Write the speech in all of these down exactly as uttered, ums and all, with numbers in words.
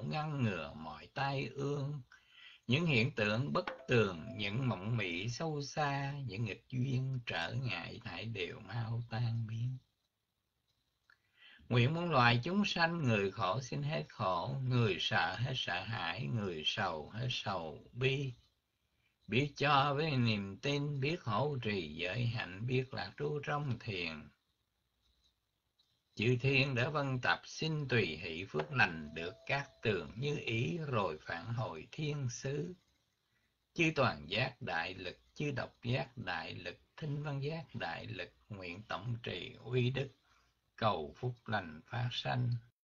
hộ ngăn ngừa mọi tai ương. Những hiện tượng bất tường, những mộng mị sâu xa, những nghịch duyên trở ngại thảy đều mau tan biến. Nguyện muôn loài chúng sanh, người khổ xin hết khổ, người sợ hết sợ hãi, người sầu hết sầu bi. Biết cho với niềm tin, biết hỗ trì giới hạnh, biết lạc trú trong thiền. Chư thiên đã vân tập, xin tùy hỷ phước lành, được các tường như ý, rồi phản hồi thiên xứ. Chư toàn giác đại lực, chư độc giác đại lực, thinh văn giác đại lực, nguyện tổng trì uy đức, cầu phúc lành phát sanh.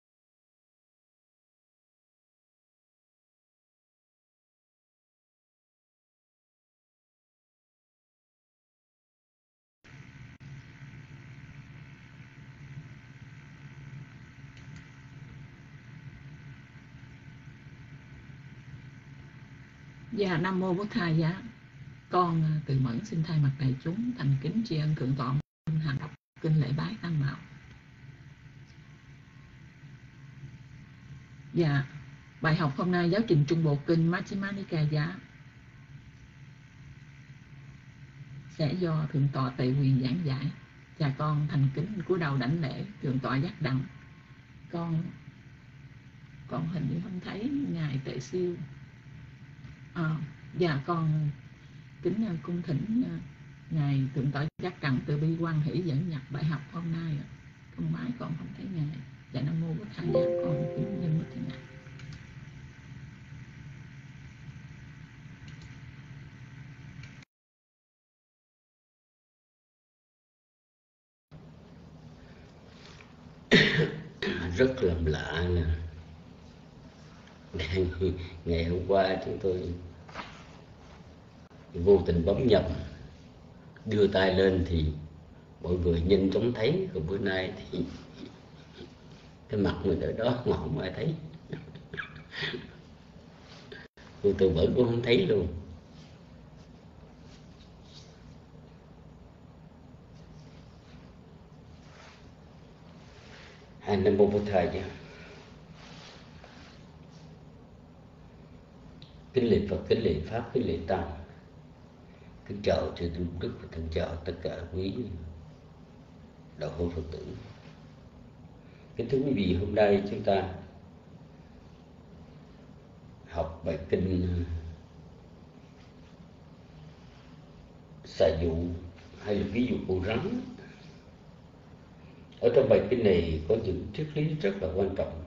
Dạ, Nam Mô Bổn Thầy. Dạ, con Từ Mẫn xin thay mặt đại chúng thành kính tri ân Thượng tọa Hàng đọc kinh lễ bái Tam Bảo. Dạ, bài học hôm nay giáo trình Trung Bộ kinh Majjhima Nikaya sẽ do Thượng tọa Tệ Quyền giảng giải. Và con thành kính cúi đầu đảnh lễ Thượng tọa Giác Đặng. Con con hình như không thấy ngài Tệ Siêu. À, dạ, con kính cung thỉnh ngài Thượng tọa Giác Đặng từ bi quan hỷ dẫn nhập bài học hôm nay. Không mãi con không thấy ngài. Dạ, Nam Mô Bổn Thầy. Dạ, con kính nhân mất ngài. Rất là lạ nè. Ngày hôm qua chúng tôi vô tình bấm nhầm, đưa tay lên thì mọi người nhanh chóng thấy, còn bữa nay thì cái mặt mình ở đó mà không ai thấy. Tôi từ bữa cũng không thấy luôn. Hai Nam Mô Bổn Thầy chứ. Kính lễ Phật, kính lễ Pháp, kính lễ Tăng. Kính chào chư tôn đức và thân chào tất cả quý đạo hữu Phật tử. Kính thưa quý vị, hôm nay chúng ta học bài kinh xà dụ hay là ví dụ con rắn. Ở trong bài kinh này có những triết lý rất là quan trọng.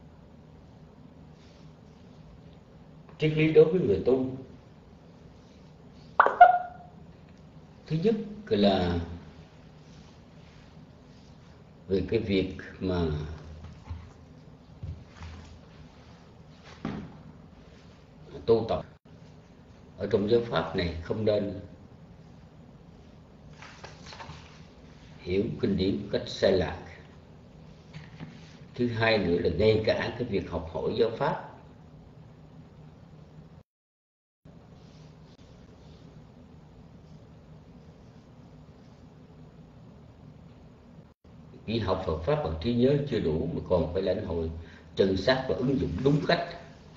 Triết lý đối với người tu. Thứ nhất là về cái việc mà tu tập ở trong giáo pháp này không nên hiểu kinh điển một cách sai lạc. Thứ hai nữa là ngay cả cái việc học hỏi giáo pháp chỉ học Phật pháp bằng trí nhớ chưa đủ, mà còn phải lãnh hội chân xác và ứng dụng đúng cách.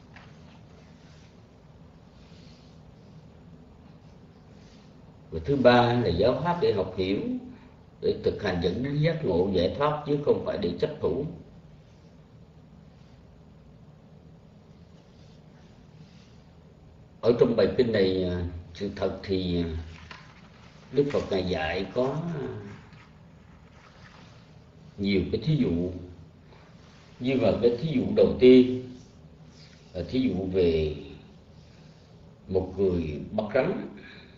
Và thứ ba là giáo pháp để học hiểu, để thực hành dẫn đến giác ngộ giải thoát, chứ không phải để chấp thủ. Ở trong bài kinh này, sự thật thì Đức Phật Ngài dạy có nhiều cái thí dụ. Nhưng mà cái thí dụ đầu tiên là thí dụ về một người bắt rắn.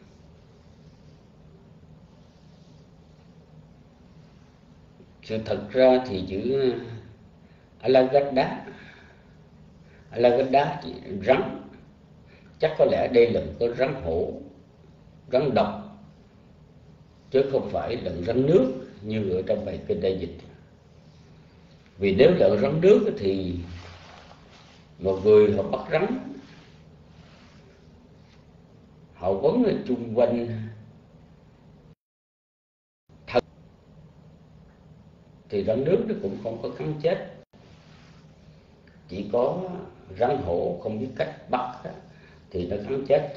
Sự thật ra thì chữ Alagadda, Alagadda chỉ rắn, chắc có lẽ đây là một con rắn hổ, rắn độc, chứ không phải là rắn nước như ở trong bài kinh đại dịch. Vì nếu là rắn nước thì một người họ bắt rắn, họ quấn ở chung quanh thân thì rắn nước nó cũng không có cắn chết. chỉ có rắn hổ không biết cách bắt thì nó cắn chết.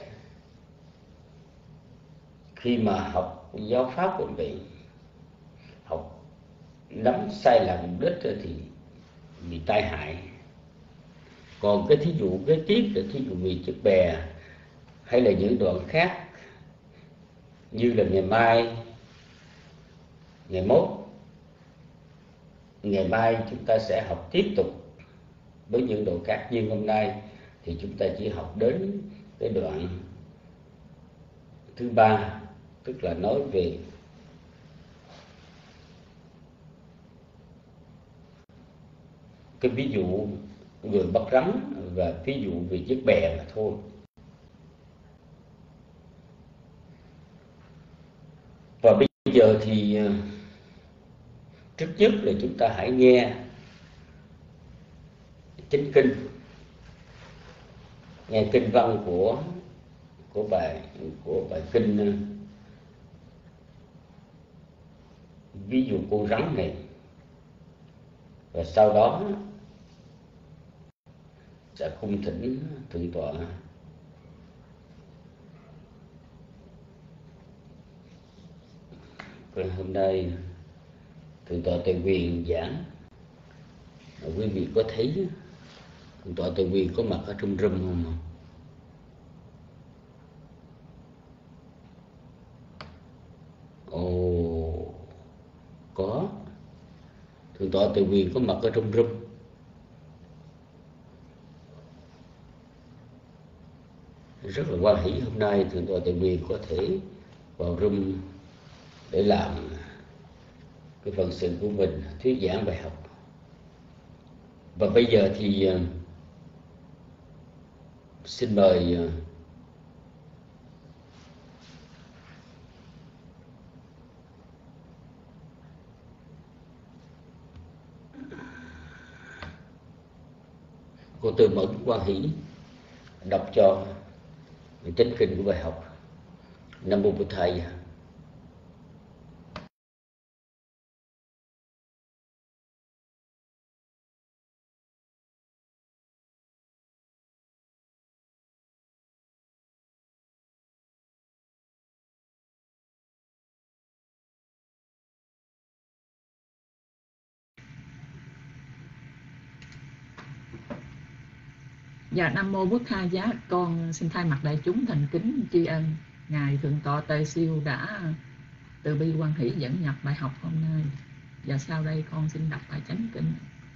Khi mà học giáo pháp của vị, học nắm sai lầm mục đích thì bị tai hại. Còn cái thí dụ kế tiếp là thí dụ vì chiếc bè hay là những đoạn khác, như là ngày mai, ngày mốt, ngày mai chúng ta sẽ học tiếp tục với những đoạn khác. Nhưng hôm nay thì chúng ta chỉ học đến cái đoạn thứ ba, tức là nói về cái ví dụ người bắt rắn và ví dụ về chiếc bè mà thôi. Và bây giờ thì trước nhất là chúng ta hãy nghe chính kinh, nghe kinh văn của của bài của bài kinh ví dụ con rắn này, và sau đó sẽ cung thỉnh thượng tọa và hôm nay thượng tọa Tề Quyền giảng. Quý vị có thấy thượng tọa Tề Quyền có mặt ở trong room không? Ồ, có. Thượng tọa Tề Quyền có mặt ở trong room. Rất là hoan hỷ hôm nay thượng tọa Tề Quyền có thể vào room để làm cái phần sự của mình, thuyết giảng bài học. Và bây giờ thì uh, xin mời uh, cô Tư Mẫn Quan Hỷ đọc cho chính kinh của bài học. Nam Mô Bụt Thầy. Dạ, Nam Mô Bút Tha Giá. Con xin thay mặt đại chúng thành kính tri ân Ngài Thượng tọa Tề Siêu đã từ bi hoan hỷ dẫn nhập bài học hôm nay. Và sau đây con xin đọc bài chánh kinh.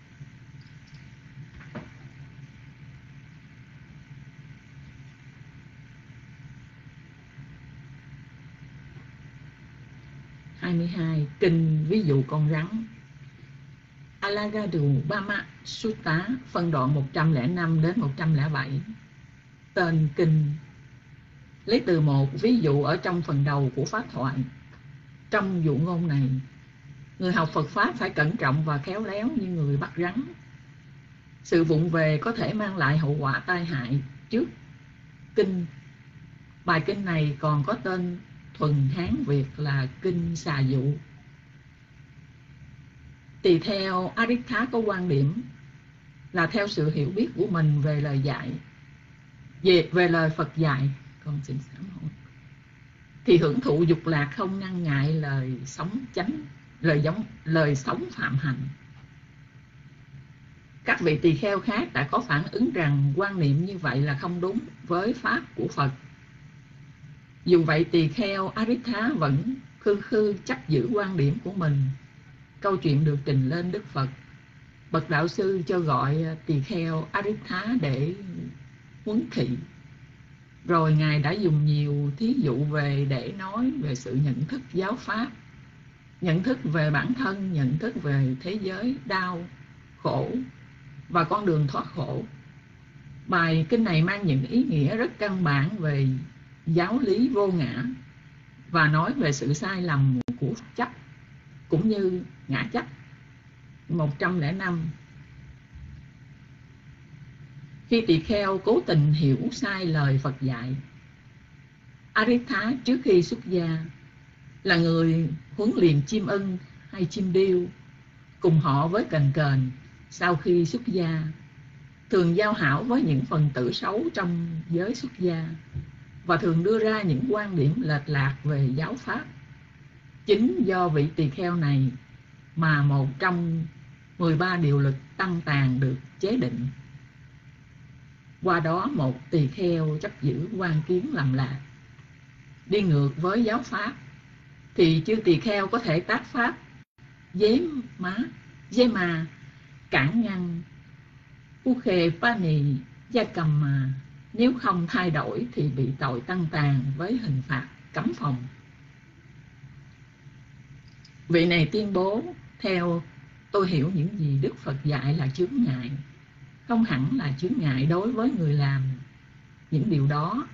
hai mươi hai. Kinh ví dụ con rắn. Alagadu Bama Sutta, phân đoạn một trăm lẻ năm đến một trăm lẻ bảy. Tên kinh lấy từ một ví dụ ở trong phần đầu của pháp thoại. Trong dụ ngôn này, người học Phật Pháp phải cẩn trọng và khéo léo như người bắt rắn. Sự vụng về có thể mang lại hậu quả tai hại. Trước kinh, bài kinh này còn có tên thuần Hán Việt là kinh xà dụ. Tùy theo Arittha có quan điểm là theo sự hiểu biết của mình về lời dạy, về, về lời Phật dạy, con xin sám hối, thì hưởng thụ dục lạc không ngăn ngại lời sống chánh, lời giống lời sống phạm hạnh. Các vị tỳ kheo khác đã có phản ứng rằng quan niệm như vậy là không đúng với pháp của Phật. Dù vậy, tỳ kheo Arittha vẫn khư khư chấp giữ quan điểm của mình. Câu chuyện được trình lên Đức Phật. Bậc đạo sư cho gọi tỳ kheo Arittha để huấn thị. Rồi Ngài đã dùng nhiều thí dụ về để nói về sự nhận thức giáo pháp, nhận thức về bản thân, nhận thức về thế giới đau, khổ và con đường thoát khổ. Bài kinh này mang những ý nghĩa rất căn bản về giáo lý vô ngã và nói về sự sai lầm của chấp cũng như ngã chấp. Một trăm lẻ năm. Khi tỳ kheo cố tình hiểu sai lời Phật dạy, Arittha trước khi xuất gia là người huấn luyện chim ưng hay chim điêu cùng họ với cành kềnh. Sau khi xuất gia, thường giao hảo với những phần tử xấu trong giới xuất gia và thường đưa ra những quan điểm lệch lạc về giáo pháp. Chính do vị tỳ kheo này mà một trong mười ba điều luật tăng tàn được chế định. Qua đó một tỳ kheo chấp giữ quan kiến lầm lạc, đi ngược với giáo pháp, thì chư tỳ kheo có thể tác pháp dế má, dế mà, cản ngăn, u khê pa nì, gia cầm mà. Nếu không thay đổi thì bị tội tăng tàn với hình phạt cấm phòng. Vị này tuyên bố, theo tôi hiểu những gì Đức Phật dạy là chướng ngại, không hẳn là chướng ngại đối với người làm những điều đó.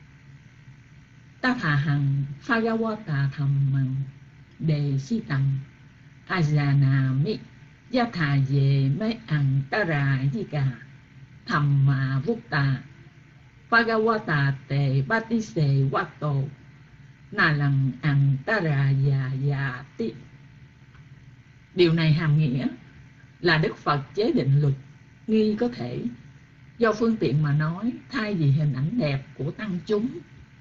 Ta thà hằng Phagawata thầm mằng đề si tầm ajana mi gia thà về mấy ằng ta ra di cả thầm mà vút tà Phagawata tề bati se wato na lằng ằng ta ra già già ti. Điều này hàm nghĩa là Đức Phật chế định luật nghi có thể do phương tiện mà nói, thay vì hình ảnh đẹp của tăng chúng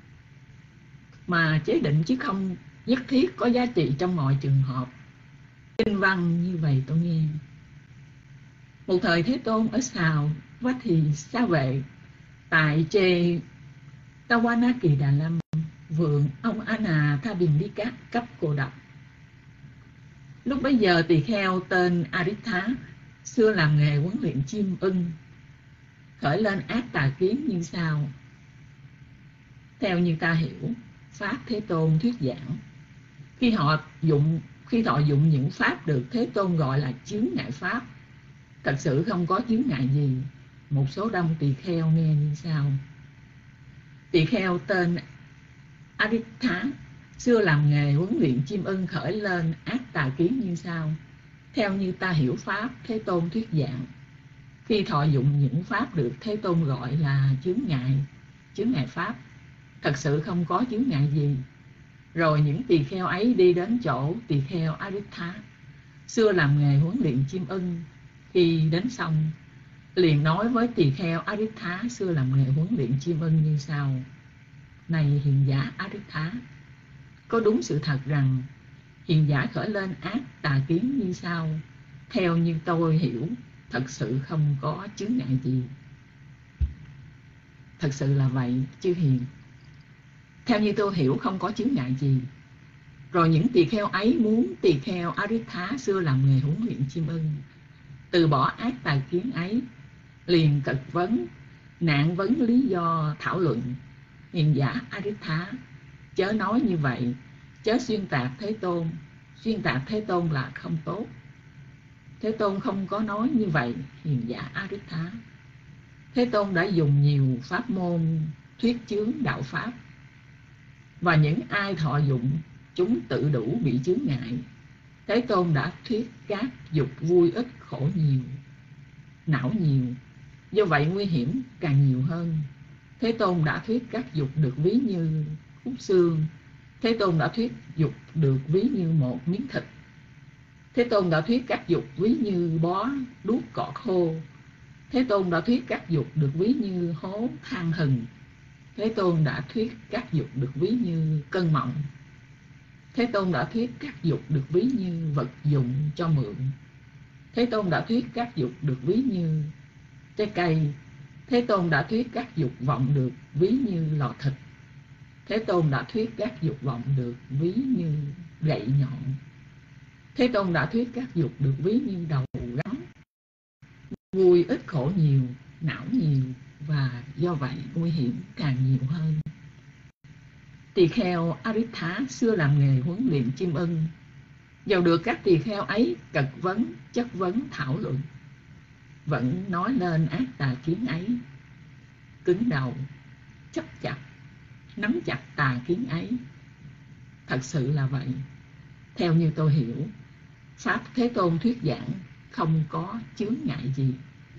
mà chế định, chứ không nhất thiết có giá trị trong mọi trường hợp. Kinh văn như vậy tôi nghe. Một thời Thế Tôn ở Sào Vát Thì Sa Vệ, tại Chê Tawanaki Đà Lâm, vườn ông Ana Tha Bình Đi Cát cấp Cô Độc. Lúc bấy giờ tỳ kheo tên Aritha, xưa làm nghề huấn luyện chim ưng, khởi lên ác tà kiến như sau. Theo như ta hiểu, Pháp Thế Tôn thuyết giảng, khi họ dụng khi thọ dụng những pháp được Thế Tôn gọi là chướng ngại pháp, thật sự không có chướng ngại gì. Một số đông tỳ kheo nghe như sau. Tỳ kheo tên Aritha, xưa làm nghề huấn luyện chim ưng, khởi lên ác tà kiến như sau. Theo như ta hiểu pháp Thế Tôn thuyết giảng, khi thọ dụng những pháp được Thế Tôn gọi là chướng ngại, chướng ngại pháp, thật sự không có chướng ngại gì. Rồi những tỳ kheo ấy đi đến chỗ tỳ kheo Aritha, xưa làm nghề huấn luyện chim ưng. Khi đến xong, liền nói với tỳ kheo Aritha, xưa làm nghề huấn luyện chim ưng như sau. Này hiền giả Aritha, có đúng sự thật rằng hiền giả khởi lên ác tà kiến như sau. Theo như tôi hiểu, thật sự không có chướng ngại gì. Thật sự là vậy, chư hiền. Theo như tôi hiểu, không có chướng ngại gì. Rồi những tỳ kheo ấy muốn tỳ kheo Aritha, xưa làm nghề huấn luyện chim ưng, từ bỏ ác tà kiến ấy, liền cật vấn, nạn vấn lý do thảo luận. Hiền giả Aritha, chớ nói như vậy, chớ xuyên tạc Thế Tôn. Xuyên tạc Thế Tôn là không tốt. Thế Tôn không có nói như vậy, hiền giả Aritha. Thế Tôn đã dùng nhiều pháp môn thuyết chướng đạo pháp, và những ai thọ dụng chúng tự đủ bị chướng ngại. Thế Tôn đã thuyết các dục vui ít khổ nhiều, não nhiều, do vậy nguy hiểm càng nhiều hơn. Thế Tôn đã thuyết các dục được ví như khúc xương. Thế Tôn đã thuyết dục được ví như một miếng thịt. Thế Tôn đã thuyết các dục ví như bó đuốc cỏ khô. Thế Tôn đã thuyết các dục được ví như hố than hừng. Thế Tôn đã thuyết các dục được ví như cơn mộng. Thế Tôn đã thuyết các dục được ví như vật dụng cho mượn. Thế Tôn đã thuyết các dục được ví như trái cây. Thế Tôn đã thuyết các dục vọng được ví như lò thịt. Thế Tôn đã thuyết các dục vọng được ví như gậy nhọn. Thế Tôn đã thuyết các dục được ví như đầu rắn. Vui ít khổ nhiều, não nhiều, và do vậy nguy hiểm càng nhiều hơn. Tỳ kheo Aritha xưa làm nghề huấn luyện chim ưng, dầu được các tỳ kheo ấy cật vấn, chất vấn, thảo luận, vẫn nói lên ác tà kiến ấy, cứng đầu, chấp chặt, nắm chặt tà kiến ấy. Thật sự là vậy. Theo như tôi hiểu, Pháp Thế Tôn thuyết giảng không có chướng ngại gì.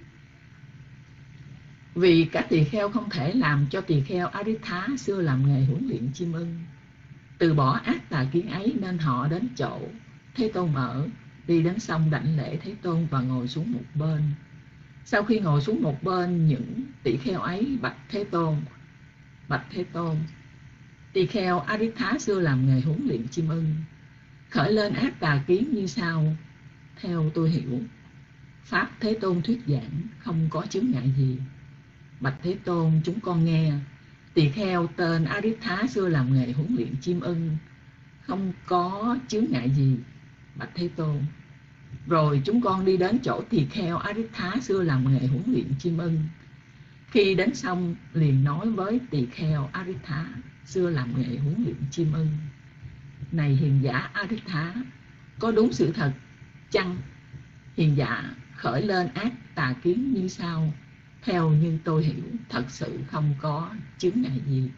Vì các tỳ kheo không thể làm cho tỳ kheo Aritha xưa làm nghề huấn luyện chim ưng từ bỏ ác tà kiến ấy, nên họ đến chỗ Thế Tôn ở, đi đến sông đảnh lễ Thế Tôn và ngồi xuống một bên. Sau khi ngồi xuống một bên, những tỳ kheo ấy bạch Thế Tôn: Bạch Thế Tôn, tỳ kheo A-rít-thá xưa làm nghề huấn luyện chim ưng, khởi lên ác tà kiến như sau: theo tôi hiểu, pháp Thế Tôn thuyết giảng không có chướng ngại gì. Bạch Thế Tôn, chúng con nghe tỳ kheo tên A-rít-thá xưa làm nghề huấn luyện chim ưng, không có chướng ngại gì. Bạch Thế Tôn, rồi chúng con đi đến chỗ tỳ kheo A-rít-thá xưa làm nghề huấn luyện chim ưng. Khi đến xong, liền nói với tỳ kheo A-rít-thá xưa làm nghề huấn luyện chim ưng: này hiền giả A-rít-thá, có đúng sự thật chăng? Hiền giả khởi lên ác tà kiến như sau: theo như tôi hiểu, thật sự không có chướng ngại gì.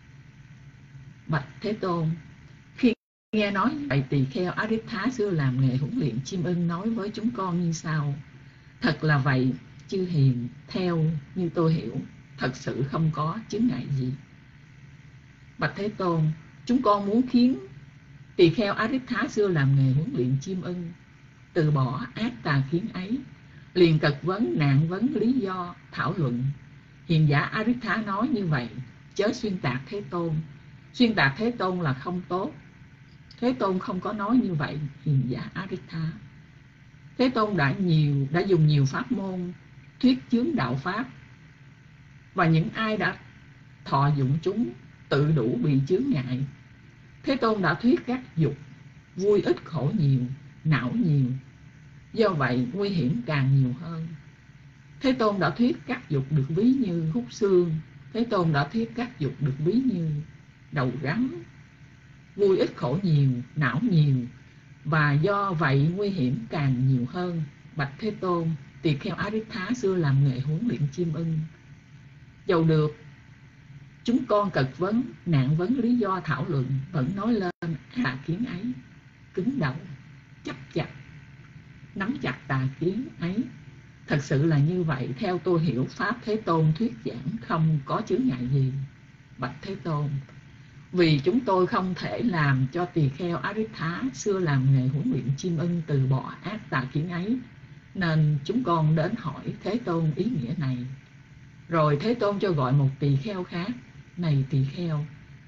Bạch Thế Tôn, khi nghe nói vậy, tỳ kheo A-rít-thá xưa làm nghề huấn luyện chim ưng nói với chúng con như sau: thật là vậy, chư hiền, theo như tôi hiểu, thật sự không có chướng ngại gì. Bạch Thế Tôn, chúng con muốn khiến tỳ kheo A-rít-thá xưa làm nghề huấn luyện chim ưng từ bỏ ác tà kiến ấy, liền cật vấn nạn vấn lý do thảo luận. Hiền giả A-rít-thá nói như vậy, chớ xuyên tạc Thế Tôn. Xuyên tạc Thế Tôn là không tốt. Thế Tôn không có nói như vậy, hiền giả A-rít-thá. Thế Tôn đã nhiều đã dùng nhiều pháp môn thuyết chướng đạo pháp, và những ai đã thọ dụng chúng tự đủ bị chướng ngại. Thế Tôn đã thuyết các dục vui ít khổ nhiều, não nhiều, do vậy nguy hiểm càng nhiều hơn. Thế Tôn đã thuyết các dục được ví như khúc xương. Thế Tôn đã thuyết các dục được ví như đầu rắn, vui ít khổ nhiều, não nhiều, và do vậy nguy hiểm càng nhiều hơn. Bạch Thế Tôn, tỳ kheo A-rít-thá xưa làm nghề huấn luyện chim ưng. Dầu được chúng con cật vấn nạn vấn lý do thảo luận, vẫn nói lên tà kiến ấy, cứng đầu chấp chặt nắm chặt tà kiến ấy. Thật sự là như vậy, theo tôi hiểu, pháp Thế Tôn thuyết giảng không có chướng ngại gì. Bạch Thế Tôn, vì chúng tôi không thể làm cho tỳ kheo A-rít-thá xưa làm nghề huấn luyện chim ưng từ bỏ ác tà kiến ấy, nên chúng con đến hỏi Thế Tôn ý nghĩa này. Rồi Thế Tôn cho gọi một tỳ kheo khác: này tỳ kheo,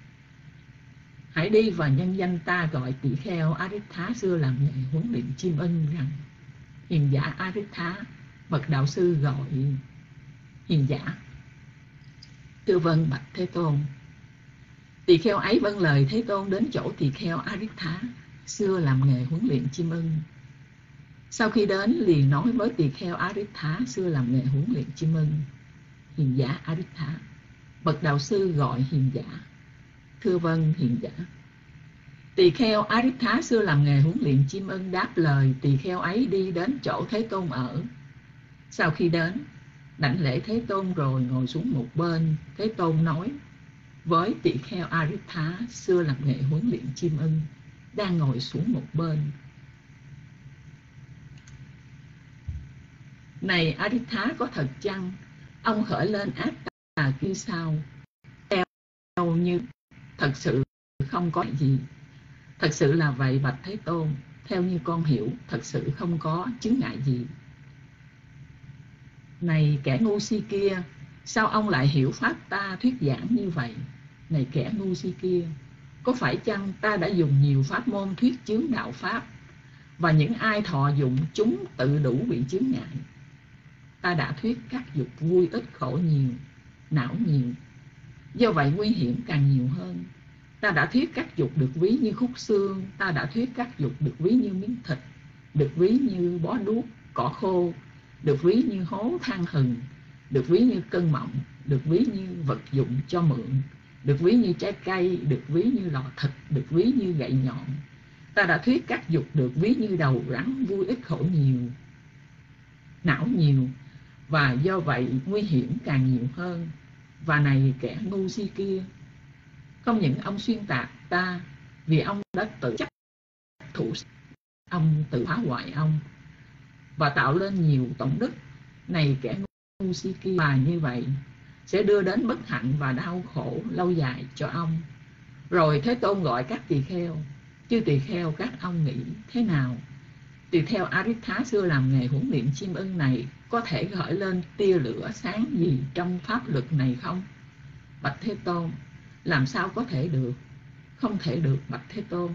hãy đi và nhân danh ta gọi tỳ kheo A-rít-thá xưa làm nghề huấn luyện chim ưng rằng: hiền giả A-rít-thá, bậc đạo sư gọi hiền giả. Thưa vâng, bạch Thế Tôn. Tỳ kheo ấy vâng lời Thế Tôn đến chỗ tỳ kheo A-rít-thá xưa làm nghề huấn luyện chim ưng. Sau khi đến, liền nói với tỳ kheo A-rít-thá xưa làm nghề huấn luyện chim ưng: hiền giả A-rít-thá, bậc đạo sư gọi hiền giả. Thưa vâng, hiền giả. Tỳ kheo A-rít-thá xưa làm nghề huấn luyện chim ưng đáp lời tỳ kheo ấy đi đến chỗ Thế Tôn ở. Sau khi đến, đảnh lễ Thế Tôn rồi ngồi xuống một bên. Thế Tôn nói với tỳ kheo A-rít-thá xưa làm nghề huấn luyện chim ưng đang ngồi xuống một bên: này A-rít-thá, có thật chăng ông khởi lên ác tà kia sao? Theo như thật sự không có gì. Thật sự là vậy, bạch Thế Tôn. Theo như con hiểu, thật sự không có chướng ngại gì. Này kẻ ngu si kia, sao ông lại hiểu pháp ta thuyết giảng như vậy? Này kẻ ngu si kia, có phải chăng ta đã dùng nhiều pháp môn thuyết chướng đạo pháp, và những ai thọ dụng chúng tự đủ bị chướng ngại? Ta đã thuyết các dục vui ít khổ nhiều, não nhiều, do vậy nguy hiểm càng nhiều hơn. Ta đã thuyết các dục được ví như khúc xương. Ta đã thuyết các dục được ví như miếng thịt, được ví như bó đuốc, cỏ khô, được ví như hố than hừng, được ví như cơn mộng, được ví như vật dụng cho mượn, được ví như trái cây, được ví như lò thịt, được ví như gậy nhọn. Ta đã thuyết các dục được ví như đầu rắn, vui ít khổ nhiều, não nhiều, và do vậy nguy hiểm càng nhiều hơn. Và này kẻ ngu si kia, không những ông xuyên tạc ta, vì ông đã tự chấp thủ, ông tự phá hoại ông và tạo lên nhiều tổn đức. Này kẻ ngu si kia, và như vậy sẽ đưa đến bất hạnh và đau khổ lâu dài cho ông. Rồi Thế Tôn gọi các tỳ kheo: chư tỳ kheo, các ông nghĩ thế nào? Tỳ kheo A-rít-thá xưa làm nghề huấn luyện chim ưng này có thể gợi lên tia lửa sáng gì trong pháp luật này không? Bạch Thế Tôn: làm sao có thể được? Không thể được, bạch Thế Tôn.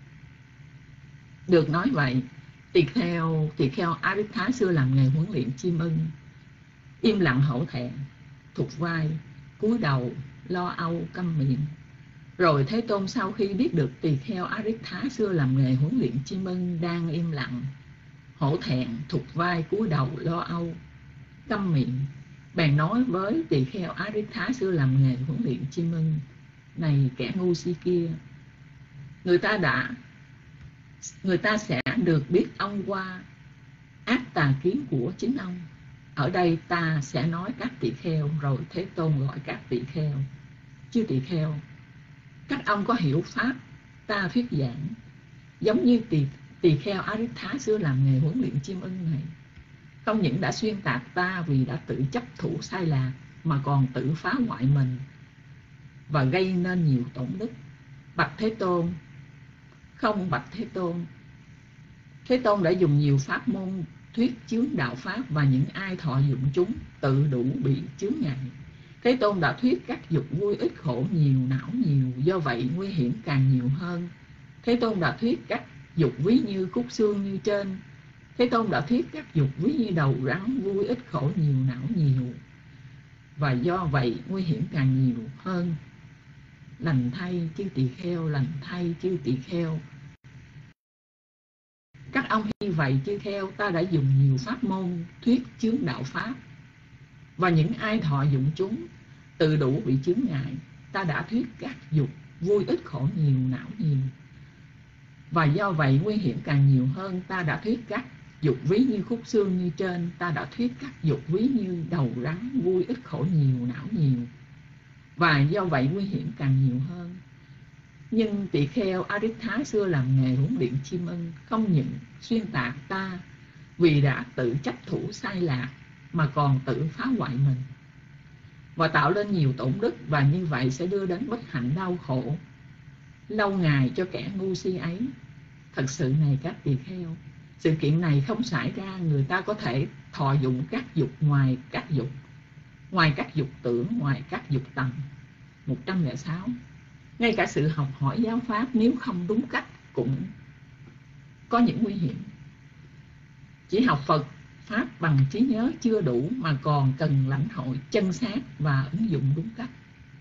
Được nói vậy, tỳ kheo tỳ kheo A-rít-thá xưa làm nghề huấn luyện chim ưng, im lặng hổ thẹn, thụt vai, cúi đầu, lo âu, câm miệng. Rồi Thế Tôn sau khi biết được tỳ kheo A-rít-thá xưa làm nghề huấn luyện chim ưng đang im lặng, hổ thẹn, thụt vai, cúi đầu, lo âu, câm miệng, bèn nói với tỳ kheo A-rít-thá xưa làm nghề huấn luyện chim ưng: này kẻ ngu si kia, người ta đã người ta sẽ được biết ông qua ác tà kiến của chính ông. Ở đây ta sẽ nói các tỳ kheo. Rồi Thế Tôn gọi các tỳ kheo: chư tỳ kheo, các ông có hiểu pháp ta thuyết giảng giống như tỳ tỳ kheo A-rít-thá xưa làm nghề huấn luyện chim ưng này, không những đã xuyên tạc ta vì đã tự chấp thủ sai lạc, mà còn tự phá hoại mình và gây nên nhiều tổn đức. Bạch Thế Tôn: không, bạch Thế Tôn. Thế Tôn đã dùng nhiều pháp môn thuyết chướng đạo pháp, và những ai thọ dụng chúng tự đủ bị chướng ngại. Thế Tôn đã thuyết các dục vui ít khổ nhiều, não nhiều, do vậy nguy hiểm càng nhiều hơn. Thế Tôn đã thuyết các dục ví như khúc xương như trên. Thế Tôn đã thuyết các dục ví như đầu rắn, vui ít khổ nhiều, não nhiều, và do vậy nguy hiểm càng nhiều hơn. Lành thay chư tỳ kheo, lành thay chư tỳ kheo. Các ông như vậy chư kheo, ta đã dùng nhiều pháp môn thuyết chướng đạo pháp, và những ai thọ dụng chúng tự đủ bị chướng ngại. Ta đã thuyết các dục vui ít khổ nhiều, não nhiều, và do vậy nguy hiểm càng nhiều hơn. Ta đã thuyết các dục ví như khúc xương như trên. Ta đã thuyết các dục ví như đầu rắn, vui ít khổ nhiều, não nhiều, và do vậy nguy hiểm càng nhiều hơn. Nhưng tỳ kheo A-rít-thá xưa làm nghề huấn luyện chim ưng không những xuyên tạc ta vì đã tự chấp thủ sai lạc, mà còn tự phá hoại mình và tạo lên nhiều tổn đức, và như vậy sẽ đưa đến bất hạnh đau khổ lâu ngày cho kẻ ngu si ấy. Thật sự này các tỳ kheo, sự kiện này không xảy ra. Người ta có thể thọ dụng các dục ngoài các dục, ngoài các dục tưởng, ngoài các dục tầng. Một trăm lẻ sáu. Ngay cả sự học hỏi giáo pháp nếu không đúng cách cũng có những nguy hiểm. Chỉ học Phật pháp bằng trí nhớ chưa đủ, mà còn cần lãnh hội chân xác và ứng dụng đúng cách.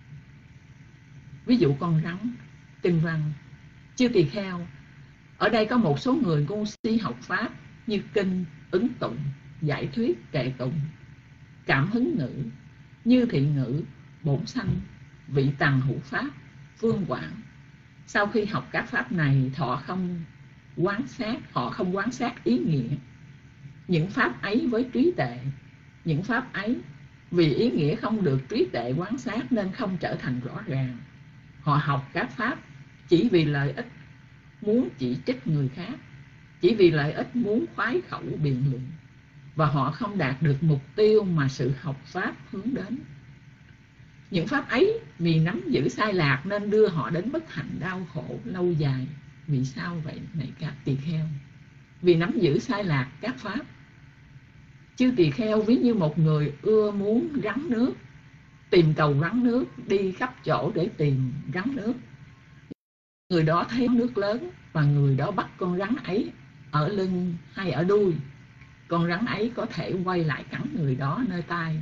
Ví dụ con rắn. Kinh văn: chư tỳ kheo, ở đây có một số người ngu si học pháp như kinh, ứng tụng, giải thuyết, kệ tụng, cảm hứng ngữ, như thị ngữ, bổn sanh, vị tằng hữu pháp, phương quảng. Sau khi học các pháp này, họ không quán sát, họ không quán sát ý nghĩa những pháp ấy với trí tuệ. Những pháp ấy vì ý nghĩa không được trí tuệ quán sát nên không trở thành rõ ràng. Họ học các pháp chỉ vì lợi ích muốn chỉ trích người khác, chỉ vì lợi ích muốn khoái khẩu biện luận, và họ không đạt được mục tiêu mà sự học pháp hướng đến. Những pháp ấy vì nắm giữ sai lạc nên đưa họ đến bất hạnh đau khổ lâu dài. Vì sao vậy này các tỳ kheo? Vì nắm giữ sai lạc các pháp. Chư tỳ kheo ví như một người ưa muốn rắn nước, tìm cầu rắn nước, đi khắp chỗ để tìm rắn nước. Người đó thấy nước lớn và người đó bắt con rắn ấy ở lưng hay ở đuôi. Con rắn ấy có thể quay lại cắn người đó nơi tai,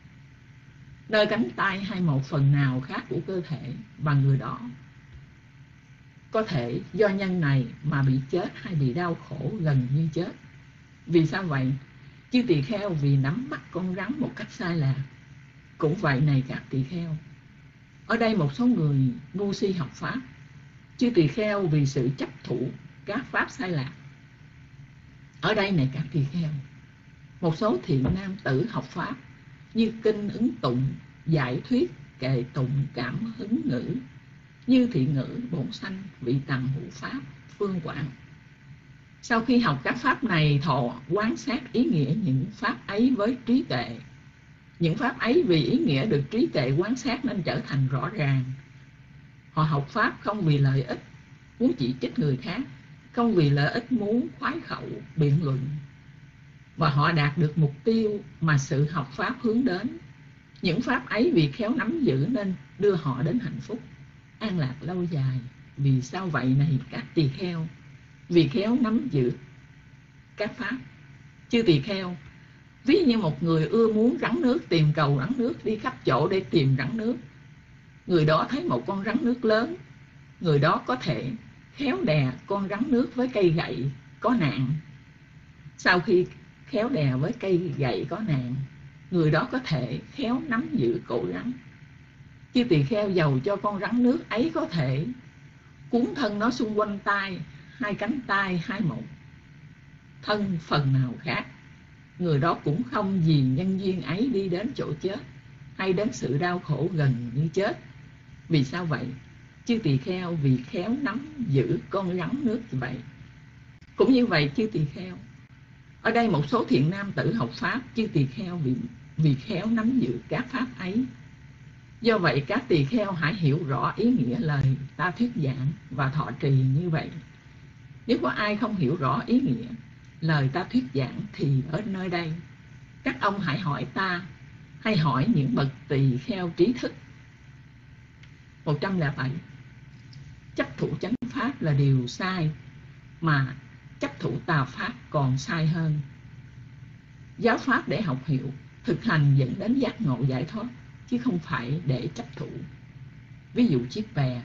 nơi cánh tay hay một phần nào khác của cơ thể, và người đó có thể do nhân này mà bị chết hay bị đau khổ gần như chết. Vì sao vậy? Chư tỳ kheo vì nắm bắt con rắn một cách sai lạc. Cũng vậy này các tỳ kheo, ở đây một số người ngu si học pháp. Chư tỳ kheo vì sự chấp thủ các pháp sai lạc. Ở đây này các tỳ kheo, một số thiện nam tử học pháp như kinh, ứng tụng, giải thuyết, kệ tụng, cảm hứng ngữ, như thị ngữ, bổn sanh, vị tằng hữu pháp, phương quảng. Sau khi học các pháp này, thọ quán sát ý nghĩa những pháp ấy với trí tuệ. Những pháp ấy vì ý nghĩa được trí tuệ quán sát nên trở thành rõ ràng. Họ học pháp không vì lợi ích muốn chỉ trích người khác, không vì lợi ích muốn khoái khẩu biện luận, và họ đạt được mục tiêu mà sự học Pháp hướng đến. Những Pháp ấy vì khéo nắm giữ nên đưa họ đến hạnh phúc, an lạc lâu dài. Vì sao vậy này các tỳ kheo? Vì khéo nắm giữ các Pháp. Chư tỳ kheo, ví như một người ưa muốn rắn nước, tìm cầu rắn nước, đi khắp chỗ để tìm rắn nước. Người đó thấy một con rắn nước lớn, người đó có thể khéo đè con rắn nước với cây gậy có nạn. Sau khi khéo đè với cây gậy có nạn, người đó có thể khéo nắm giữ cổ rắn. Chư tỳ kheo, dầu cho con rắn nước ấy có thể cuốn thân nó xung quanh tai, hai cánh tay, hai một thân phần nào khác, người đó cũng không vì nhân duyên ấy đi đến chỗ chết hay đến sự đau khổ gần như chết. Vì sao vậy? Chư tỳ kheo, vì khéo nắm giữ con rắn nước vậy. Cũng như vậy chư tỳ kheo, ở đây một số thiện nam tử học Pháp, chư tỳ kheo vì, vì khéo nắm giữ các Pháp ấy. Do vậy các tỳ kheo hãy hiểu rõ ý nghĩa lời ta thuyết giảng và thọ trì như vậy. Nếu có ai không hiểu rõ ý nghĩa lời ta thuyết giảng thì ở nơi đây các ông hãy hỏi ta, hay hỏi những bậc tỳ kheo trí thức. Một trăm lẻ bảy. Chấp thủ chánh Pháp là điều sai, mà chấp thủ tà Pháp còn sai hơn. Giáo Pháp để học hiểu, thực hành dẫn đến giác ngộ giải thoát, chứ không phải để chấp thủ. Ví dụ chiếc bè.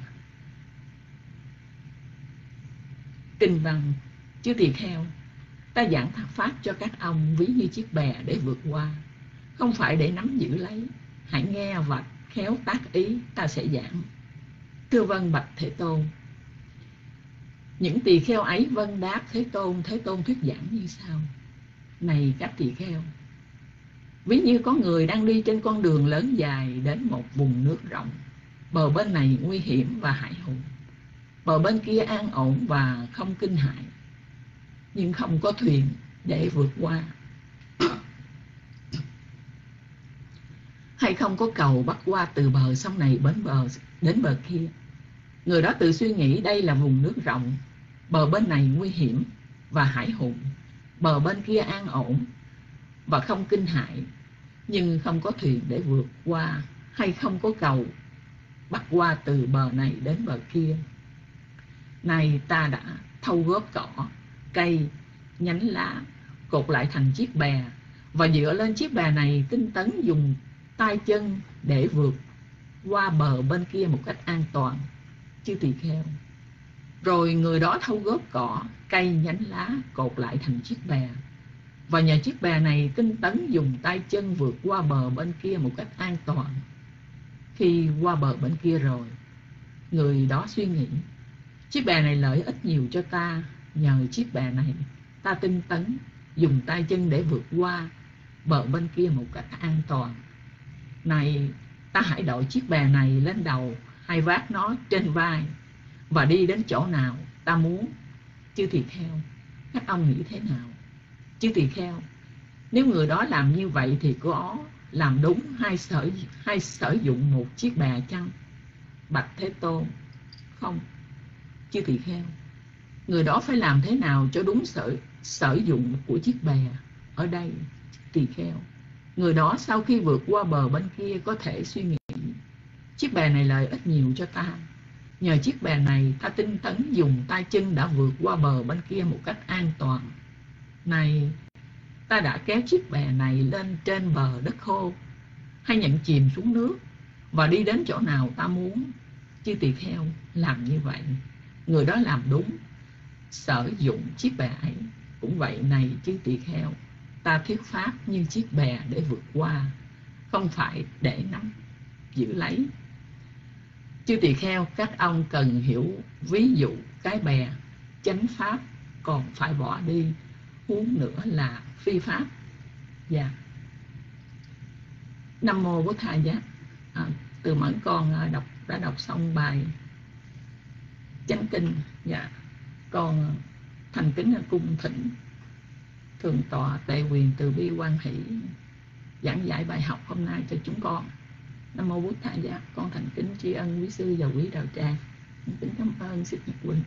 Kinh văn: chư tỳ kheo, ta giảng Pháp cho các ông ví như chiếc bè để vượt qua, không phải để nắm giữ lấy. Hãy nghe và khéo tác ý, ta sẽ giảng. Thưa vâng bạch Thế Tôn. Những tỳ kheo ấy vâng đáp Thế Tôn. Thế Tôn thuyết giảng như sau: này các tỳ kheo, ví như có người đang đi trên con đường lớn dài đến một vùng nước rộng. Bờ bên này nguy hiểm và hãi hùng, bờ bên kia an ổn và không kinh hại, nhưng không có thuyền để vượt qua, hay không có cầu bắt qua từ bờ sông này đến bờ đến bờ kia. Người đó tự suy nghĩ đây là vùng nước rộng, bờ bên này nguy hiểm và hãi hùng, bờ bên kia an ổn và không kinh hại, nhưng không có thuyền để vượt qua, hay không có cầu bắt qua từ bờ này đến bờ kia. Này ta đã thâu góp cỏ, cây, nhánh lá, cột lại thành chiếc bè, và dựa lên chiếc bè này tinh tấn dùng tay chân để vượt qua bờ bên kia một cách an toàn. Chư tỳ kheo, rồi người đó thâu góp cỏ, cây, nhánh lá, cột lại thành chiếc bè, và nhờ chiếc bè này tinh tấn dùng tay chân vượt qua bờ bên kia một cách an toàn. Khi qua bờ bên kia rồi, người đó suy nghĩ, chiếc bè này lợi ích nhiều cho ta, nhờ chiếc bè này ta tinh tấn dùng tay chân để vượt qua bờ bên kia một cách an toàn. Này, ta hãy đội chiếc bè này lên đầu, hay vác nó trên vai, và đi đến chỗ nào ta muốn. Chư tỳ kheo, các ông nghĩ thế nào? Chư tỳ kheo, nếu người đó làm như vậy thì có làm đúng hay sử, hay sử dụng một chiếc bè chăng? Bạch Thế Tôn, không. Chư tỳ kheo, người đó phải làm thế nào cho đúng sở, sử dụng của chiếc bè? Ở đây tỳ kheo, người đó sau khi vượt qua bờ bên kia có thể suy nghĩ, chiếc bè này lợi ích nhiều cho ta, nhờ chiếc bè này ta tinh tấn dùng tay chân đã vượt qua bờ bên kia một cách an toàn. Này, ta đã kéo chiếc bè này lên trên bờ đất khô, hay nhận chìm xuống nước, và đi đến chỗ nào ta muốn. Chư tỳ kheo, làm như vậy, người đó làm đúng, sử dụng chiếc bè ấy. Cũng vậy này chư tỳ kheo, ta thuyết Pháp như chiếc bè để vượt qua, không phải để nắm giữ lấy. Chư tỳ kheo, các ông cần hiểu ví dụ cái bè chánh Pháp còn phải bỏ đi, huống nữa là phi Pháp. Dạ. Nam mô Bổn Thầy Giá. À, từ mẫn con đọc đã đọc xong bài chánh kinh. Dạ. Con thành kính cung thỉnh Thượng tọa Tệ Quyền Từ Bi Quan Hỷ giảng giải bài học hôm nay cho chúng con. Nam mô Bổn Thầy Giá. Con thành kính tri ân quý sư và quý đạo tràng. Kính cảm ơn sư Nhật Quỳnh.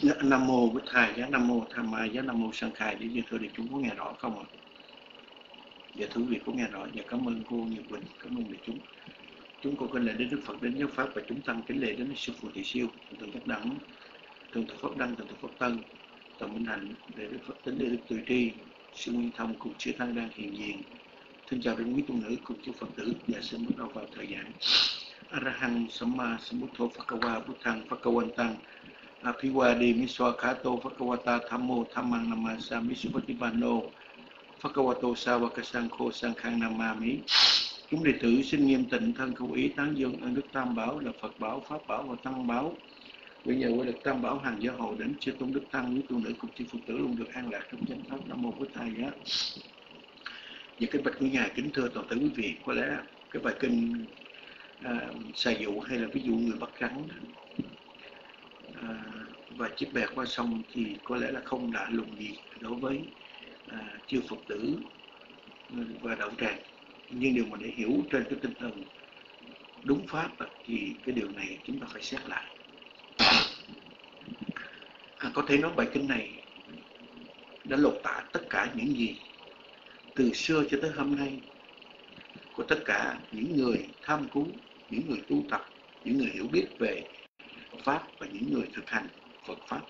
Nam mô Bụt Thầy giá, Nam mô Tham Ma giá, Nam mô Sang Khai. Để thưa đại chúng có nghe rõ không ạ? Dạ thưa quý vị có nghe rõ. Dạ cảm ơn cô Như Quỳnh, cảm ơn đại chúng. Chúng con kính lễ đến Đức Phật, đến giáo pháp, và chúng tăng kính lễ đến sư phụ Thị Siêu, thượng Giác Đẳng, thượng thượng Pháp Đăng, thượng thượng Pháp Tân, toàn Minh Hạnh, để Đức Phật tính để Đức Từ Tri, sư Nguyên Thông cùng chư tăng đang hiện diện. Xin chào đến quý tu nữ cùng chư Phật tử. Và xin bắt đầu vào thời giảng. Arahang Samma Sambuddho Phakawa Buddhang Phakawantang Apiwadi Miswa Khato Phakawata Thammo Thammang Namasa Misupatipano Phakawato Sawakasangkho Sankhang Namami. Chúng đệ tử xin nghiêm tịnh thân khẩu ý tán dương ơn Đức Tam Bảo là Phật Bảo, Pháp Bảo và Tăng Bảo. Vì nhờ qua Đức Tam Bảo hàng gia hộ đến chư tôn Đức Tăng, quý tu nữ cùng chư Phật tử luôn được an lạc trong chánh pháp. Nam mô Bụt Thầy giá. Và cái bạch của Ngài kính thưa toàn thể quý vị, có lẽ cái bài kinh à, xà dụ hay là ví dụ người bắt rắn à, và chiếc bè qua sông thì có lẽ là không lạ lùng gì đối với à, chư Phật tử và đạo tràng. Nhưng điều mà để hiểu trên cái tinh thần đúng pháp thì cái điều này chúng ta phải xét lại. À, có thể nói bài kinh này đã lột tả tất cả những gì từ xưa cho tới hôm nay của tất cả những người tham cứu, những người tu tập, những người hiểu biết về Pháp và những người thực hành Phật Pháp.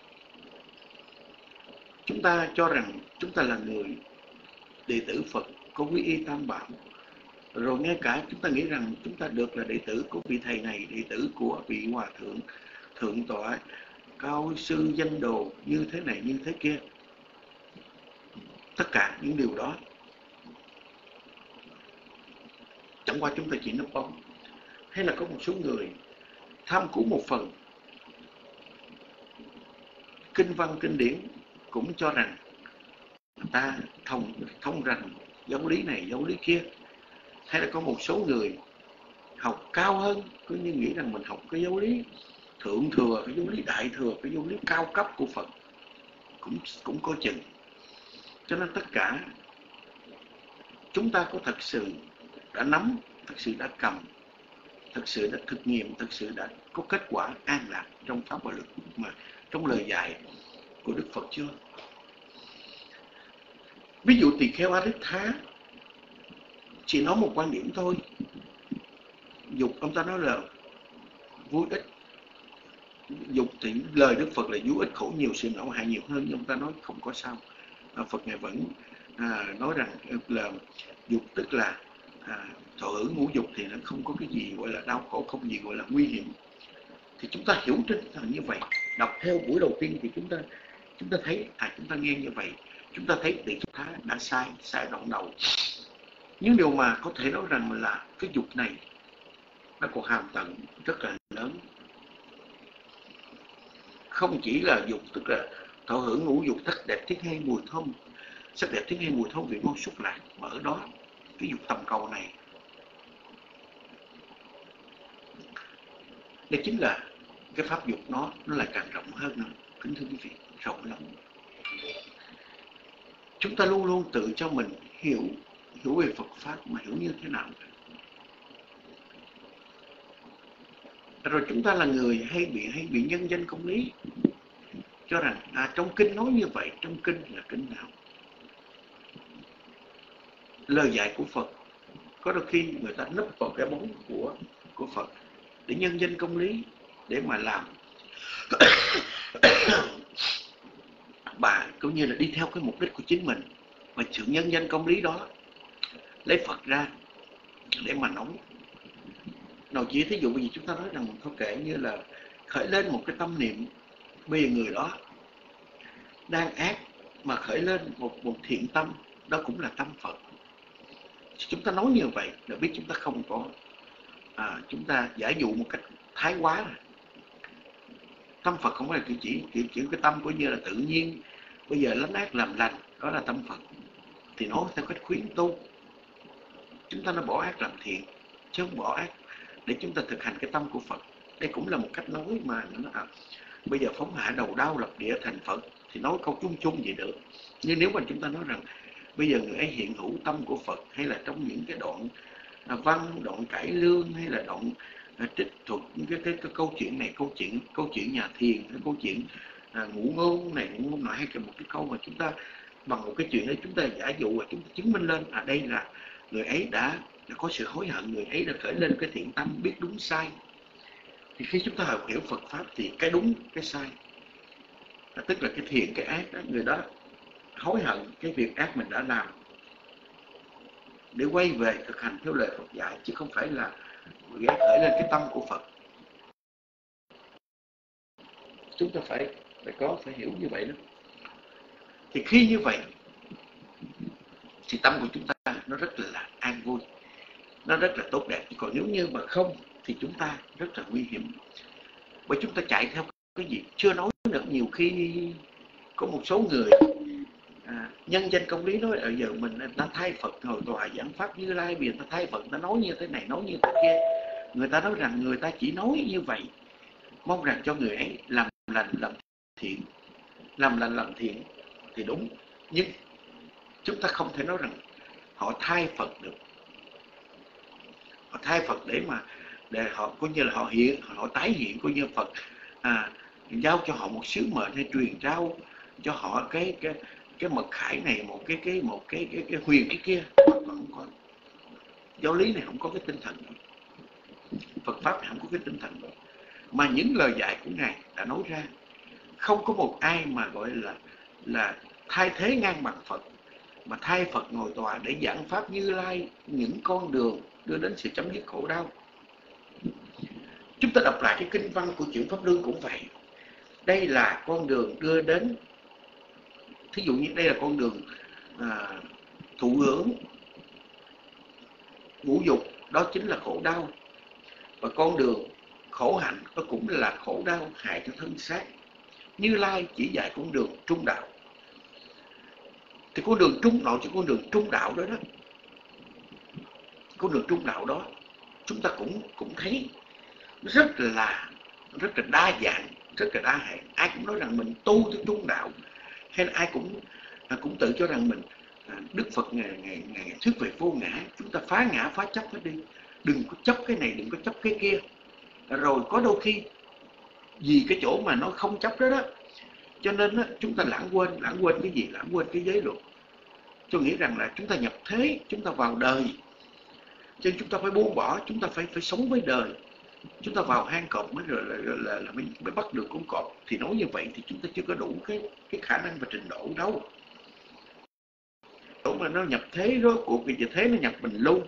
Chúng ta cho rằng chúng ta là người đệ tử Phật có quy y Tam Bảo. Rồi ngay cả chúng ta nghĩ rằng chúng ta được là đệ tử của vị thầy này, đệ tử của vị hòa thượng, thượng tọa, cao sư danh đồ như thế này như thế kia. Tất cả những điều đó chẳng qua chúng ta chỉ nấp bóng. Hay là có một số người tham cứu một phần kinh văn kinh điển cũng cho rằng ta thông thông rành giáo lý này giáo lý kia. Hay là có một số người học cao hơn, cứ như nghĩ rằng mình học cái giáo lý thượng thừa, cái giáo lý đại thừa, cái giáo lý cao cấp của Phật cũng cũng có chừng. Cho nên tất cả chúng ta có thật sự đã nắm, thật sự đã cầm, thật sự đã thực nghiệm, thật sự đã có kết quả an lạc trong pháp và luật mà trong lời dạy của Đức Phật chưa? Ví dụ tỳ kheo A-rích-thá chỉ nói một quan điểm thôi. Dục ông ta nói là vui ích. Dục thì lời Đức Phật là vui ích khổ nhiều, sự não hại nhiều hơn, nhưng ông ta nói không có sao. À, Phật Ngài vẫn à, nói rằng là dục tức là à, thọ hưởng ngũ dục thì nó không có cái gì gọi là đau khổ, không gì gọi là nguy hiểm. Thì chúng ta hiểu trên tinh như vậy. Đọc theo buổi đầu tiên thì chúng ta chúng ta thấy, à chúng ta nghe như vậy, chúng ta thấy tỷ khá đã sai, sai đoạn đầu. Nhưng điều mà có thể nói rằng là cái dục này nó còn hàm tận rất là lớn. Không chỉ là dục tức là thọ hưởng ngũ dục, sắc đẹp tiếng hay mùi thơm, sắc đẹp tiếng hay mùi thơm vị ngon xúc lạc, mà ở đó cái dục tầm cầu này đây chính là cái pháp dục, nó nó lại càng rộng hơn nữa. Kính thưa quý vị, rộng lắm. Chúng ta luôn luôn tự cho mình hiểu hiểu về Phật Pháp mà hiểu như thế nào. Rồi chúng ta là người hay bị hay bị nhân danh công lý, cho rằng à trong kinh nói như vậy, trong kinh là kinh nào? Lời dạy của Phật có đôi khi người ta nấp vào cái bóng của của Phật để nhân danh công lý, để mà làm bà cũng như là đi theo cái mục đích của chính mình, và sự nhân danh công lý đó lấy Phật ra để mà nói. Nào chỉ thí dụ gì chúng ta nói rằng có kể như là khởi lên một cái tâm niệm, bây giờ người đó đang ác mà khởi lên một, một thiện tâm, đó cũng là tâm Phật. Chúng ta nói như vậy là biết chúng ta không có à, chúng ta giả dụ một cách thái quá rồi. Tâm Phật không phải là kiểu chỉ kiểu, kiểu cái tâm của như là tự nhiên bây giờ lánh ác làm lành, đó là tâm Phật. Thì nói theo cách khuyến tu, chúng ta nó bỏ ác làm thiện, chứ không bỏ ác để chúng ta thực hành cái tâm của Phật. Đây cũng là một cách nói mà nó à, bây giờ phóng hạ đầu đau lập địa thành Phật, thì nói câu chung chung vậy được. Nhưng nếu mà chúng ta nói rằng bây giờ người ấy hiện hữu tâm của Phật, hay là trong những cái đoạn à, văn, đoạn cải lương, hay là đoạn à, trích thuật cái, cái, cái câu chuyện này, câu chuyện câu chuyện nhà thiền, cái câu chuyện à, ngụ ngôn này ngụ ngôn nọ, hay là một cái câu mà chúng ta bằng một cái chuyện đấy chúng ta giả dụ và chúng ta chứng minh lên à đây là người ấy đã, đã có sự hối hận, người ấy đã khởi lên cái thiện tâm biết đúng sai. Thì khi chúng ta học hiểu Phật pháp thì cái đúng cái sai, tức là cái thiện cái ác đó, người đó hối hận cái việc ác mình đã làm để quay về thực hành theo lời Phật dạy, chứ không phải là người ấy khởi lên cái tâm của Phật. Chúng ta phải phải có phải hiểu như vậy đó. Thì khi như vậy thì tâm của chúng ta nó rất là an vui, nó rất là tốt đẹp. Còn nếu như mà không thì chúng ta rất là nguy hiểm, bởi chúng ta chạy theo cái gì chưa nói được. Nhiều khi có một số người à, nhân danh công lý nói ở giờ mình ta thay Phật ngồi tòa giảng pháp Như Lai, vì ta thay Phật ta nói như thế này nói như thế kia. Người ta nói rằng người ta chỉ nói như vậy mong rằng cho người ấy làm lành làm thiện, làm lành làm thiện thì đúng, nhưng chúng ta không thể nói rằng họ thay Phật được. Họ thay Phật để mà để họ coi như là họ hiện, họ tái hiện coi như Phật à, giao cho họ một sứ mệnh hay truyền trao cho họ cái cái cái mật khải này, một cái cái một cái cái, cái huyền cái kia. Phật không có, giáo lý này không có cái tinh thần đó. Phật pháp này không có cái tinh thần đó. Mà những lời dạy của Ngài đã nói ra, không có một ai mà gọi là là thay thế ngang bằng Phật, mà thay Phật ngồi tòa để giảng pháp Như Lai, những con đường đưa đến sự chấm dứt khổ đau. Chúng ta đọc lại cái kinh văn của Chuyển Pháp Luân cũng vậy. Đây là con đường đưa đến, thí dụ như đây là con đường à, thụ hưởng ngũ dục, đó chính là khổ đau. Và con đường khổ hạnh đó cũng là khổ đau hại cho thân xác. Như Lai chỉ dạy con đường trung đạo. Thì con đường trung đạo, chỉ con đường trung đạo đó đó, con đường trung đạo đó chúng ta cũng cũng thấy rất là rất là đa dạng, rất là đa hệ. Ai cũng nói rằng mình tu theo trung đạo, hay là ai cũng cũng tự cho rằng mình Đức Phật ngày ngày ngày thuyết về vô ngã. Chúng ta phá ngã phá chấp hết đi, đừng có chấp cái này, đừng có chấp cái kia. Rồi có đôi khi vì cái chỗ mà nó không chấp đó đó, cho nên đó, chúng ta lãng quên lãng quên cái gì? Lãng quên cái giới luật. Tôi nghĩ rằng là chúng ta nhập thế, chúng ta vào đời, cho nên chúng ta phải buông bỏ, chúng ta phải phải sống với đời. Chúng ta vào hang cọp mới rồi là, là, là, là mới, mới bắt được con cọp. Thì nói như vậy thì chúng ta chưa có đủ cái cái khả năng và trình độ đâu. Chỗ mà nó nhập thế rốt cuộc thì giờ thế nó nhập mình luôn.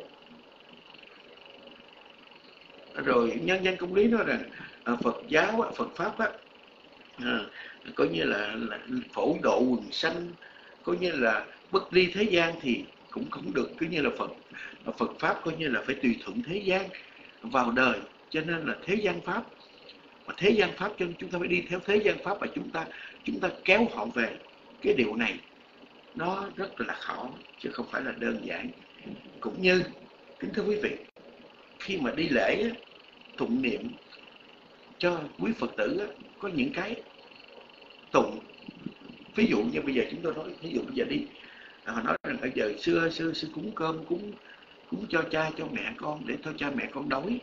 Rồi nhân danh công lý nói rằng à, Phật giáo, Phật pháp á, à, coi như là, là phổ độ quần sanh, coi như là bất ly thế gian thì cũng không được, cứ như là Phật Phật pháp coi như là phải tùy thuận thế gian vào đời, cho nên là thế gian pháp. Mà thế gian pháp cho nên chúng ta phải đi theo thế gian pháp, và chúng ta chúng ta kéo họ về cái điều này nó rất là khó, chứ không phải là đơn giản. Cũng như kính thưa quý vị, khi mà đi lễ tụng niệm cho quý Phật tử có những cái tụng, ví dụ như bây giờ chúng tôi nói, ví dụ bây giờ đi họ nói rằng bây giờ xưa xưa xưa cúng cơm, cúng cúng cho cha cho mẹ con để cho cha mẹ con đói,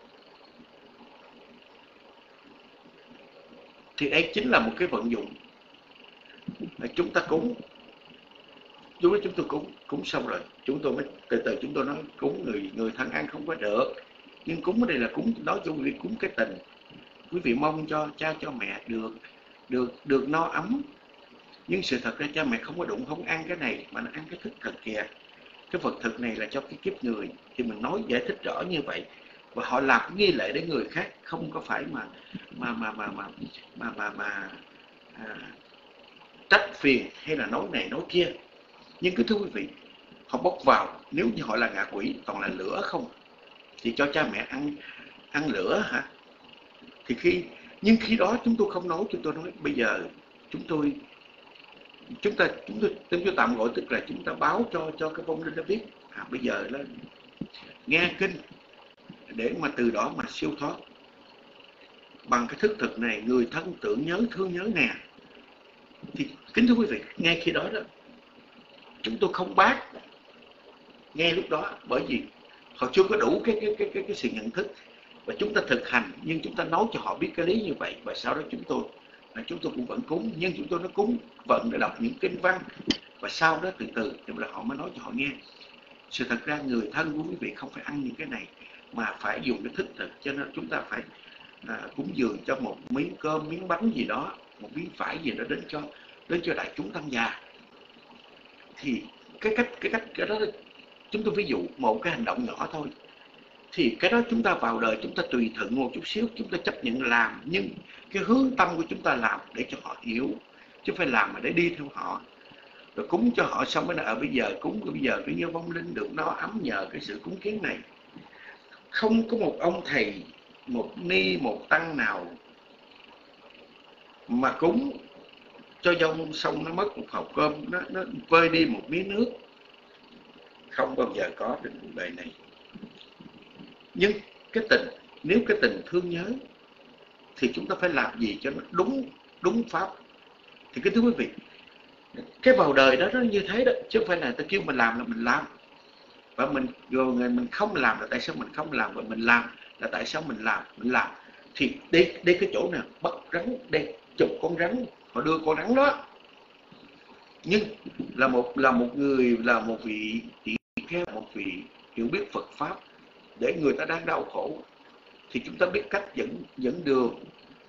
thì đây chính là một cái vận dụng. Chúng ta cúng, chúng tôi chúng tôi cúng cúng xong rồi chúng tôi mới từ từ chúng tôi nói cúng người người thân ăn không có được, nhưng cúng ở đây là cúng nói cho quý vị cúng cái tình. Quý vị mong cho cha cho mẹ được được được no ấm, nhưng sự thật ra cha mẹ không có đụng không ăn cái này mà nó ăn cái thức thực kìa. Cái vật thực này là cho cái kiếp người, thì mình nói giải thích rõ như vậy. Và họ làm cái nghi lễ để người khác, không có phải mà mà mà mà mà mà mà, mà à, trách phiền hay là nói này nói kia. Nhưng cứ thưa quý vị, họ bốc vào, nếu như họ là ngạ quỷ toàn là lửa không, thì cho cha mẹ ăn ăn lửa hả? Thì khi nhưng khi đó chúng tôi không nói, chúng tôi nói bây giờ chúng tôi chúng ta chúng tôi chúng tôi tạm gọi, tức là chúng ta báo cho cho cái vong linh đã biết à, bây giờ là nghe kinh để mà từ đó mà siêu thoát bằng cái thức thực này, người thân tưởng nhớ thương nhớ nè. Thì kính thưa quý vị, ngay khi đó đó chúng tôi không bác ngay lúc đó, bởi vì họ chưa có đủ cái cái cái cái, cái sự nhận thức. Và chúng ta thực hành, nhưng chúng ta nói cho họ biết cái lý như vậy, và sau đó chúng tôi chúng tôi cũng vẫn cúng, nhưng chúng tôi nó cúng vẫn để đọc những kinh văn, và sau đó từ từ thì là họ mới nói cho họ nghe. Sự thật ra người thân của quý vị không phải ăn những cái này, mà phải dùng cái thức thực, cho nên chúng ta phải à, cúng dường cho một miếng cơm, miếng bánh gì đó, một miếng vải gì đó đến cho đến cho đại chúng tăng già. Thì cái cách cái cách cái đó, chúng tôi ví dụ một cái hành động nhỏ thôi, thì cái đó chúng ta vào đời chúng ta tùy thuận một chút xíu, chúng ta chấp nhận làm, nhưng cái hướng tâm của chúng ta làm để cho họ hiểu, chứ không phải làm mà để đi theo họ. Rồi cúng cho họ xong mới là ở bây giờ cúng, bây giờ cái như vong linh được nó ấm nhờ cái sự cúng kiến này. Không có một ông thầy, một ni, một tăng nào mà cúng cho dông xong nó mất một hộp cơm, nó, nó vơi đi một miếng nước. Không bao giờ có trên cuộc đời này. Nhưng cái tình, nếu cái tình thương nhớ thì chúng ta phải làm gì cho nó đúng đúng pháp. Thì kính thưa quý vị, cái vào đời đó nó như thế đó, chứ không phải là ta kêu mình làm là mình làm, và mình rồi mình không làm là tại sao mình không làm, và mình làm là tại sao mình làm mình làm. Thì đây đây cái chỗ nào bắt rắn, đây chụp con rắn, họ đưa con rắn đó, nhưng là một là một người, là một vị tỷ kheo, một vị hiểu biết Phật pháp, để người ta đang đau khổ thì chúng ta biết cách dẫn dẫn đường.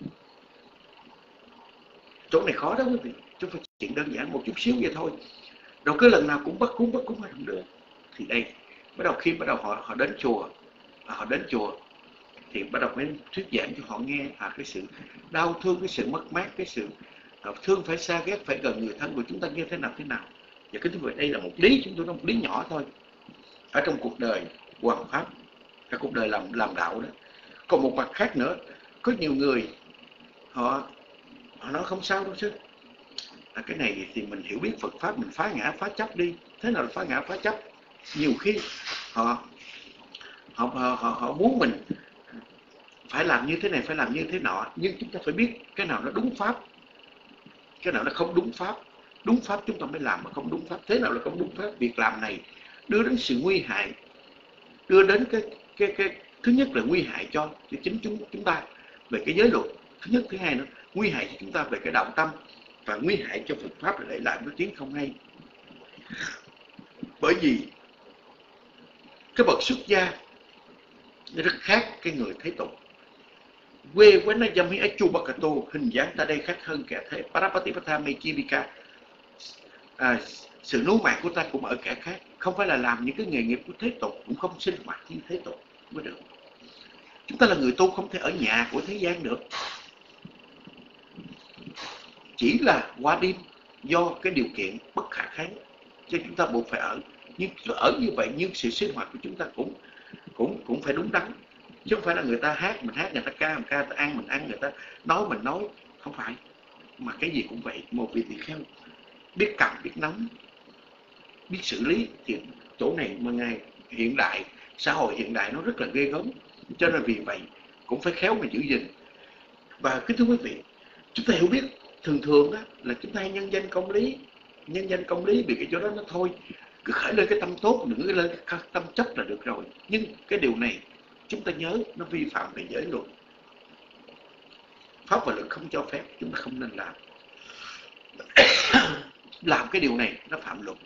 Chỗ này khó đó quý vị, chúng phải chuyện đơn giản một chút xíu vậy thôi. Rồi cứ lần nào cũng bắt cúng bắt cúng hay không được. Thì đây bắt đầu khi bắt đầu họ họ đến chùa, họ đến chùa thì bắt đầu mới thuyết giảng cho họ nghe à, cái sự đau thương, cái sự mất mát, cái sự thương phải xa ghét phải gần người thân của chúng ta như thế nào thế nào. Và cái thứ vậy đây là một lý, chúng tôi nói một lý nhỏ thôi ở trong cuộc đời hoằng pháp, cái cuộc đời làm làm đạo đó. Còn một mặt khác nữa, có nhiều người họ họ nói không sao đâu chứ. À, cái này thì mình hiểu biết Phật pháp, mình phá ngã phá chấp đi. Thế nào là phá ngã phá chấp? Nhiều khi họ họ họ, họ, họ muốn mình phải làm như thế này, phải làm như thế nọ, nhưng chúng ta phải biết cái nào nó đúng pháp, cái nào nó không đúng pháp. Đúng pháp chúng ta mới làm, mà không đúng pháp. Thế nào là không đúng pháp? Việc làm này đưa đến sự nguy hại, đưa đến cái cái cái thứ nhất là nguy hại cho, cho chính chúng chúng ta về cái giới luật, thứ nhất. Thứ hai nữa, nguy hại cho chúng ta về cái đạo tâm, và nguy hại cho Phật pháp là để lại một tiếng không hay. Bởi vì cái bậc xuất gia nó rất khác cái người thế tục. Quê quán nó dâm hi achu bakato, hình dáng ta đây khác hơn kẻ thế. Parapatipatha mechivika, à, sự nuôi mạng của ta cũng ở kẻ khác, không phải là làm những cái nghề nghiệp của thế tục, cũng không sinh hoạt như thế tục mới được. Chúng ta là người tu không thể ở nhà của thế gian được, chỉ là qua đêm do cái điều kiện bất khả kháng cho chúng ta buộc phải ở. Nhưng ở như vậy, nhưng sự sinh hoạt của chúng ta cũng cũng cũng phải đúng đắn, chứ không phải là người ta hát mình hát, người ta ca mình ca, người ta ăn mình ăn, người ta nói mình nói, không phải. Mà cái gì cũng vậy. Một vị tỳ kheo biết cầm biết nắm, biết xử lý, thì chỗ này mà ngày hiện đại, xã hội hiện đại nó rất là ghê gớm, cho nên vì vậy cũng phải khéo mà giữ gìn. Và kính thưa quý vị, chúng ta hiểu biết thường thường á, là chúng ta hay nhân danh công lý, nhân danh công lý vì cái chỗ đó nó thôi, cứ khởi lên cái tâm tốt, đừng có lên cái tâm chấp là được rồi. Nhưng cái điều này chúng ta nhớ nó vi phạm về giới luật, pháp và luật không cho phép, chúng ta không nên làm. Làm cái điều này nó phạm luật.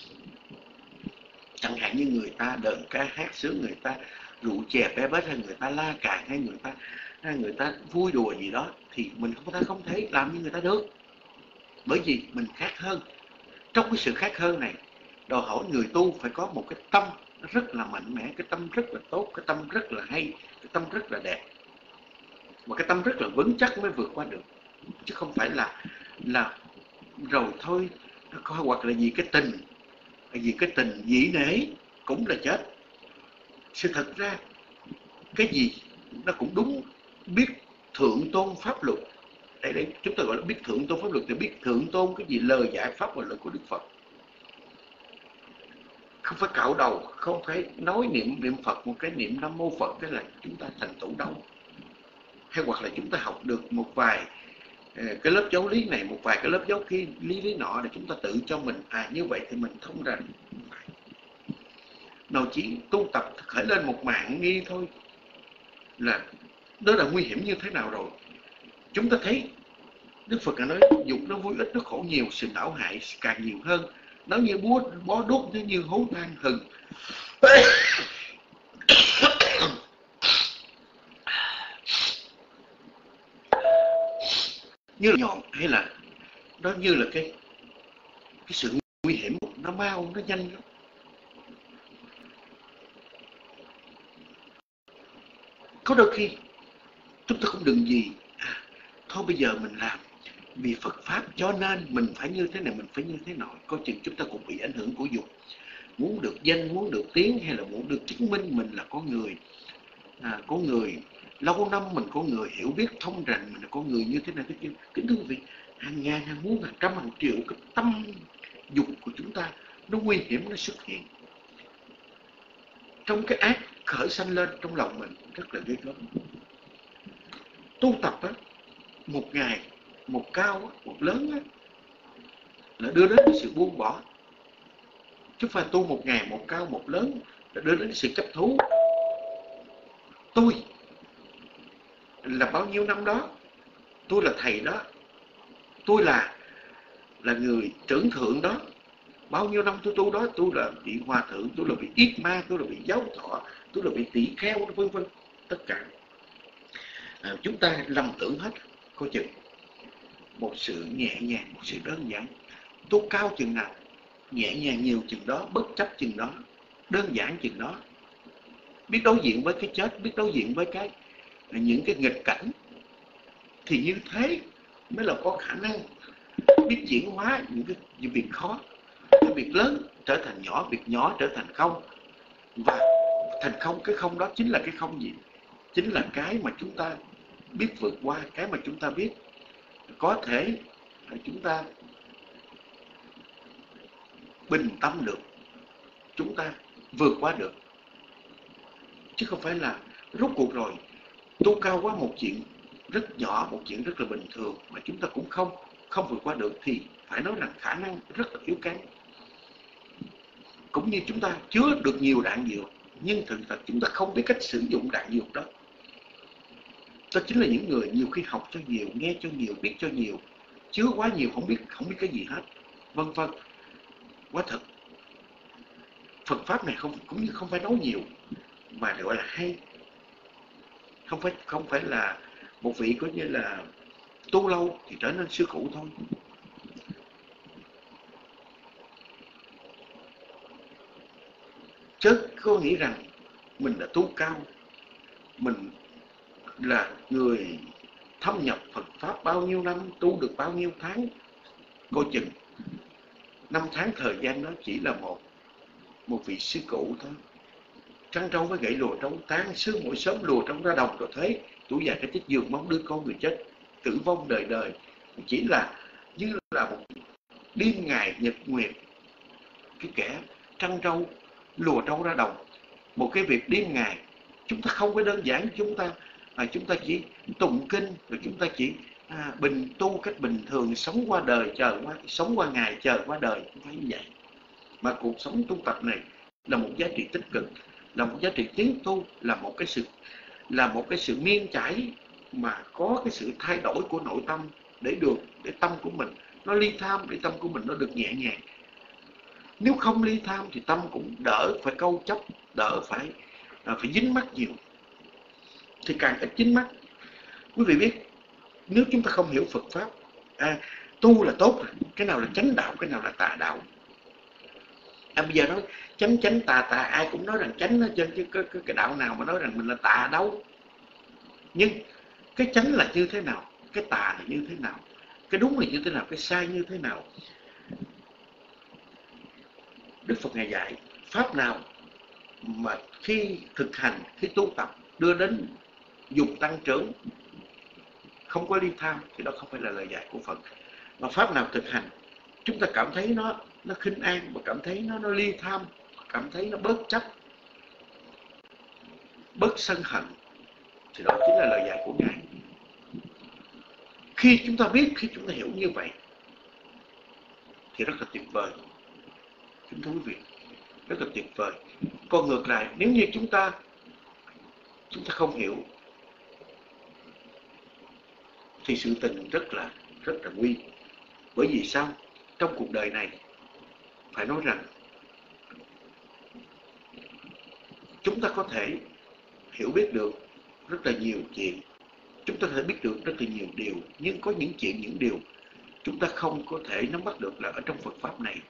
Chẳng hạn như người ta đờn ca hát sướng, người ta rượu chè bé bết, hay người ta la cài, hay người ta hay người ta vui đùa gì đó, thì mình không ta không thể làm như người ta được, bởi vì mình khác hơn. Trong cái sự khác hơn này, đòi hỏi người tu phải có một cái tâm rất là mạnh mẽ, cái tâm rất là tốt, cái tâm rất là hay, cái tâm rất là đẹp, và cái tâm rất là vững chắc mới vượt qua được. Chứ không phải là là rồi thôi, hoặc là vì cái tình, vì cái tình dĩ nể cũng là chết. Sự thật ra cái gì nó cũng đúng, biết thượng tôn pháp luật. Đây đây chúng ta gọi là biết thượng tôn pháp luật, thì biết thượng tôn cái gì, lời giải pháp và lời của Đức Phật. Không phải cạo đầu, không phải nói niệm niệm Phật một cái niệm Nam Mô Phật cái là chúng ta thành tựu đâu. Hay hoặc là chúng ta học được một vài cái lớp giáo lý này, một vài cái lớp giáo kia, lý lý nọ, để chúng ta tự cho mình à như vậy thì mình thông rành. Nào chỉ tu tập khởi lên một mạng nghi thôi là đó là nguy hiểm như thế nào rồi. Chúng ta thấy Đức Phật nói dục nó vui ít, nó khổ nhiều, sự não hại càng nhiều hơn. Nó như búa bó đốt, nó như hố than hừng. Như là nhọn, hay là nó như là cái cái sự nguy hiểm, nó mau, nó nhanh lắm. Có đôi khi chúng ta không đừng gì à, thôi bây giờ mình làm vì Phật Pháp cho nên mình phải như thế này, mình phải như thế nọ. Coi chừng chúng ta cũng bị ảnh hưởng của dục. Muốn được danh, muốn được tiếng, hay là muốn được chứng minh mình là con người à, có người lâu năm, mình có người hiểu biết thông rành, mình là con người như thế này thế kia. Kính thưa quý vị, hàng ngàn, hàng muôn, hàng trăm, hàng triệu cái tâm dục của chúng ta nó nguy hiểm, nó xuất hiện trong cái ác khởi sanh lên trong lòng mình rất là ghê gớm. Tu tập á, một ngày một cao á, một lớn á, là đưa đến sự buông bỏ. Chứ phải tu một ngày một cao một lớn là đưa đến sự chấp thú. Tôi là bao nhiêu năm đó, tôi là thầy đó, tôi là là người trưởng thượng đó, bao nhiêu năm tôi tu đó, tôi là vị hòa thượng, tôi là vị yết ma, tôi là vị giáo thọ, tôi là vị tỷ kheo, vân vân, tất cả à, chúng ta lầm tưởng hết. Coi chừng một sự nhẹ nhàng, một sự đơn giản, tu cao chừng nào, nhẹ nhàng nhiều chừng đó, bất chấp chừng đó, đơn giản chừng đó. Biết đối diện với cái chết, biết đối diện với cái những cái nghịch cảnh, thì như thế mới là có khả năng biết chuyển hóa những cái những việc khó, cái việc lớn trở thành nhỏ, việc nhỏ trở thành không. Và thành không, cái không đó chính là cái không gì? Chính là cái mà chúng ta biết vượt qua, cái mà chúng ta biết có thể chúng ta bình tâm được, chúng ta vượt qua được. Chứ không phải là rốt cuộc rồi tu cao quá một chuyện rất nhỏ, một chuyện rất là bình thường mà chúng ta cũng không không vượt qua được, thì phải nói rằng khả năng rất là yếu kém. Cũng như chúng ta chứa được nhiều đạn dược, nhưng thực thật chúng ta không biết cách sử dụng đạn dược đó. Đó chính là những người nhiều khi học cho nhiều, nghe cho nhiều, biết cho nhiều, chứa quá nhiều không biết không biết cái gì hết, vân vân. Quá thật, Phật pháp này không cũng như không phải nói nhiều mà gọi là hay. Không phải không phải là một vị coi như là tu lâu thì trở nên sư cụ thôi. Chứ có nghĩ rằng mình đã tu cao, mình là người thâm nhập Phật pháp bao nhiêu năm, tu được bao nhiêu tháng, coi chừng năm tháng thời gian đó chỉ là một một vị sư cụ thôi. Trăng trâu với gậy lùa trống, tháng sương mỗi sớm lùa trống ra đồng, rồi thế tuổi già cái chết giường mong đưa con người chết, tử vong đời đời. Chỉ là như là một đêm ngày nhật nguyệt, cái kẻ trăng trâu lùa trâu ra đồng, một cái việc đêm ngày. Chúng ta không có đơn giản, chúng ta à, chúng ta chỉ tụng kinh, rồi chúng ta chỉ à, bình tu cách bình thường, sống qua đời chờ qua, sống qua ngày chờ qua đời, không phải như vậy. Mà cuộc sống tu tập này là một giá trị tích cực, là một giá trị tiến tu, là một cái sự là một cái sự miên chảy mà có cái sự thay đổi của nội tâm để được để tâm của mình nó ly tham, để tâm của mình nó được nhẹ nhàng. Nếu không ly tham thì tâm cũng đỡ phải câu chấp, đỡ phải à, phải dính mắc nhiều, thì càng ít dính mắc. Quý vị biết, nếu chúng ta không hiểu Phật pháp, à, tu là tốt, cái nào là chánh đạo, cái nào là tà đạo. À, bây giờ nói chánh chánh tà tà, ai cũng nói rằng chánh hết trơn, chứ cái, cái, cái đạo nào mà nói rằng mình là tà đâu. Nhưng cái chánh là như thế nào, cái tà là như thế nào, cái đúng là như thế nào, cái sai như thế nào. Đức Phật Ngài dạy pháp nào mà khi thực hành, khi tu tập đưa đến dục tăng trưởng, không có ly tham, thì đó không phải là lời dạy của Phật. Mà pháp nào thực hành chúng ta cảm thấy nó nó khinh an, mà cảm thấy nó nó ly tham, cảm thấy nó bớt chấp, bớt sân hận, thì đó chính là lời dạy của Ngài. Khi chúng ta biết, khi chúng ta hiểu như vậy thì rất là tuyệt vời. Kính thưa quý vị, rất là tuyệt vời. Còn ngược lại, nếu như chúng ta chúng ta không hiểu thì sự tình rất là rất rất là nguy. Bởi vì sao? Trong cuộc đời này phải nói rằng chúng ta có thể hiểu biết được rất là nhiều chuyện, chúng ta có thể biết được rất là nhiều điều, nhưng có những chuyện, những điều chúng ta không có thể nắm bắt được là ở trong Phật Pháp này.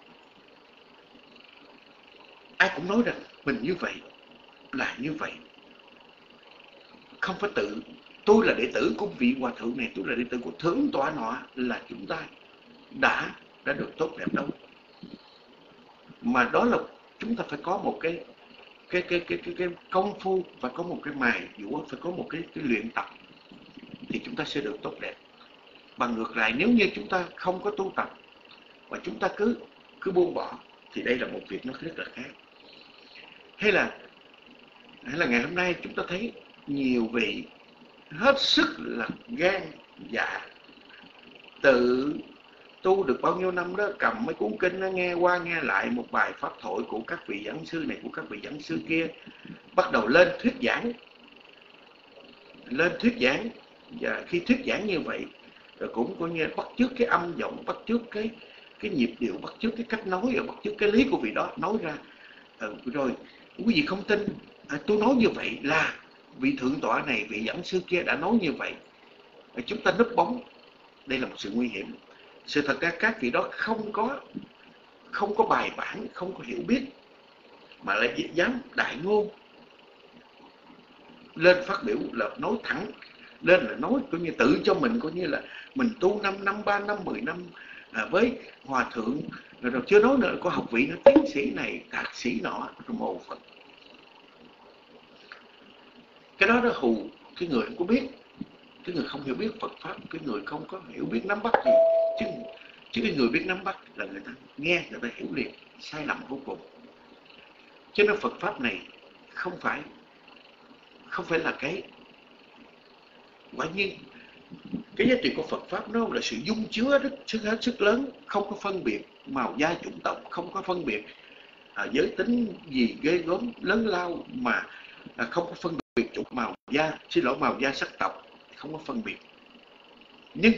Ai cũng nói rằng mình như vậy, là như vậy. Không phải tự, tôi là đệ tử của vị hòa thượng này, tôi là đệ tử của thượng tọa nọ, là chúng ta đã, đã được tốt đẹp đâu. Mà đó là chúng ta phải có một cái cái cái cái cái, cái công phu, phải có một cái mài dũa, phải có một cái, cái luyện tập thì chúng ta sẽ được tốt đẹp. Bằng ngược lại, nếu như chúng ta không có tu tập và chúng ta cứ cứ buông bỏ thì đây là một việc nó rất là khác. Hay là hay là ngày hôm nay chúng ta thấy nhiều vị hết sức là gan dạ, tự tu được bao nhiêu năm đó, cầm mấy cuốn kinh nó nghe qua nghe lại một bài pháp thoại của các vị giảng sư này, của các vị giảng sư kia, bắt đầu lên thuyết giảng, lên thuyết giảng. Và khi thuyết giảng như vậy rồi cũng coi như bắt chước cái âm giọng, bắt chước cái cái nhịp điệu, bắt chước cái cách nói, rồi bắt chước cái lý của vị đó nói ra. Ừ, rồi quý vị không tin, à, tôi nói như vậy là vị thượng tọa này, vị giảng sư kia đã nói như vậy. Chúng ta núp bóng, đây là một sự nguy hiểm. Sự thật ra các vị đó không có không có bài bản, không có hiểu biết, mà lại dám đại ngôn, lên phát biểu là nói thẳng, lên là nói coi như tự cho mình coi như là mình tu năm năm, ba năm, mười năm à, với hòa thượng, rồi, rồi chưa nói nữa có học vị nó tiến sĩ này, thạc sĩ nọ, rồi mộ Phật. Cái đó nó hù cái người không có biết, cái người không hiểu biết Phật Pháp, cái người không có hiểu biết nắm bắt gì. Chứ, chứ cái người biết nắm bắt là người ta nghe, người ta hiểu liền, sai lầm vô cùng. Cho nên Phật Pháp này không phải không phải là cái, quả nhiên cái giá trị của Phật Pháp nó là sự dung chứa rất sức hết sức lớn, không có phân biệt màu da chủng tộc, không có phân biệt à, giới tính gì ghê gớm lớn lao, mà à, không có phân biệt chủng màu da, xin lỗi màu da sắc tộc, không có phân biệt. Nhưng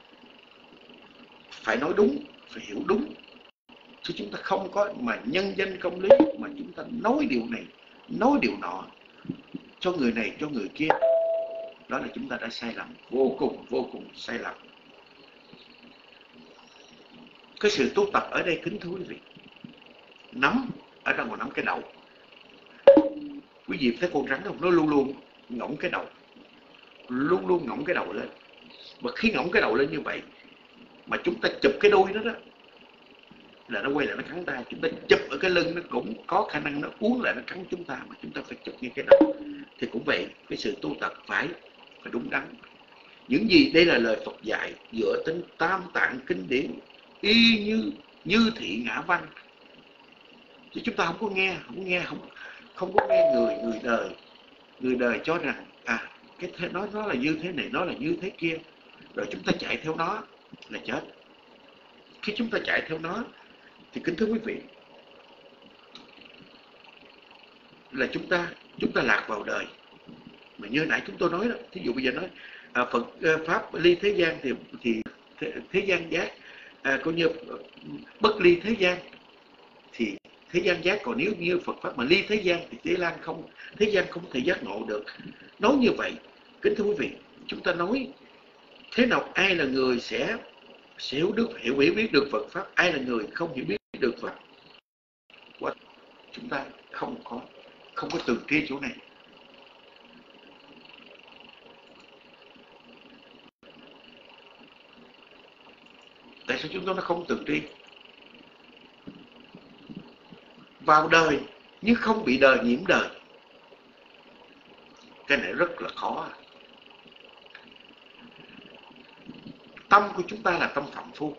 phải nói đúng, phải hiểu đúng, chứ chúng ta không có mà nhân danh công lý, mà chúng ta nói điều này, nói điều nọ cho người này, cho người kia. Đó là chúng ta đã sai lầm, vô cùng, vô cùng sai lầm. Cái sự tu tập ở đây kính thưa quý vị, nắm, ở đâu mà nắm cái đầu. Quý vị thấy con rắn không? Nó luôn luôn ngỗng cái đầu, luôn luôn ngỗng cái đầu lên. Và khi ngỗng cái đầu lên như vậy, mà chúng ta chụp cái đuôi đó đó, là nó quay lại nó cắn ta. Chúng ta chụp ở cái lưng, nó cũng có khả năng nó uốn lại nó cắn chúng ta, mà chúng ta phải chụp như cái đầu. Thì cũng vậy, cái sự tu tập phải phải đúng đắn. Những gì đây là lời Phật dạy dựa trên tam tạng kinh điển, y như như thị ngã văn. Chứ chúng ta không có nghe, không nghe, không không có nghe người người đời, người đời cho rằng à cái thế nói nó là như thế này, nó là như thế kia, rồi chúng ta chạy theo nó là chết. Khi chúng ta chạy theo nó thì kính thưa quý vị, là chúng ta chúng ta lạc vào đời. Mà như nãy chúng tôi nói đó, thí dụ bây giờ nói à, Phật à, Pháp ly thế gian thì thì thế, thế gian giác à, coi như bất ly thế gian thì thế gian giác. Còn nếu như Phật Pháp mà ly thế gian thì thế gian không thế gian không thể giác ngộ được. Nói như vậy, kính thưa quý vị, chúng ta nói thế nào ai là người sẽ sẽ hiểu được hiểu hiểu biết được Phật Pháp, ai là người không hiểu biết được Phật. Chúng ta không có không có từ tri chỗ này. Tại sao chúng ta nó không từ tri? Vào đời nhưng không bị đời nhiễm đời. Cái này rất là khó. Tâm của chúng ta là tâm phạm phu,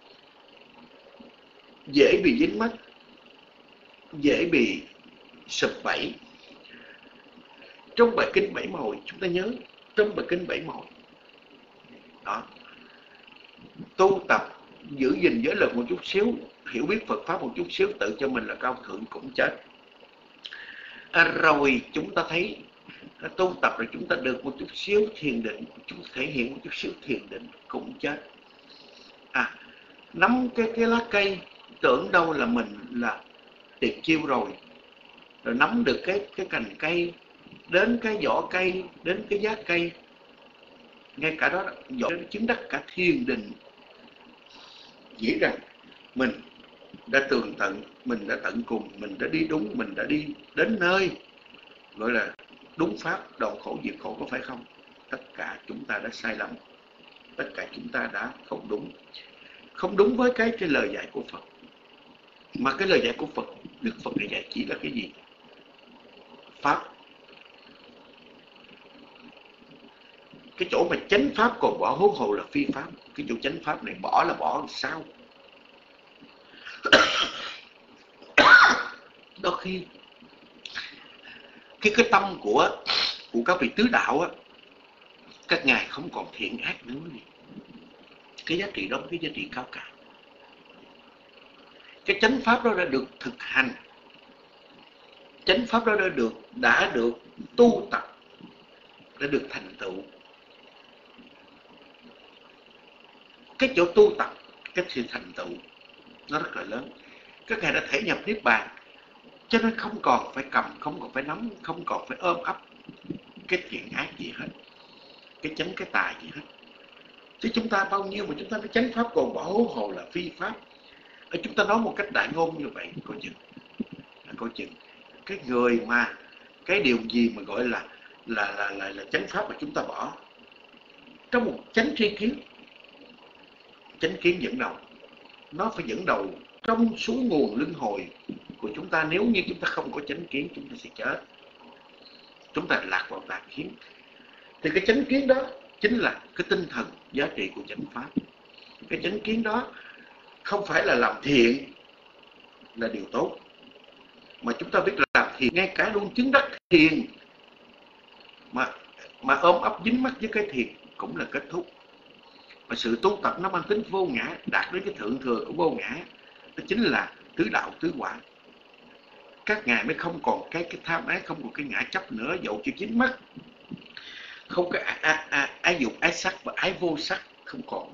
dễ bị dính mắc, dễ bị sụp bẫy. Trong bài kinh bảy mồi, chúng ta nhớ, trong bài kinh bảy mồi đó, tu tập giữ gìn giới luật một chút xíu, hiểu biết Phật Pháp một chút xíu, tự cho mình là cao thượng cũng chết. À, rồi chúng ta thấy tu tập rồi chúng ta được một chút xíu thiền định, chúng ta thể hiện một chút xíu thiền định cũng chết. À, nắm cái cái lá cây, tưởng đâu là mình là tiệt chiêu rồi, rồi nắm được cái cái cành cây, đến cái vỏ cây, đến cái giá cây, ngay cả đó vỏ chứng đắc cả thiên đình. Nghĩ rằng mình đã tường tận, mình đã tận cùng, mình đã đi đúng, mình đã đi đến nơi gọi là đúng pháp, đoạn khổ diệt khổ, có phải không? Tất cả chúng ta đã sai lầm, tất cả chúng ta đã không đúng, không đúng với cái cái lời dạy của Phật. Mà cái lời dạy của Phật, Đức Phật này dạy chỉ là cái gì? Pháp. Cái chỗ mà chánh pháp còn bỏ huống hồ là phi pháp. Cái chỗ chánh pháp này bỏ là bỏ làm sao? Đó khi cái cái tâm của của các vị tứ đạo á, các ngài không còn thiện ác nữa. Cái giá trị đó là cái giá trị cao cả. Cái chánh pháp đó đã được thực hành, chánh pháp đó đã được đã được tu tập, đã được thành tựu. Cái chỗ tu tập, cái sự thành tựu nó rất là lớn. Các ngài đã thể nhập niết bàn, cho nên không còn phải cầm, không còn phải nắm, không còn phải ôm ấp cái thiện ác gì hết, cái chánh cái tài gì hết. Chứ chúng ta bao nhiêu mà chúng ta nói chánh pháp còn bỏ huống hồ là phi pháp. Ở chúng ta nói một cách đại ngôn như vậy, coi chừng, coi chừng cái người mà cái điều gì mà gọi là là là là, là chánh pháp mà chúng ta bỏ trong một chánh tri kiến, chánh kiến dẫn đầu, nó phải dẫn đầu trong xuống nguồn luân hồi của chúng ta. Nếu như chúng ta không có chánh kiến, chúng ta sẽ chết, chúng ta lạc vào tà kiến. Thì cái chánh kiến đó chính là cái tinh thần giá trị của chánh pháp. Cái chánh kiến đó không phải là làm thiện là điều tốt, mà chúng ta biết là làm thiện, ngay cả luôn chứng đắc thiền mà mà ôm ấp dính mắc với cái thiền cũng là kết thúc. Và sự tu tập nó mang tính vô ngã, đạt đến cái thượng thừa của vô ngã, đó chính là tứ đạo tứ quả. Các ngài mới không còn cái cái tham ái, không còn cái ngã chấp nữa, dẫu chưa dính mắc, không có ái, ái, ái dục ái sắc và ái vô sắc, không còn.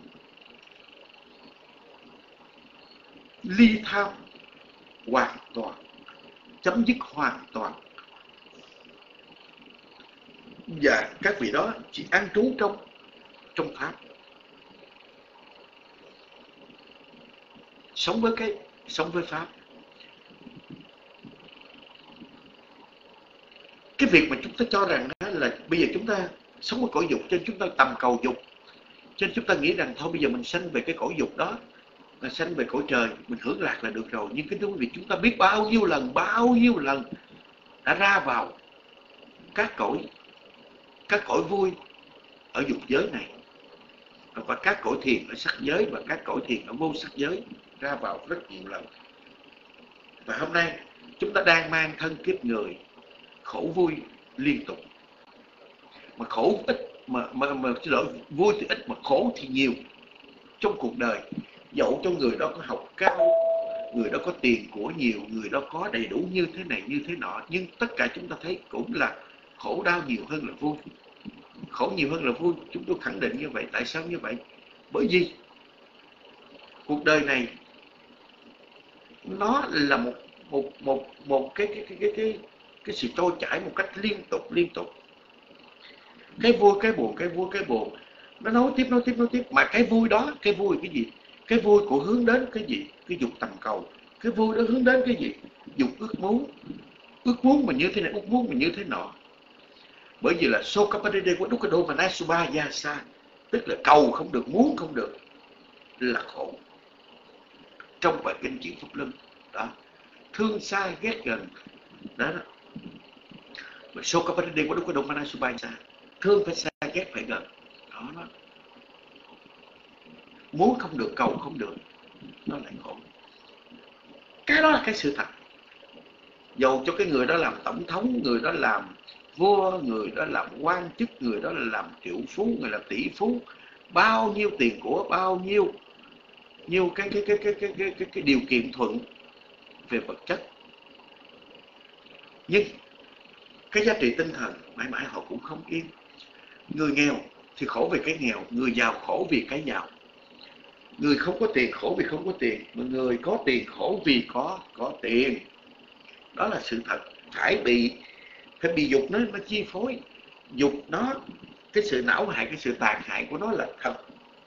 Ly tham hoàn toàn, chấm dứt hoàn toàn. Và các vị đó chỉ an trú trong trong pháp, sống với cái sống với pháp. Cái việc mà chúng ta cho rằng là bây giờ chúng ta sống với cõi dục, cho nên chúng ta tầm cầu dục, cho nên chúng ta nghĩ rằng thôi bây giờ mình sanh về cái cõi dục đó, là sanh về cõi trời, mình hưởng lạc là được rồi. Nhưng cái thú vị, chúng ta biết bao nhiêu lần, bao nhiêu lần đã ra vào các cõi, các cõi vui ở dục giới này, và các cõi thiền ở sắc giới, và các cõi thiền ở vô sắc giới, ra vào rất nhiều lần. Và hôm nay chúng ta đang mang thân kiếp người, khổ vui liên tục. Mà khổ ít, mà, mà, mà xin lỗi, vui thì ít mà khổ thì nhiều trong cuộc đời. Dẫu cho người đó có học cao, người đó có tiền của nhiều, người đó có đầy đủ như thế này như thế nọ, nhưng tất cả chúng ta thấy cũng là khổ đau nhiều hơn là vui. Khổ nhiều hơn là vui, chúng tôi khẳng định như vậy. Tại sao như vậy? Bởi vì cuộc đời này nó là một một một một cái cái cái cái cái, cái sự trôi chảy một cách liên tục liên tục. Cái vui cái buồn, cái vui cái buồn, nó nối tiếp nối tiếp nối tiếp. Mà cái vui đó, cái vui cái gì? Cái vui của hướng đến cái gì? Cái dục tầm cầu. Cái vui đó hướng đến cái gì? Dục ước muốn. Ước muốn mà như thế này, ước muốn mà như thế nọ. Bởi vì là Sokapadede của Dukkado Manasubha Yasa, tức là cầu không được, muốn không được, là khổ. Trong bài kinh Chuyển Pháp Luân đó, thương xa ghét gần đó, đó. Sokapadede của Dukkado Manasubha Yasa, thương phải xa ghét phải gần đó, đó. Muốn không được, cầu không được, nó lại khổ. Cái đó là cái sự thật. Dầu cho cái người đó làm tổng thống, người đó làm vua, người đó làm quan chức, người đó là làm triệu phú, người làm tỷ phú, bao nhiêu tiền của, bao nhiêu nhiều cái cái cái cái cái cái cái, cái điều kiện thuận về vật chất, nhưng cái giá trị tinh thần mãi mãi họ cũng không yên. Người nghèo thì khổ vì cái nghèo, người giàu khổ vì cái giàu. Người không có tiền khổ vì không có tiền, mà người có tiền khổ vì có có tiền. Đó là sự thật. Phải bị phải bị dục nó nó chi phối. Dục nó, cái sự não hại, cái sự tàn hại của nó là thật.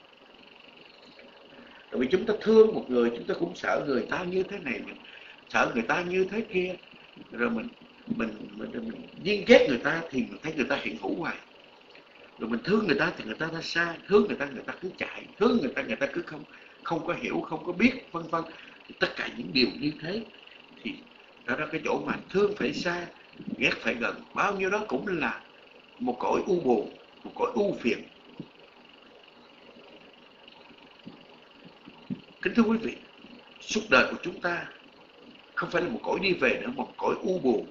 Tại vì chúng ta thương một người, chúng ta cũng sợ người ta như thế này, mình sợ người ta như thế kia, rồi mình mình mình, mình, mình viên ghét người ta thì mình thấy người ta hiện hữu hoài. Rồi mình thương người ta thì người ta ra xa, thương người ta người ta cứ chạy, thương người ta người ta cứ không không có hiểu, không có biết, vân vân. Tất cả những điều như thế thì đó là cái chỗ mà thương phải xa, ghét phải gần, bao nhiêu đó cũng là một cõi u buồn, một cõi u phiền. Kính thưa quý vị, suốt đời của chúng ta không phải là một cõi đi về nữa, một cõi u buồn.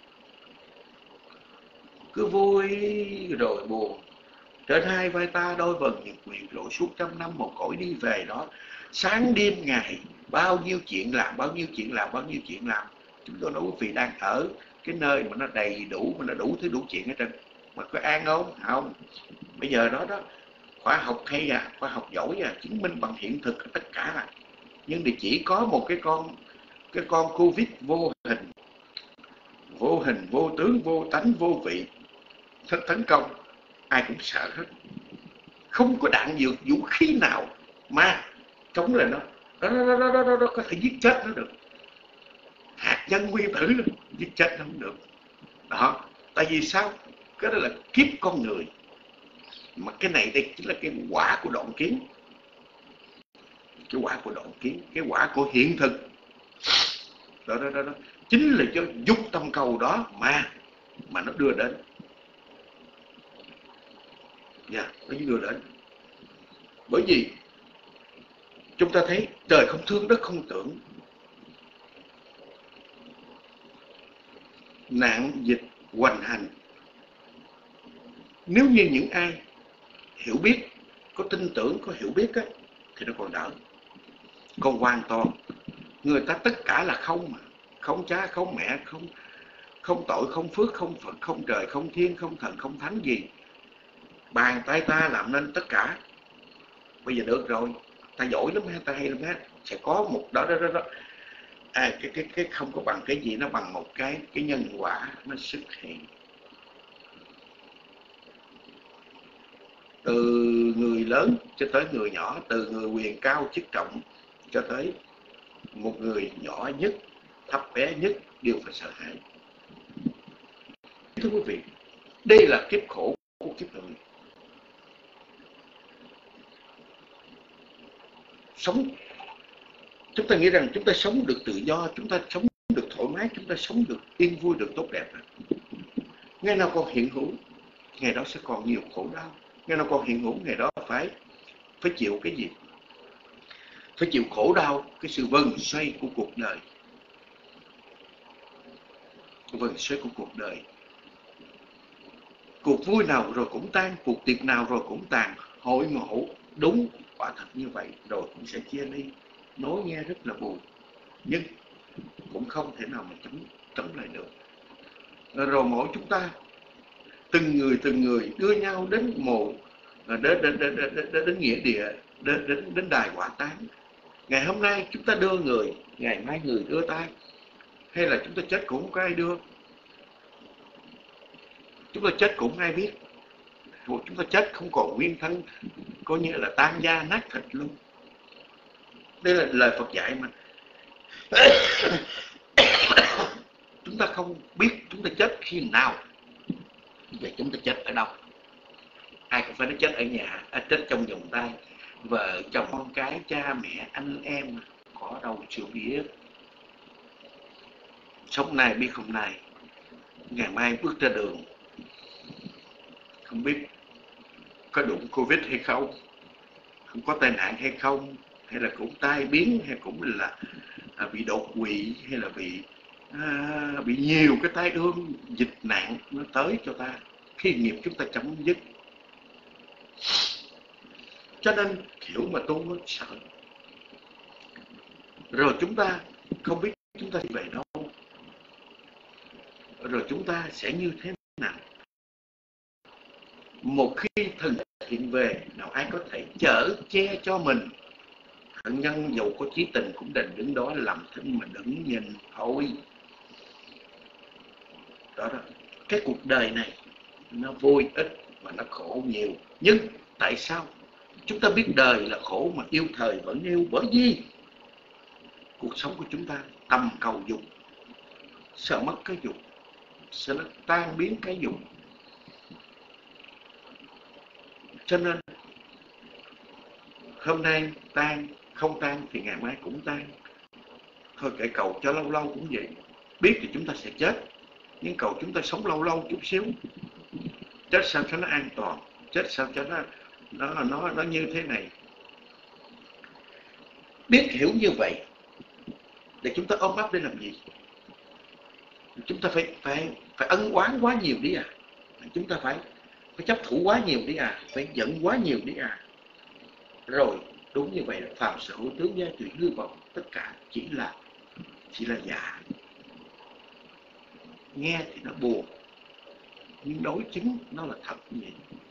Cứ vui rồi buồn. Trên hai vai ta đôi vần nhật nguyệt lộ suốt trăm năm một cõi đi về đó. Sáng đêm ngày, bao nhiêu chuyện làm, bao nhiêu chuyện làm, bao nhiêu chuyện làm. Chúng tôi nói quý vị đang ở cái nơi mà nó đầy đủ, mà nó đủ thứ đủ chuyện hết trơn. Mà có an không? Không. Bây giờ đó đó, khoa học hay à, khoa học giỏi à, chứng minh bằng hiện thực tất cả là. Nhưng thì chỉ có một cái con cái con Covid vô hình, vô hình, vô tướng, vô tánh, vô vị tấn công, ai cũng sợ hết. Không có đạn dược, vũ khí nào mà chống lại nó. Đó, đó, đó, đó, đó, đó có thể giết chết nó được. Hạt nhân nguyên tử đó, giết chết nó không được. Đó, tại vì sao? Cái đó là kiếp con người. Mà cái này đây chính là cái quả của đoạn kiến. Cái quả của đoạn kiến, cái quả của hiện thực. Đó, đó, đó, đó. Chính là cho dục tâm cầu đó mà mà nó đưa đến. Dạ, yeah, nó đưa đến. Bởi vì chúng ta thấy trời không thương, đất không tưởng. Nạn dịch hoành hành. Nếu như những ai hiểu biết, có tin tưởng, có hiểu biết á, thì nó còn đỡ. Còn hoàn toàn người ta tất cả là không mà. Không cha, không mẹ, không không tội, không phước, không Phật, không trời, không thiên, không thần, không thánh gì. Bàn tay ta làm nên tất cả. Bây giờ được rồi, ta giỏi lắm ha, ta hay lắm ha. Sẽ có một đó đó đó, đó. À, cái, cái, cái không có bằng cái gì, nó bằng một cái cái nhân quả nó xuất hiện. Từ người lớn cho tới người nhỏ, từ người quyền cao chức trọng cho tới một người nhỏ nhất, thấp bé nhất đều phải sợ hãi. Thưa quý vị, đây là kiếp khổ của kiếp người. Sống, chúng ta nghĩ rằng chúng ta sống được tự do, chúng ta sống được thoải mái, chúng ta sống được yên vui, được tốt đẹp. Ngày nào còn hiện hữu, ngày đó sẽ còn nhiều khổ đau. Ngày nào còn hiện hữu, ngày đó phải phải chịu cái gì? Phải chịu khổ đau, cái sự vần xoay của cuộc đời. Vần xoay của cuộc đời. Cuộc vui nào rồi cũng tan, cuộc tiệc nào rồi cũng tàn. Hội ngộ, đúng, quả thật như vậy, rồi cũng sẽ chia ly. Nói nghe rất là buồn, nhưng cũng không thể nào mà chống, chống lại được. Rồi mỗi chúng ta, từng người từng người đưa nhau đến mộ, đến, đến, đến, đến, đến, đến nghĩa địa, đến, đến, đến đài hỏa táng. Ngày hôm nay chúng ta đưa người, ngày mai người đưa ta. Hay là chúng ta chết cũng không có ai đưa. Chúng ta chết cũng không ai biết. Hoặc chúng ta chết không còn nguyên thân, coi như là tan da nát thịt luôn. Đây là lời Phật dạy mà. Chúng ta không biết chúng ta chết khi nào. Vậy chúng ta chết ở đâu? Ai cũng phải nói chết ở nhà, à, chết trong vòng tay. Vợ, chồng, con cái, cha, mẹ, anh em, có đâu chưa biết. Sống nay biết hôm nay, ngày mai bước ra đường, không biết có đụng Covid hay không, không có tai nạn hay không, hay là cũng tai biến, hay cũng là à, bị đột quỵ, hay là bị à, bị nhiều cái tai ương dịch nạn nó tới cho ta khi nghiệp chúng ta chấm dứt. Cho nên hiểu mà tu mới sợ. Rồi chúng ta không biết chúng ta đi về đâu, rồi chúng ta sẽ như thế nào. Một khi thần hiện về, nào ai có thể chở che cho mình Hận nhân dầu có chí tình cũng đành đứng đó làm thinh mà đứng nhìn thôi. Đó đó. Cái cuộc đời này nó vui ít mà nó khổ nhiều. Nhưng tại sao chúng ta biết đời là khổ mà yêu thời vẫn yêu? Bởi vì cuộc sống của chúng ta tầm cầu dục, sợ mất cái dục, sợ nó tan biến cái dục. Cho nên hôm nay tan, không tan thì ngày mai cũng tan. Thôi kệ cầu cho lâu lâu cũng vậy. Biết thì chúng ta sẽ chết, nhưng cầu chúng ta sống lâu lâu chút xíu. Chết sao cho nó an toàn, chết sao cho nó nó nó nó như thế này. Biết hiểu như vậy để chúng ta ôm ấp để làm gì? Chúng ta phải phải phải ân oán quá nhiều đi à? Chúng ta phải phải chấp thủ quá nhiều đi à? Phải giận quá nhiều đi à? Rồi đúng như vậy là phàm sở hữu tướng gia tùy hư vọng, tất cả chỉ là chỉ là giả. Nghe thì nó buồn, nhưng đối chứng nó là thật như vậy.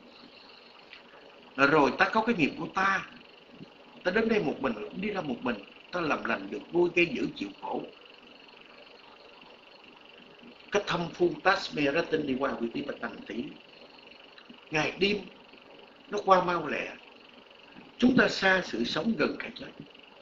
Rồi ta có cái nghiệp của ta, ta đến đây một mình, đi ra một mình, ta làm lành được vui, gây dữ chịu khổ. Cái thâm phu tasme ra tinh đi qua vị tí bạch tầng tỷ. Ngày đêm nó qua mau lẹ. Chúng ta xa sự sống gần cái chết.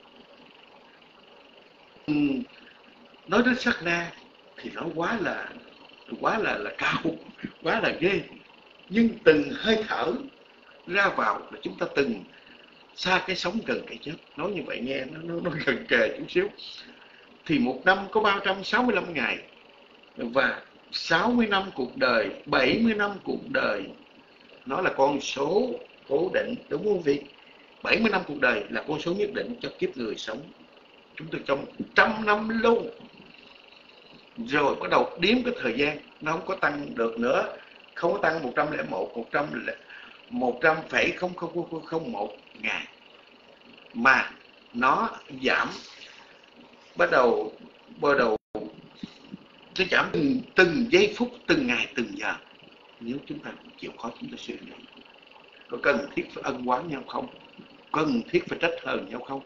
uhm, Nói đến sát na thì nó quá là quá là là cao, quá là ghê. Nhưng từng hơi thở ra vào là chúng ta từng xa cái sống gần cái chết. Nói như vậy nghe nó, nó, nó gần kề chút xíu. Thì một năm có ba trăm sáu mươi lăm ngày, và sáu mươi năm cuộc đời, bảy mươi năm cuộc đời, nó là con số cố định, đúng không vị? bảy mươi năm cuộc đời là con số nhất định cho kiếp người sống. Chúng tôi trong trăm năm luôn. Rồi bắt đầu đếm cái thời gian, nó không có tăng được nữa. Không có tăng một trăm lẻ một, một trăm phẩy không không không một ngày. Mà nó giảm, bắt đầu bắt đầu nó giảm từng, từng giây phút, từng ngày, từng giờ. Nếu chúng ta chịu khó chúng ta suy nghĩ, có cần thiết phải ân oán nhau không? Cần thiết phải trách hờn nhau không?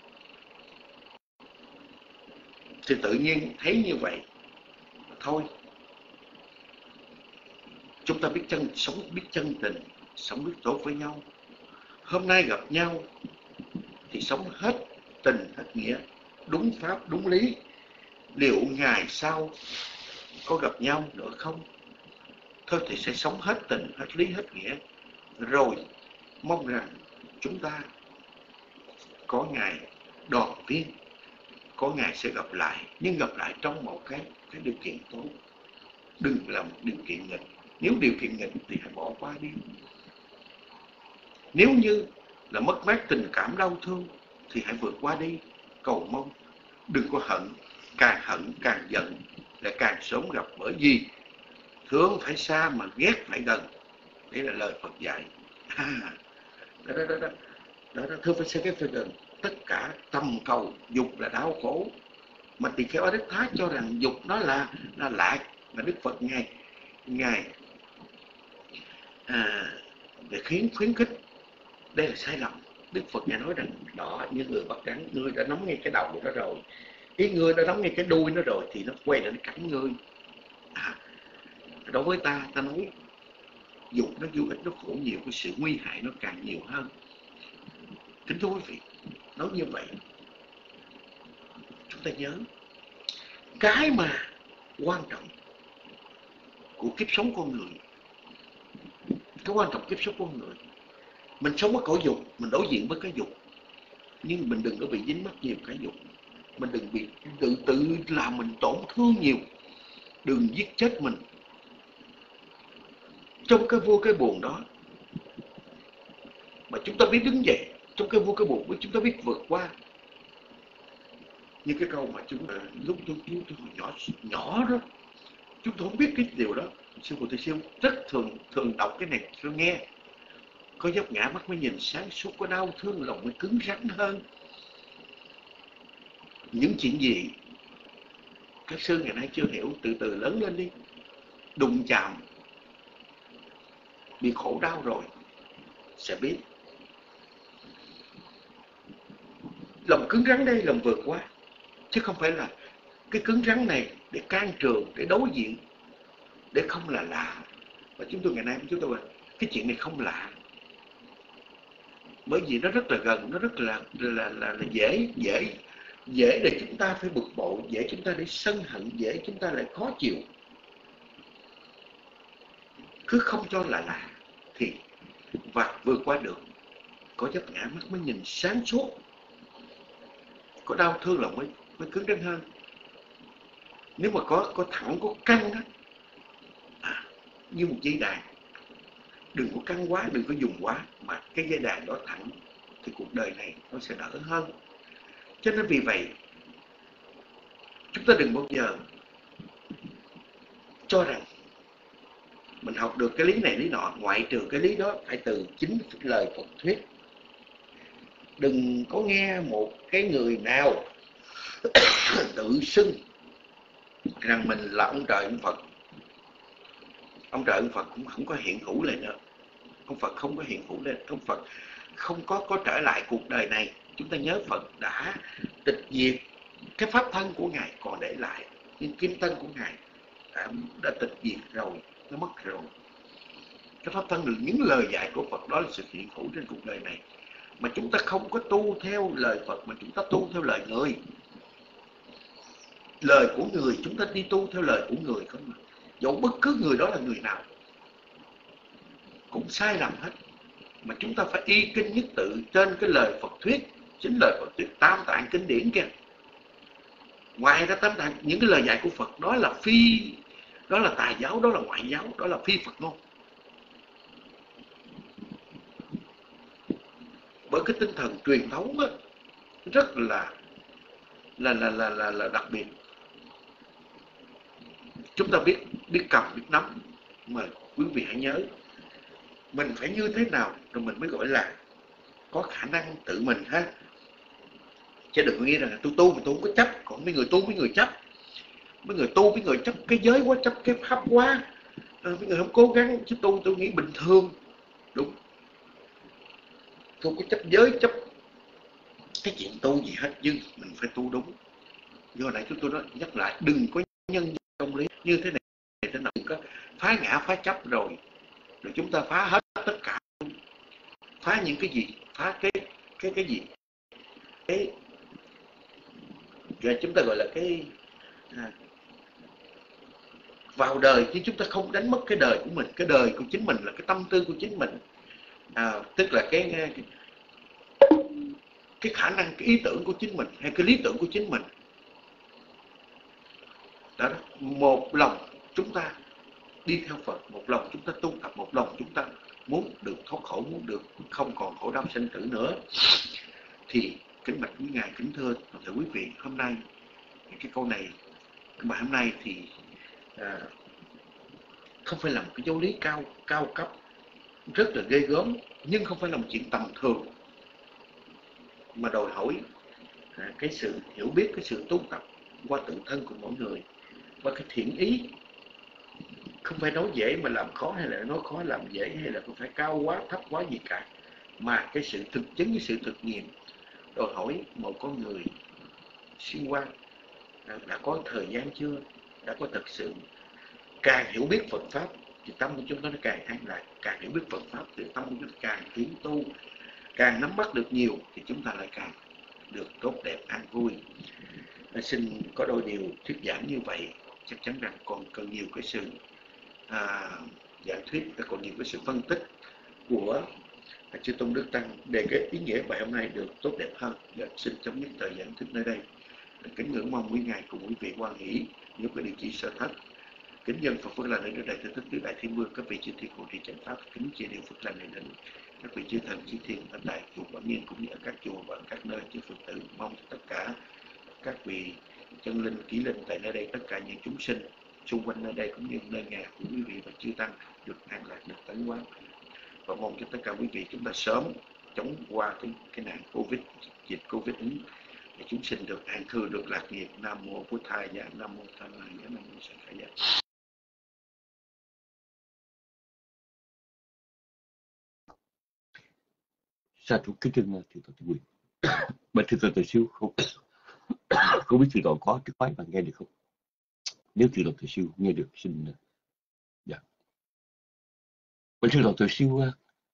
Thì tự nhiên thấy như vậy thôi. Chúng ta biết chân sống, biết chân tình, sống biết tốt với nhau. Hôm nay gặp nhau thì sống hết tình hết nghĩa, đúng pháp đúng lý. Liệu ngày sau có gặp nhau nữa không? Thôi thì sẽ sống hết tình, hết lý, hết nghĩa. Rồi mong rằng chúng ta có ngày đoàn viên, có ngày sẽ gặp lại, nhưng gặp lại trong một cái, cái điều kiện tốt. Đừng là một điều kiện nghịch. Nếu điều kiện nghịch thì hãy bỏ qua đi. Nếu như là mất mát tình cảm đau thương thì hãy vượt qua đi. Cầu mong đừng có hận, càng hận càng giận, lại càng sớm gặp. Bởi vì thương phải xa mà ghét phải gần. Đấy là lời Phật dạy. À, đó, đó, đó, đó. Đó, đó, thương phải xa ghét phải gần. Tất cả tầm cầu dục là đau khổ. Mà tỳ kheo A Đức Thái cho rằng dục nó là là lạc. Mà Đức Phật ngài ngài à, để khiến khuyến khích. Đây là sai lầm. Đức Phật ngài nói rằng đó, như người bắt cắn, ngươi đã nắm ngay cái đầu của nó rồi, cái ngươi đã nắm ngay cái đuôi nó rồi thì nó quay lại nó cắn ngươi. À, đối với ta, ta nói dục nó vô ích, nó khổ nhiều, cái sự nguy hại nó càng nhiều hơn. Kính thưa quý vị, nói như vậy chúng ta nhớ cái mà quan trọng của kiếp sống con người. Cái quan trọng kiếp sống con người, mình sống với cõi dục, mình đối diện với cái dục, nhưng mình đừng có bị dính mắc nhiều cái dục. Mình đừng bị tự tự làm mình tổn thương nhiều. Đừng giết chết mình trong cái vui cái buồn đó. Mà chúng ta biết đứng dậy trong cái vui cái buồn, chúng ta biết vượt qua. Như cái câu mà chúng ta lúc tôi chúng tôi nhỏ nhỏ đó, chúng tôi không biết cái điều đó. Sư phụ Thầy Siêu rất thường thường đọc cái này cho nghe. Có dốc ngã mắt mới nhìn sáng suốt, có đau thương lòng mới cứng rắn hơn. Những chuyện gì các sư ngày nay chưa hiểu, từ từ lớn lên đi. Đụng chạm, bị khổ đau rồi sẽ biết. Lòng cứng rắn đây, lòng vượt qua, chứ không phải là cái cứng rắn này để can trường, để đối diện, để không là lạ. Và chúng tôi ngày nay chúng tôi cái chuyện này không lạ, bởi vì nó rất là gần, nó rất là là là, là dễ dễ dễ để chúng ta phải bực bội, dễ chúng ta để sân hận, dễ chúng ta lại khó chịu. Cứ không cho là lạ thì và vượt qua được. Có vấp ngã mắt mới nhìn sáng suốt, có đau thương là mới mới cứng rắn hơn. Nếu mà có có thẳng, có căng á, à, như một dây đàn, đừng có căng quá, đừng có dùng quá, mà cái dây đàn đó thẳng thì cuộc đời này nó sẽ đỡ hơn. Cho nên vì vậy chúng ta đừng bao giờ cho rằng mình học được cái lý này lý nọ, ngoại trừ cái lý đó phải từ chính lời Phật thuyết. Đừng có nghe một cái người nào tự xưng rằng mình là ông trời ông Phật. Ông trời ông Phật cũng không có hiện hữu lên nữa. Ông Phật không có hiện hữu lên. Ông Phật không có có trở lại cuộc đời này. Chúng ta nhớ Phật đã tịch diệt cái pháp thân của Ngài còn để lại, nhưng kim thân của Ngài đã, đã tịch diệt rồi, nó mất rồi. Cái pháp thân, những lời dạy của Phật đó là sự hiện hữu trên cuộc đời này. Mà chúng ta không có tu theo lời Phật, mà chúng ta tu theo lời người. Lời của người, chúng ta đi tu theo lời của người không mà. Dẫu bất cứ người đó là người nào cũng sai lầm hết. Mà chúng ta phải y kinh nhất tự trên cái lời Phật thuyết. Chính lời Phật thuyết tam tạng kinh điển kìa. Ngoài ra tam tạng, những cái lời dạy của Phật đó là phi, đó là tà giáo, đó là ngoại giáo, đó là phi Phật ngôn. Bởi cái tinh thần truyền thống á, rất là là, là là là là đặc biệt. Chúng ta biết biết cầm biết nắm, mà quý vị hãy nhớ mình phải như thế nào rồi mình mới gọi là có khả năng tự mình ha. Chứ đừng nghĩ rằng là tôi tu mà tôi không có chấp. Còn mấy người tu mấy người chấp, mấy người tu mấy người chấp cái giới quá, chấp cái pháp quá, à, mấy người không cố gắng. Chứ tu tôi nghĩ bình thường. Đúng, tôi có chấp giới, chấp cái chuyện tu gì hết, nhưng mình phải tu đúng. Do nãy chúng tôi nói nhắc lại, đừng có nhân công lý như thế này thế nào, đừng có phá ngã phá chấp rồi rồi chúng ta phá hết tất cả. Phá những cái gì? Phá cái cái cái gì? Cái rồi chúng ta gọi là cái à, vào đời, chứ chúng ta không đánh mất cái đời của mình. Cái đời của chính mình là cái tâm tư của chính mình, à, tức là cái, cái cái khả năng, cái ý tưởng của chính mình, hay cái lý tưởng của chính mình. Đó, một lòng chúng ta đi theo Phật, một lòng chúng ta tu tập, một lòng chúng ta muốn được thoát khổ, muốn được không còn khổ đau sinh tử nữa. Thì kính bạch quý ngài, kính thưa thưa quý vị, hôm nay cái câu này, cái bài hôm nay thì à, không phải là một cái giáo lý cao cao cấp rất là ghê gớm, nhưng không phải là một chuyện tầm thường, mà đòi hỏi à, cái sự hiểu biết, cái sự tu tập qua tự thân của mỗi người, và cái thiện ý. Không phải nói dễ mà làm khó, hay là nói khó làm dễ, hay là không phải cao quá thấp quá gì cả, mà cái sự thực chứng với sự thực nghiệm. Đòi hỏi một con người xuyên qua đã, đã có thời gian chưa, đã có thật sự càng hiểu biết Phật pháp thì tâm của chúng ta nó càng an lạc. Càng hiểu biết Phật pháp thì tâm của chúng ta càng tiến tu, càng nắm bắt được nhiều thì chúng ta lại càng được tốt đẹp an vui. À, xin có đôi điều thuyết giảng như vậy, chắc chắn rằng còn cần nhiều cái sự à, giảng thuyết, còn nhiều cái sự phân tích của chư Tôn Đức Tăng để cái ý nghĩa bài hôm nay được tốt đẹp hơn. Và xin chấm dứt thời giảng thuyết nơi đây. Kính ngưỡng mong quý ngài cùng quý vị hoan hỷ nếu có điều chi sơ thất. Kính dân Phật phước lành đến đại thứ thức tứ đại thiên vương, các vị chư thiên hộ trì chánh pháp. Kính chia điều phước lành này đến các vị chư thần chư thiên ở tại chùa Quảng Nhiên cũng như ở các chùa và các nơi chư Phật tử. Mong tất cả các vị chân linh ký linh tại nơi đây, tất cả những chúng sinh xung quanh nơi đây cũng như nơi nhà của quý vị và chư tăng được an lạc, được tấn hóa. Và mong cho tất cả quý vị chúng ta sớm chống qua cái cái nạn Covid, dịch Covid ấy, để chúng sinh được an cư, được lạc nghiệp. Nam mô Bổn Thầy Dạ, Nam mô Tham Lai Dạ, Nam mô Sa Khai Dạ. Sa thú kính chân Chủ tịch Quyền. Mà thưa tôi, tôi siêu không không biết thưa tôi có cái máy bạn nghe được không? Nếu thưa tôi, tôi siêu nghe được xin dạ. Mà thưa tôi, tôi siêu uh,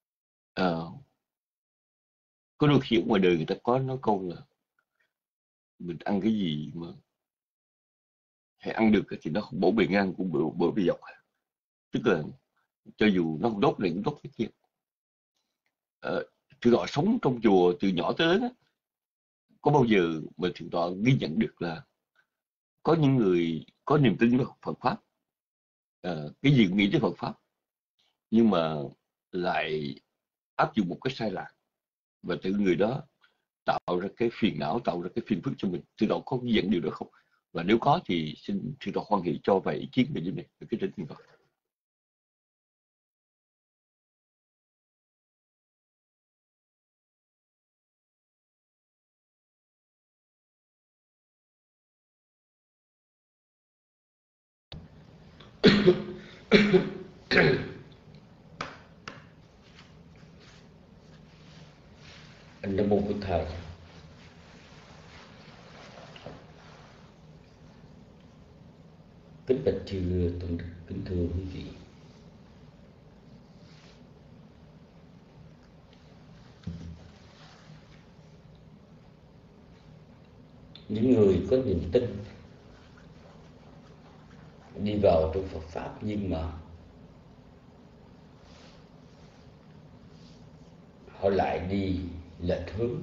có đôi khi ở ngoài đời người ta có nói câu là mình ăn cái gì mà hãy ăn được thì nó không bổ bề ngang cũng bổ, bổ bề dọc. Tức là cho dù nó không đốt này cũng đốt cái kia. Ờ, thượng tọa sống trong chùa từ nhỏ tới lớn á, có bao giờ mà thượng tọa ghi nhận được là có những người có niềm tin vào Phật pháp, ờ, cái gì cũng nghĩ tới Phật pháp, nhưng mà lại áp dụng một cái sai lạc và tự người đó tạo ra cái phiền não, tạo ra cái phiền phức cho mình. Thượng tọa có ghi nhận điều đó không? Và nếu có thì xin thượng tọa hoan hỷ cho vài ý kiến về điều này, về cái trên thượng tọa. Anh Nam Mô Bổn Thầy. Kính bạch chư tôn đức, kính thưa quý vị. Những người có niềm tin đi vào trong Phật pháp, nhưng mà họ lại đi lệch hướng,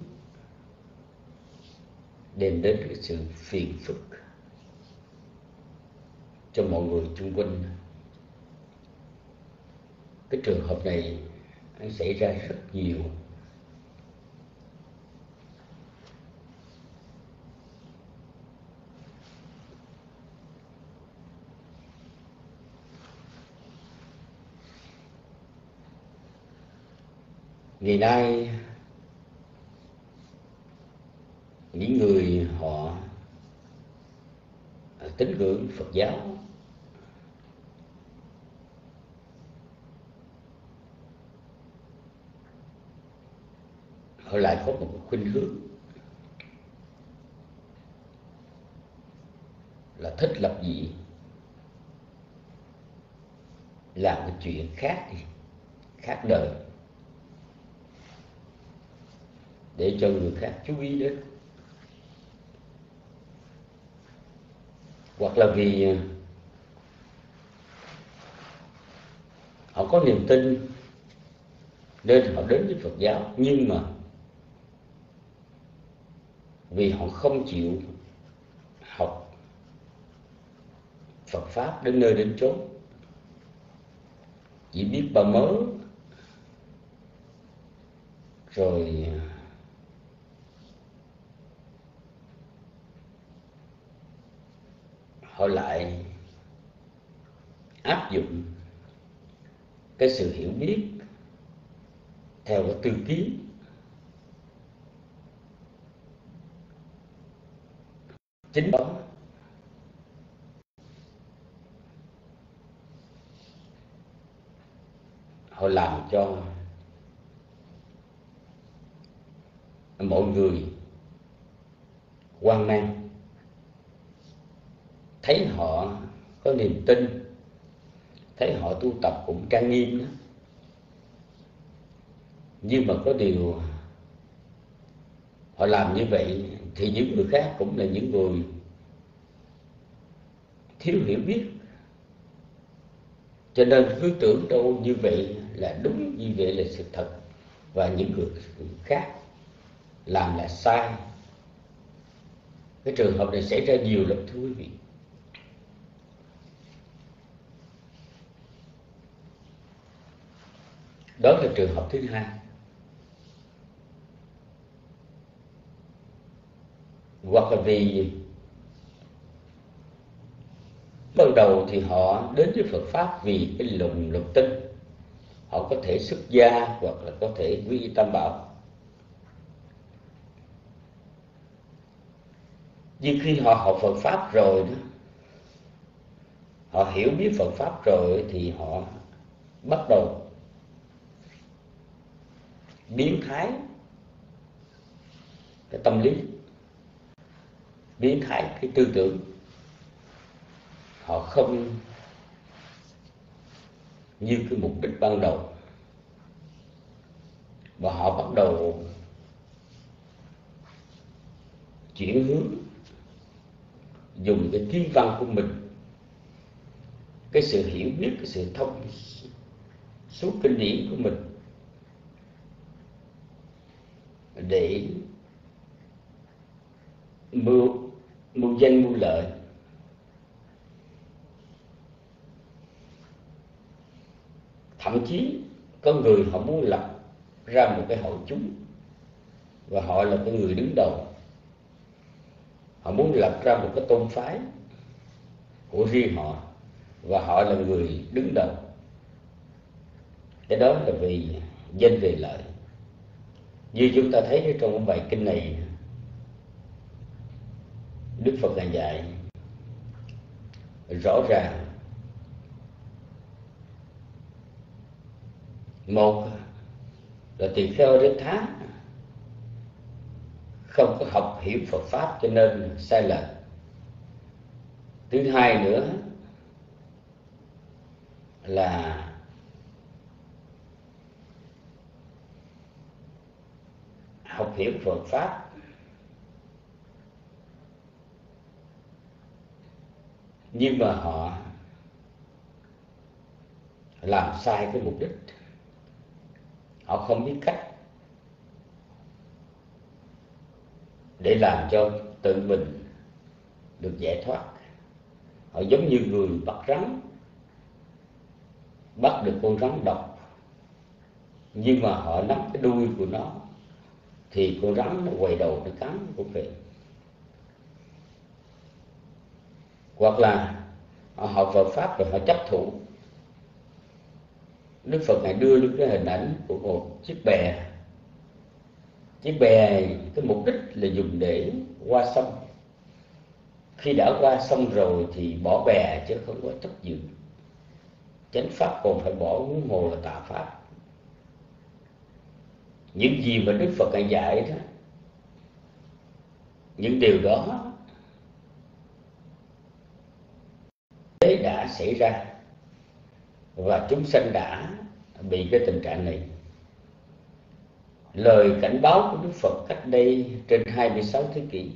đem đến cái sự phiền phức cho mọi người xung quanh. Cái trường hợp này nó xảy ra rất nhiều. Ngày nay những người họ tín ngưỡng Phật giáo họ lại có một khuynh hướng là thích lập dị, làm cái chuyện khác đi, khác đời, để cho người khác chú ý đến. Hoặc là vì họ có niềm tin nên họ đến với Phật giáo, nhưng mà vì họ không chịu học Phật pháp đến nơi đến chốn, chỉ biết ba mớ, rồi họ lại áp dụng cái sự hiểu biết theo cái tư kiến chính đó. Họ làm cho mọi người hoang mang, thấy họ có niềm tin, thấy họ tu tập cũng trang nghiêm đó. Nhưng mà có điều họ làm như vậy thì những người khác cũng là những người thiếu hiểu biết, cho nên cứ tưởng đâu như vậy là đúng, như vậy là sự thật, và những người khác làm là sai. Cái trường hợp này xảy ra nhiều lắm thưa quý vị. Đó là trường hợp thứ hai. Hoặc là vì ban đầu thì họ đến với Phật pháp vì cái lòng lòng tin, họ có thể xuất gia hoặc là có thể quy y Tam Bảo. Nhưng khi họ học Phật pháp rồi đó, họ hiểu biết Phật pháp rồi thì họ bắt đầu biến thái, cái tâm lý, biến thái cái tư tưởng. Họ không như cái mục đích ban đầu, và họ bắt đầu chuyển hướng, dùng cái thiên văn của mình, cái sự hiểu biết, cái sự thông suốt kinh điển của mình để mưu mưu danh mưu lợi. Thậm chí có người họ muốn lập ra một cái hội chúng, và họ là cái người đứng đầu. Họ muốn lập ra một cái tôn phái của riêng họ, và họ là người đứng đầu. Cái đó là vì danh về lợi. Như chúng ta thấy trong cái bài kinh này, Đức Phật Ngài dạy rõ ràng: một là tỳ kheo đến tháng không có học hiểu Phật pháp cho nên sai lệch. Thứ hai nữa là học hiểu Phật pháp nhưng mà họ làm sai cái mục đích. Họ không biết cách để làm cho tự mình được giải thoát. Họ giống như người bắt rắn, bắt được con rắn độc, nhưng mà họ nắm cái đuôi của nó thì con rắn nó quay đầu nó cắn cũng vậy. Hoặc là họ học Phật pháp rồi họ chấp thủ. Đức Phật Ngài đưa lên cái hình ảnh của một chiếc bè. Chiếc bè cái mục đích là dùng để qua sông. Khi đã qua sông rồi thì bỏ bè chứ không có chấp giữ. Chánh pháp còn phải bỏ, huống hồ là tà pháp. Những gì mà Đức Phật Ngài dạy đó, những điều đó đã xảy ra, và chúng sanh đã bị cái tình trạng này. Lời cảnh báo của Đức Phật cách đây trên hai mươi sáu thế kỷ,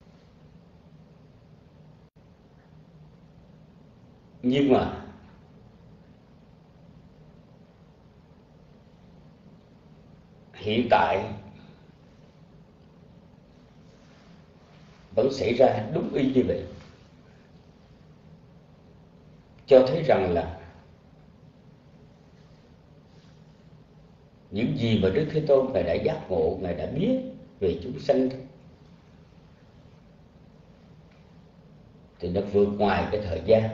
nhưng mà hiện tại vẫn xảy ra đúng y như vậy, cho thấy rằng là những gì mà Đức Thế Tôn Ngài đã giác ngộ, Ngài đã biết về chúng sanh thì nó vượt ngoài cái thời gian.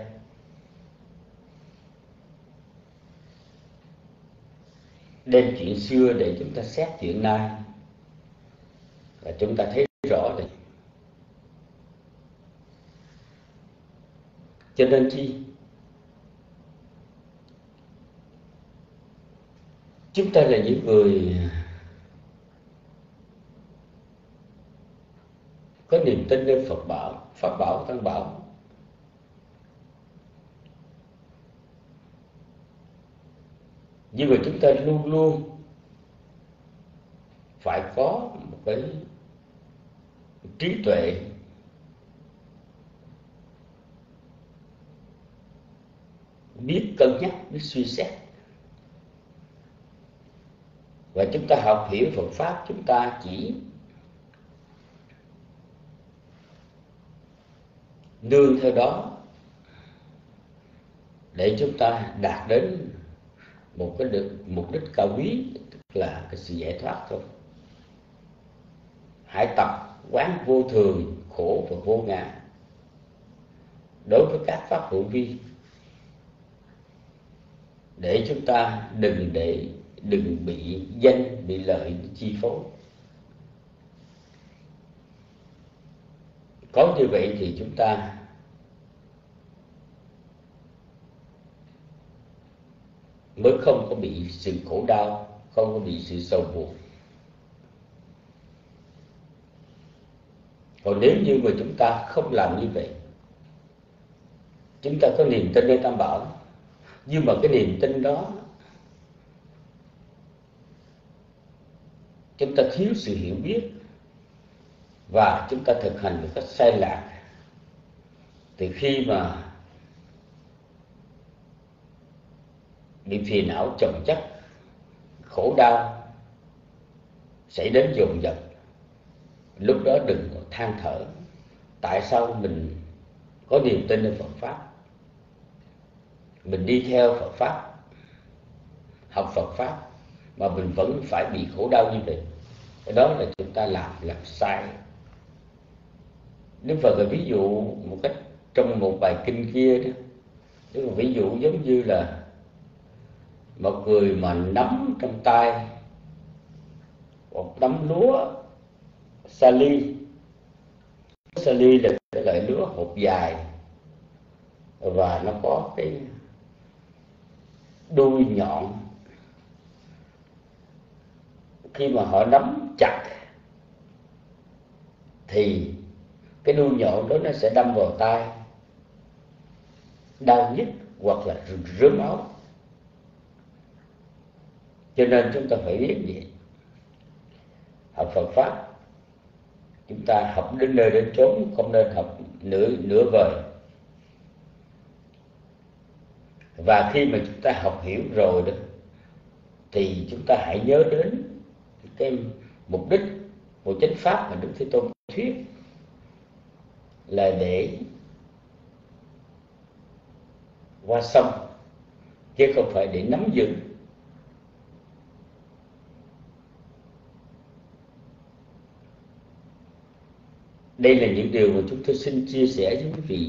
Đem chuyện xưa để chúng ta xét chuyện nay, và chúng ta thấy rõ rồi. Cho nên chi chúng ta là những người có niềm tin lên Phật bảo, Pháp bảo, Tăng bảo, nhưng mà chúng ta luôn luôn phải có một cái trí tuệ biết cân nhắc, biết suy xét. Và chúng ta học hiểu Phật pháp, chúng ta chỉ nương theo đó để chúng ta đạt đến một cái được mục đích cao quý, tức là cái sự giải thoát thôi. Hãy tập quán vô thường, khổ và vô ngã đối với các pháp hữu vi, để chúng ta đừng để đừng bị danh, bị lợi chi phối. Có như vậy thì chúng ta mới không có bị sự khổ đau, không có bị sự sầu buồn. Còn nếu như mà chúng ta không làm như vậy, chúng ta có niềm tin nơi Tam Bảo, nhưng mà cái niềm tin đó chúng ta thiếu sự hiểu biết và chúng ta thực hành một cách sai lạc, thì khi mà bị phiền não chồng chất, khổ đau xảy đến dồn dập, lúc đó đừng có than thở tại sao mình có niềm tin ở Phật Pháp, mình đi theo Phật Pháp, học Phật Pháp mà mình vẫn phải bị khổ đau như vậy. Cái đó là chúng ta làm làm sai. Đức Phật là ví dụ một cách trong một bài kinh kia đó, Đức Phật ví dụ giống như là một người mà nắm trong tay một nắm lúa sa ly. Sa ly là cái loại lúa hột dài và nó có cái đuôi nhọn. Khi mà họ nắm chặt thì cái đuôi nhọn đó nó sẽ đâm vào tay, đau nhức hoặc là rớm máu. Cho nên chúng ta phải biết gì, học Phật Pháp chúng ta học đến nơi đến chốn, không nên học nửa nửa vời. Và khi mà chúng ta học hiểu rồi đó, thì chúng ta hãy nhớ đến cái mục đích của chánh pháp mà Đức Thế Tôn thuyết là để qua sông, chứ không phải để nắm giữ. Đây là những điều mà chúng tôi xin chia sẻ với quý vị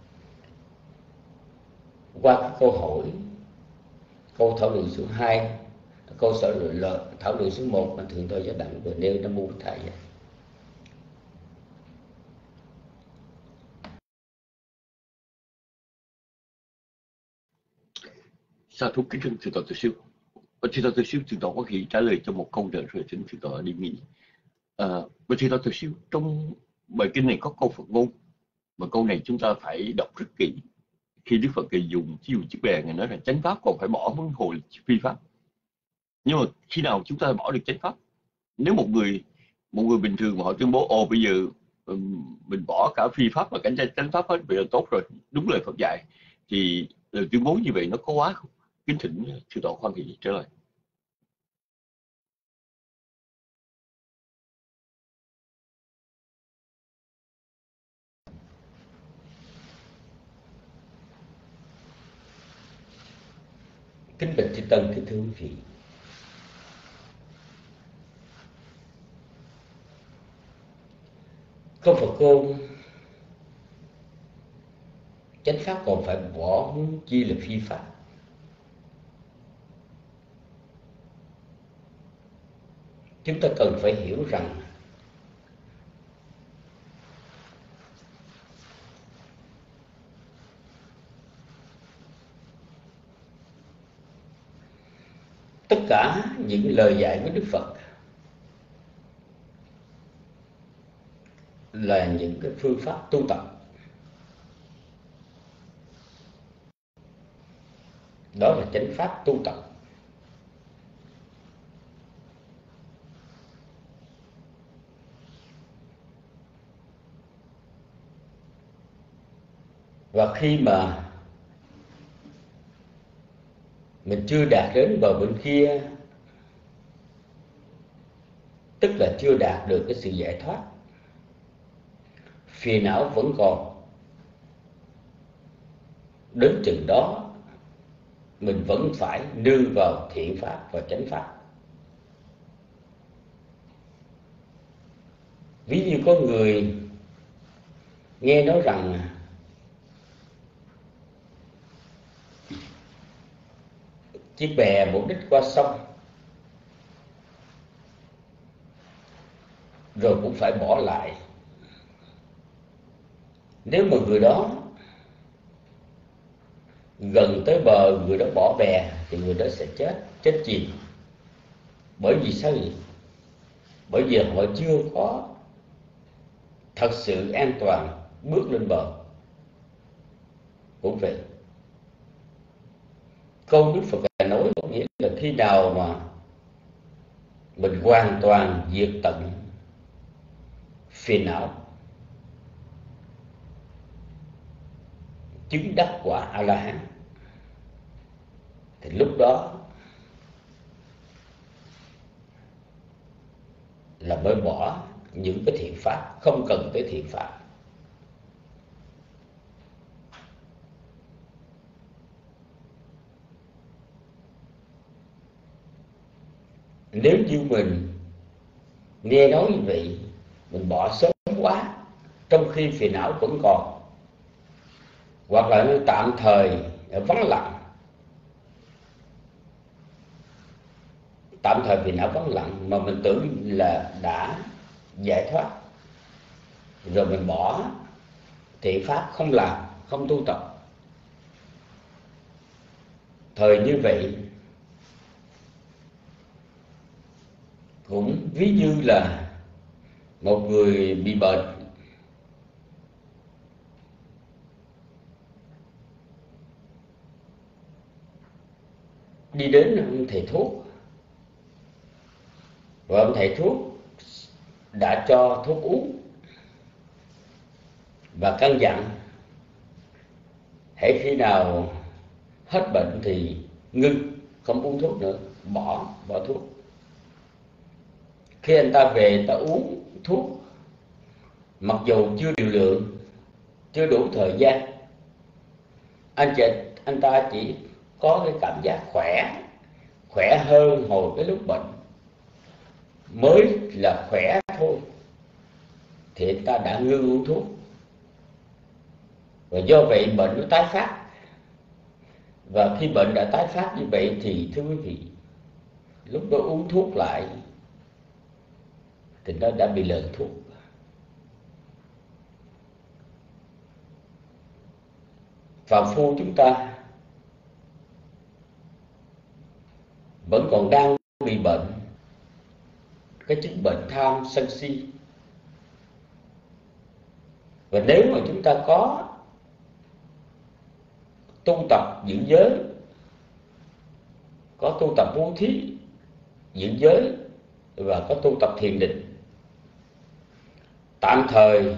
qua các câu hỏi. Câu thảo luận số hai, câu thảo luận thảo luận số một mà Thượng tọa Giác Đặng vừa nêu. Nam mô Thầy. Sa thú kính thưa Thượng tọa Từ Siêu. Thượng tọa Từ Siêu, Thượng tọa có khi trả lời cho một câu nữa rồi xin Thượng tọa đi nghỉ. À, Thượng tọa Từ Siêu, trong bài kinh này có câu Phật ngôn, mà câu này chúng ta phải đọc rất kỹ. Khi Đức Phật dùng ví dụ chiếc bè, Ngài nói là chánh pháp còn phải bỏ huống hồ phi pháp. Nhưng mà khi nào chúng ta bỏ được chánh pháp? Nếu một người một người bình thường mà họ tuyên bố ồ bây giờ um, mình bỏ cả phi pháp và cảnh chánh pháp hết, bây giờ tốt rồi, đúng lời Phật dạy, thì lời tuyên bố như vậy nó có quá không? Kính thỉnh Thượng tọa khoan hỷ trở lại. Kính bạch chư Tăng, kính thưa quý vị, câu Phật ngôn chánh pháp còn phải bỏ huống chi là phi pháp. Chúng ta cần phải hiểu rằng tất cả những lời dạy của Đức Phật là những cái phương pháp tu tập. Đó là chánh pháp tu tập. Và khi mà mình chưa đạt đến bờ bên kia, tức là chưa đạt được cái sự giải thoát, phiền não vẫn còn, đến chừng đó mình vẫn phải nương vào thiện pháp và chánh pháp. Ví như có người nghe nói rằng chiếc bè mục đích qua sông, rồi cũng phải bỏ lại. Nếu mà người đó gần tới bờ, người đó bỏ bè thì người đó sẽ chết, chết chìm. Bởi vì sao vậy? Bởi vì họ chưa có thật sự an toàn bước lên bờ cũng vậy. Câu Đức Phật nói có nghĩa là khi nào mà mình hoàn toàn diệt tận phiền não, chứng đắc quả A La Hán, thì lúc đó là mới bỏ những cái thiện pháp, không cần tới thiện pháp. Nếu như mình nghe nói như vậy, mình bỏ sớm quá trong khi phiền não vẫn còn, hoặc là nó tạm thời vắng lặng, tạm thời phiền não vắng lặng mà mình tưởng là đã giải thoát, rồi mình bỏ thiện pháp không làm, không tu tập. Thời như vậy cũng ví như là một người bị bệnh, đi đến ông thầy thuốc, và ông thầy thuốc đã cho thuốc uống và căn dặn hễ khi nào hết bệnh thì ngưng, không uống thuốc nữa, bỏ bỏ thuốc. Khi anh ta về, anh ta uống thuốc, mặc dù chưa điều lượng, chưa đủ thời gian, anh chị, anh ta chỉ có cái cảm giác khỏe, khỏe hơn hồi cái lúc bệnh, mới là khỏe thôi, thì anh ta đã ngưng uống thuốc. Và do vậy bệnh nó tái phát. Và khi bệnh đã tái phát như vậy thì thưa quý vị, lúc đó uống thuốc lại thì nó đã bị lờn thuốc. Phàm phu chúng ta vẫn còn đang bị bệnh cái chứng bệnh tham sân si. Và nếu mà chúng ta có tu tập giữ giới, có tu tập bố thí, giữ giới, và có tu tập thiền định, tạm thời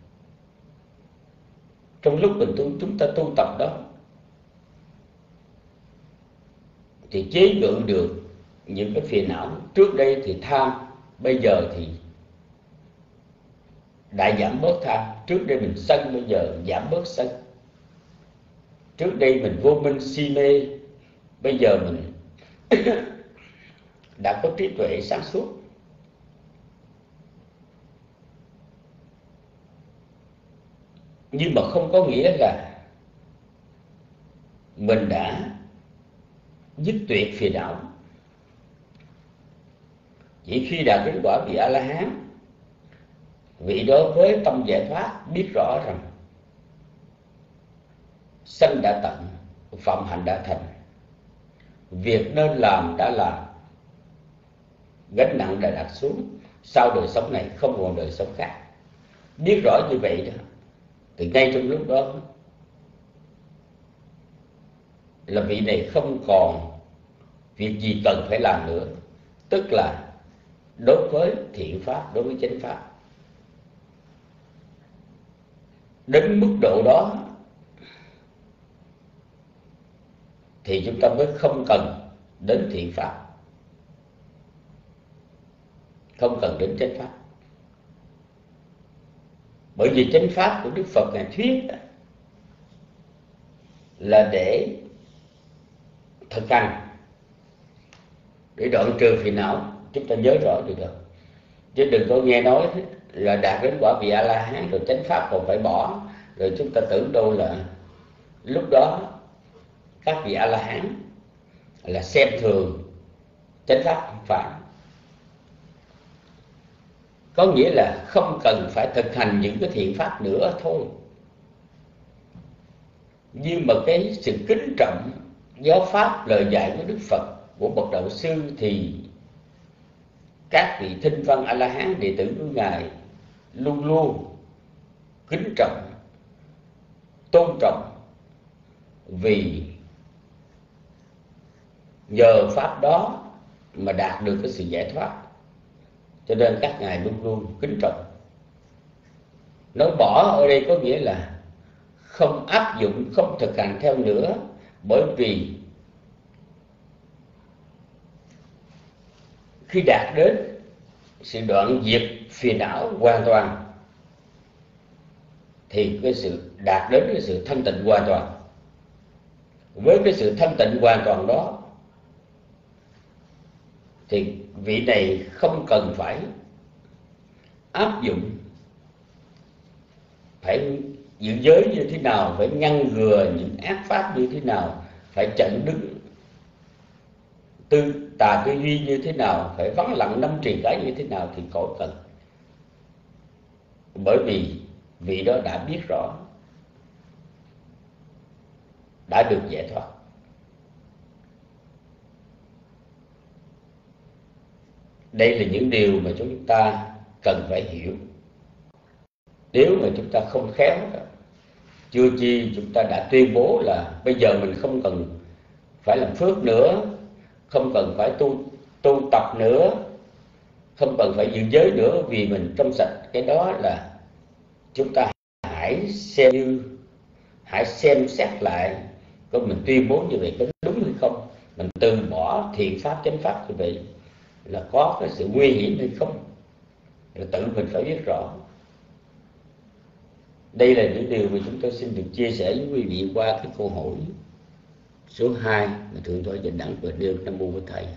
trong lúc mình tu, chúng ta tu tập đó, thì chế ngự được những cái phiền não. Trước đây thì tham, bây giờ thì đã giảm bớt tham. Trước đây mình sân, bây giờ giảm bớt sân. Trước đây mình vô minh si mê, bây giờ mình đã có trí tuệ sáng suốt. Nhưng mà không có nghĩa là mình đã dứt tuyệt phiền não. Chỉ khi đạt đến quả vị A La Hán, vị đó với tâm giải thoát biết rõ rằng sanh đã tận, phạm hạnh đã thành, việc nên làm đã làm, gánh nặng đã đặt xuống, sau đời sống này không còn đời sống khác. Biết rõ như vậy đó, thì ngay trong lúc đó là vị này không còn việc gì cần phải làm nữa. Tức là đối với thiện pháp, đối với chánh pháp, đến mức độ đó thì chúng ta mới không cần đến thiện pháp, không cần đến chánh pháp. Bởi vì chánh pháp của Đức Phật Ngài thuyết là để thực hành, để đoạn trừ phiền não. Chúng ta nhớ rõ được không? Chứ đừng có nghe nói là đạt đến quả vị A La Hán rồi chánh pháp còn phải bỏ, rồi chúng ta tưởng đâu là lúc đó các vị A La Hán là xem thường chánh pháp không phải. Có nghĩa là không cần phải thực hành những cái thiện pháp nữa thôi. Nhưng mà cái sự kính trọng giáo pháp, lời dạy của Đức Phật, của bậc đạo sư, thì các vị thinh văn A La Hán đệ tử của Ngài luôn luôn kính trọng, tôn trọng, vì nhờ pháp đó mà đạt được cái sự giải thoát, cho nên các ngài luôn luôn kính trọng. Nói bỏ ở đây có nghĩa là không áp dụng, không thực hành theo nữa, bởi vì khi đạt đến sự đoạn diệt phiền não hoàn toàn thì cái sự đạt đến cái sự thanh tịnh hoàn toàn. Với cái sự thanh tịnh hoàn toàn đó thì vị này không cần phải áp dụng phải giữ giới như thế nào, phải ngăn ngừa những ác pháp như thế nào, phải chặn đứng tư tà tư duy như thế nào, phải vắng lặng năm trì cái như thế nào thì khỏi cần. Bởi vì vị đó đã biết rõ, đã được giải thoát. Đây là những điều mà chúng ta cần phải hiểu. Nếu mà chúng ta không khéo, chưa chi chúng ta đã tuyên bố là bây giờ mình không cần phải làm phước nữa, không cần phải tu tu tập nữa, không cần phải giữ giới nữa vì mình trong sạch. Cái đó là chúng ta hãy xem như hãy xem xét lại có mình tuyên bố như vậy có đúng hay không. Mình từ bỏ thiện pháp chánh pháp như vậy là có cái sự nguy hiểm hay không, là tự mình phải biết rõ. Đây là những điều mà chúng tôi xin được chia sẻ với quý vị qua cái câu hỏi số hai mà Thượng tọa Dành Đẳng vừa nêu. Nam mô Bổn Thầy.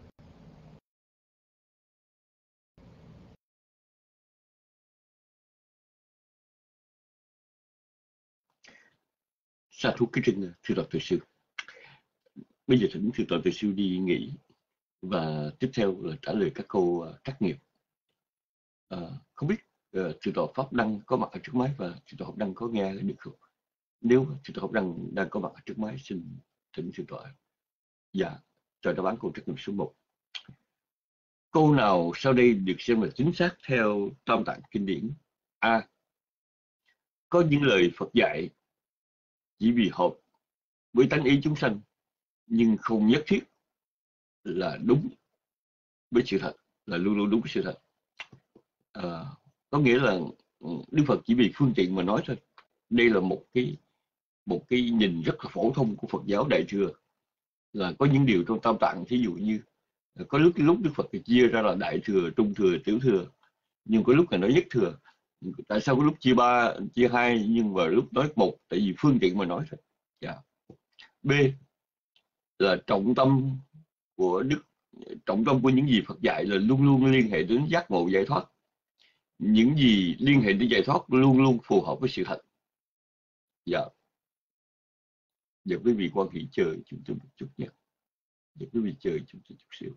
Sa thú kính trình thưa tọa Tuệ Sư. Bây giờ thỉnh thưa tọa Tuệ Sư đi nghỉ và tiếp theo là trả lời các câu uh, trắc nghiệm. Uh, không biết uh, thưa tọa Pháp Đăng có mặt ở trước máy và thưa tọa Pháp Đăng có nghe được không? Nếu thưa tọa Pháp Đăng đang có mặt ở trước máy, xin thỉnh thưa tọa dạ cho đáp án câu trắc nghiệm số một. Câu nào sau đây được xem là chính xác theo Tam Tạng Kinh điển? A. Có những lời Phật dạy chỉ vì hợp với tánh ý chúng sanh nhưng không nhất thiết là đúng với sự thật, là luôn luôn đúng với sự thật. À, có nghĩa là Đức Phật chỉ vì phương tiện mà nói thôi. Đây là một cái một cái nhìn rất là phổ thông của Phật giáo Đại thừa, là có những điều trong Tam Tạng, thí dụ như có lúc lúc Đức Phật thì chia ra là Đại thừa, Trung thừa, Tiểu thừa, nhưng có lúc là nói nhất thừa. Tại sao có lúc chia ba, chia hai, nhưng mà lúc nói một? Tại vì phương tiện mà nói thôi. Yeah. B là trọng tâm của Đức, trọng tâm của những gì Phật dạy là luôn luôn liên hệ đến giác ngộ giải thoát. Những gì liên hệ đến giải thoát luôn luôn phù hợp với sự thật. Dạ. Giờ quý vị quan hệ chờ chúng tôi một chút nhé. Giờ quý vị chờ chúng tôi chút xíu.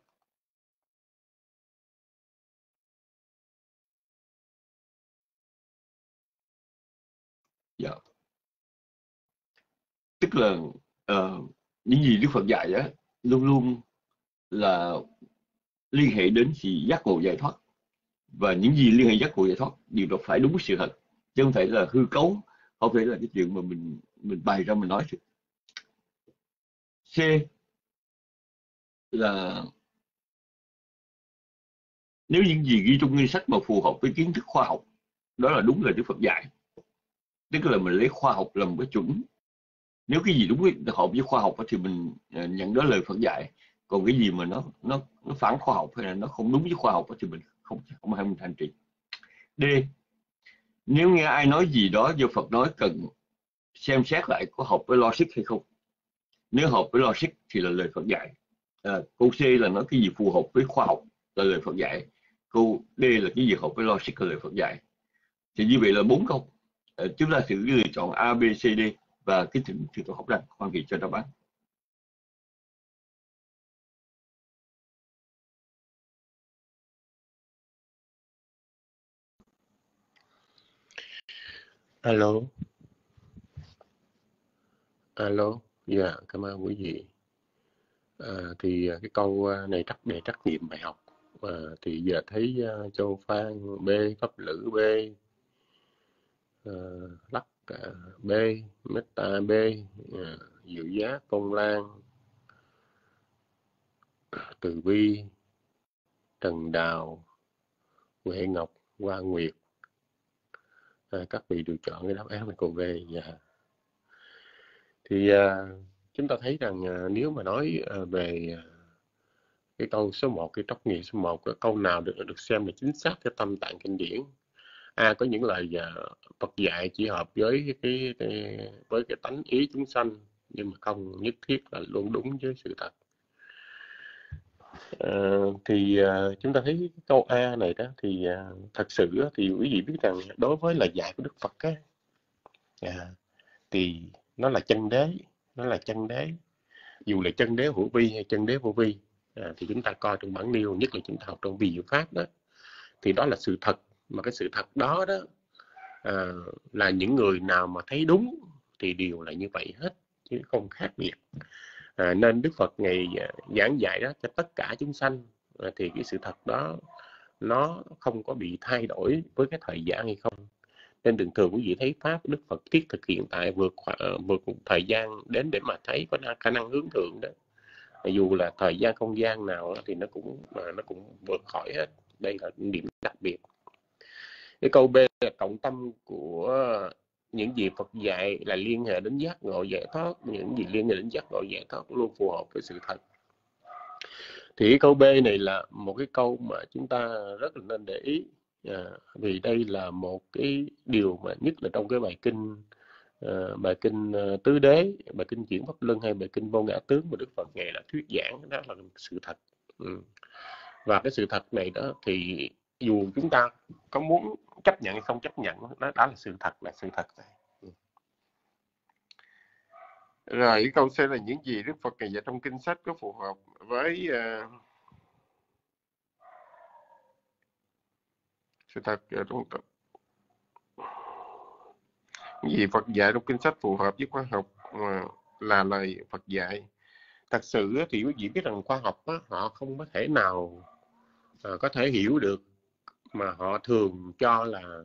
Dạ. Tức là uh, những gì Đức Phật dạy á luôn luôn là liên hệ đến sự giác ngộ giải thoát, và những gì liên hệ giác ngộ giải thoát điều đó phải đúng với sự thật, chứ không thể là hư cấu, không thể là cái chuyện mà mình mình bày ra mình nói. C là nếu những gì ghi trong nghi sách mà phù hợp với kiến thức khoa học, đó là đúng là Đức Phật dạy. Tức là mình lấy khoa học làm cái chuẩn. Nếu cái gì đúng với hợp với khoa học thì mình nhận đó lời Phật dạy. Còn cái gì mà nó nó nó phản khoa học hay là nó không đúng với khoa học thì mình không không hay mình hành trì. D. Nếu nghe ai nói gì đó do Phật nói cần xem xét lại có hợp với logic hay không. Nếu hợp với logic thì là lời Phật dạy. À, câu C là nói cái gì phù hợp với khoa học là lời Phật dạy. Câu D là cái gì hợp với logic là lời Phật dạy. Thì như vậy là bốn câu. À, chúng ta thử lựa chọn A, B, C, D và cái thỉnh thử tổ học rằng hoàn kỳ cho đáp án. Alo. Alo. Dạ, cảm ơn quý vị. À, thì cái câu này trắc đề trắc nghiệm bài học. À, thì giờ thấy uh, Châu Phan B, Pháp Lữ B, uh, lắc uh, B, Meta B, uh, Diệu Giác, Phong Lan, Từ Bi, Trần Đào, Huệ Ngọc, Hoa Nguyệt. À, các vị được chọn cái đáp án là câu B. Yeah. Thì à, chúng ta thấy rằng à, nếu mà nói à, về à, cái câu số một, cái trắc nghiệm số một, cái câu nào được được xem là chính xác theo Tâm Tạng Kinh Điển. À, có những lời à, Phật dạy chỉ hợp với cái, cái với cái tánh ý chúng sanh, nhưng mà không nhất thiết là luôn đúng với sự thật. À, thì à, chúng ta thấy cái câu A này đó thì à, thật sự á, thì quý vị biết rằng đối với lời dạy của Đức Phật á, à, thì nó là chân đế, nó là chân đế, dù là chân đế hữu vi hay chân đế vô vi. À, thì chúng ta coi trong bản nêu, nhất là chúng ta học trong vi diệu pháp đó, thì đó là sự thật. Mà cái sự thật đó đó à, là những người nào mà thấy đúng thì đều là như vậy hết, chứ không khác biệt. À, nên Đức Phật ngày giảng dạy đó cho tất cả chúng sanh, à, thì cái sự thật đó nó không có bị thay đổi với cái thời gian hay không. Nên thường thường quý vị thấy pháp Đức Phật thiết thực hiện tại vượt vượt một thời gian đến để mà thấy có khả năng hướng thượng đó. Dù là thời gian không gian nào thì nó cũng mà nó cũng vượt khỏi hết. Đây là điểm đặc biệt. Cái câu B là trọng tâm của những gì Phật dạy là liên hệ đến giác ngộ giải thoát, những gì liên hệ đến giác ngộ giải thoát luôn phù hợp với sự thật. Thì cái câu B này là một cái câu mà chúng ta rất là nên để ý, à, vì đây là một cái điều mà nhất là trong cái bài kinh uh, bài kinh uh, Tứ Đế, bài kinh Chuyển Pháp Luân hay bài kinh Vô Ngã Tướng mà Đức Phật ngài đã thuyết giảng, đó là sự thật. Ừ. Và cái sự thật này đó thì dù chúng ta có muốn chấp nhận hay không chấp nhận, đó, đó là sự thật, là sự thật. Ừ. Rồi cái câu C là những gì Đức Phật ngài dạy trong kinh sách có phù hợp với uh, sự thật trong những gì Phật dạy trong kinh sách phù hợp với khoa học uh, là lời Phật dạy. Thật sự thì quý vị biết rằng khoa học đó, họ không có thể nào uh, có thể hiểu được mà họ thường cho là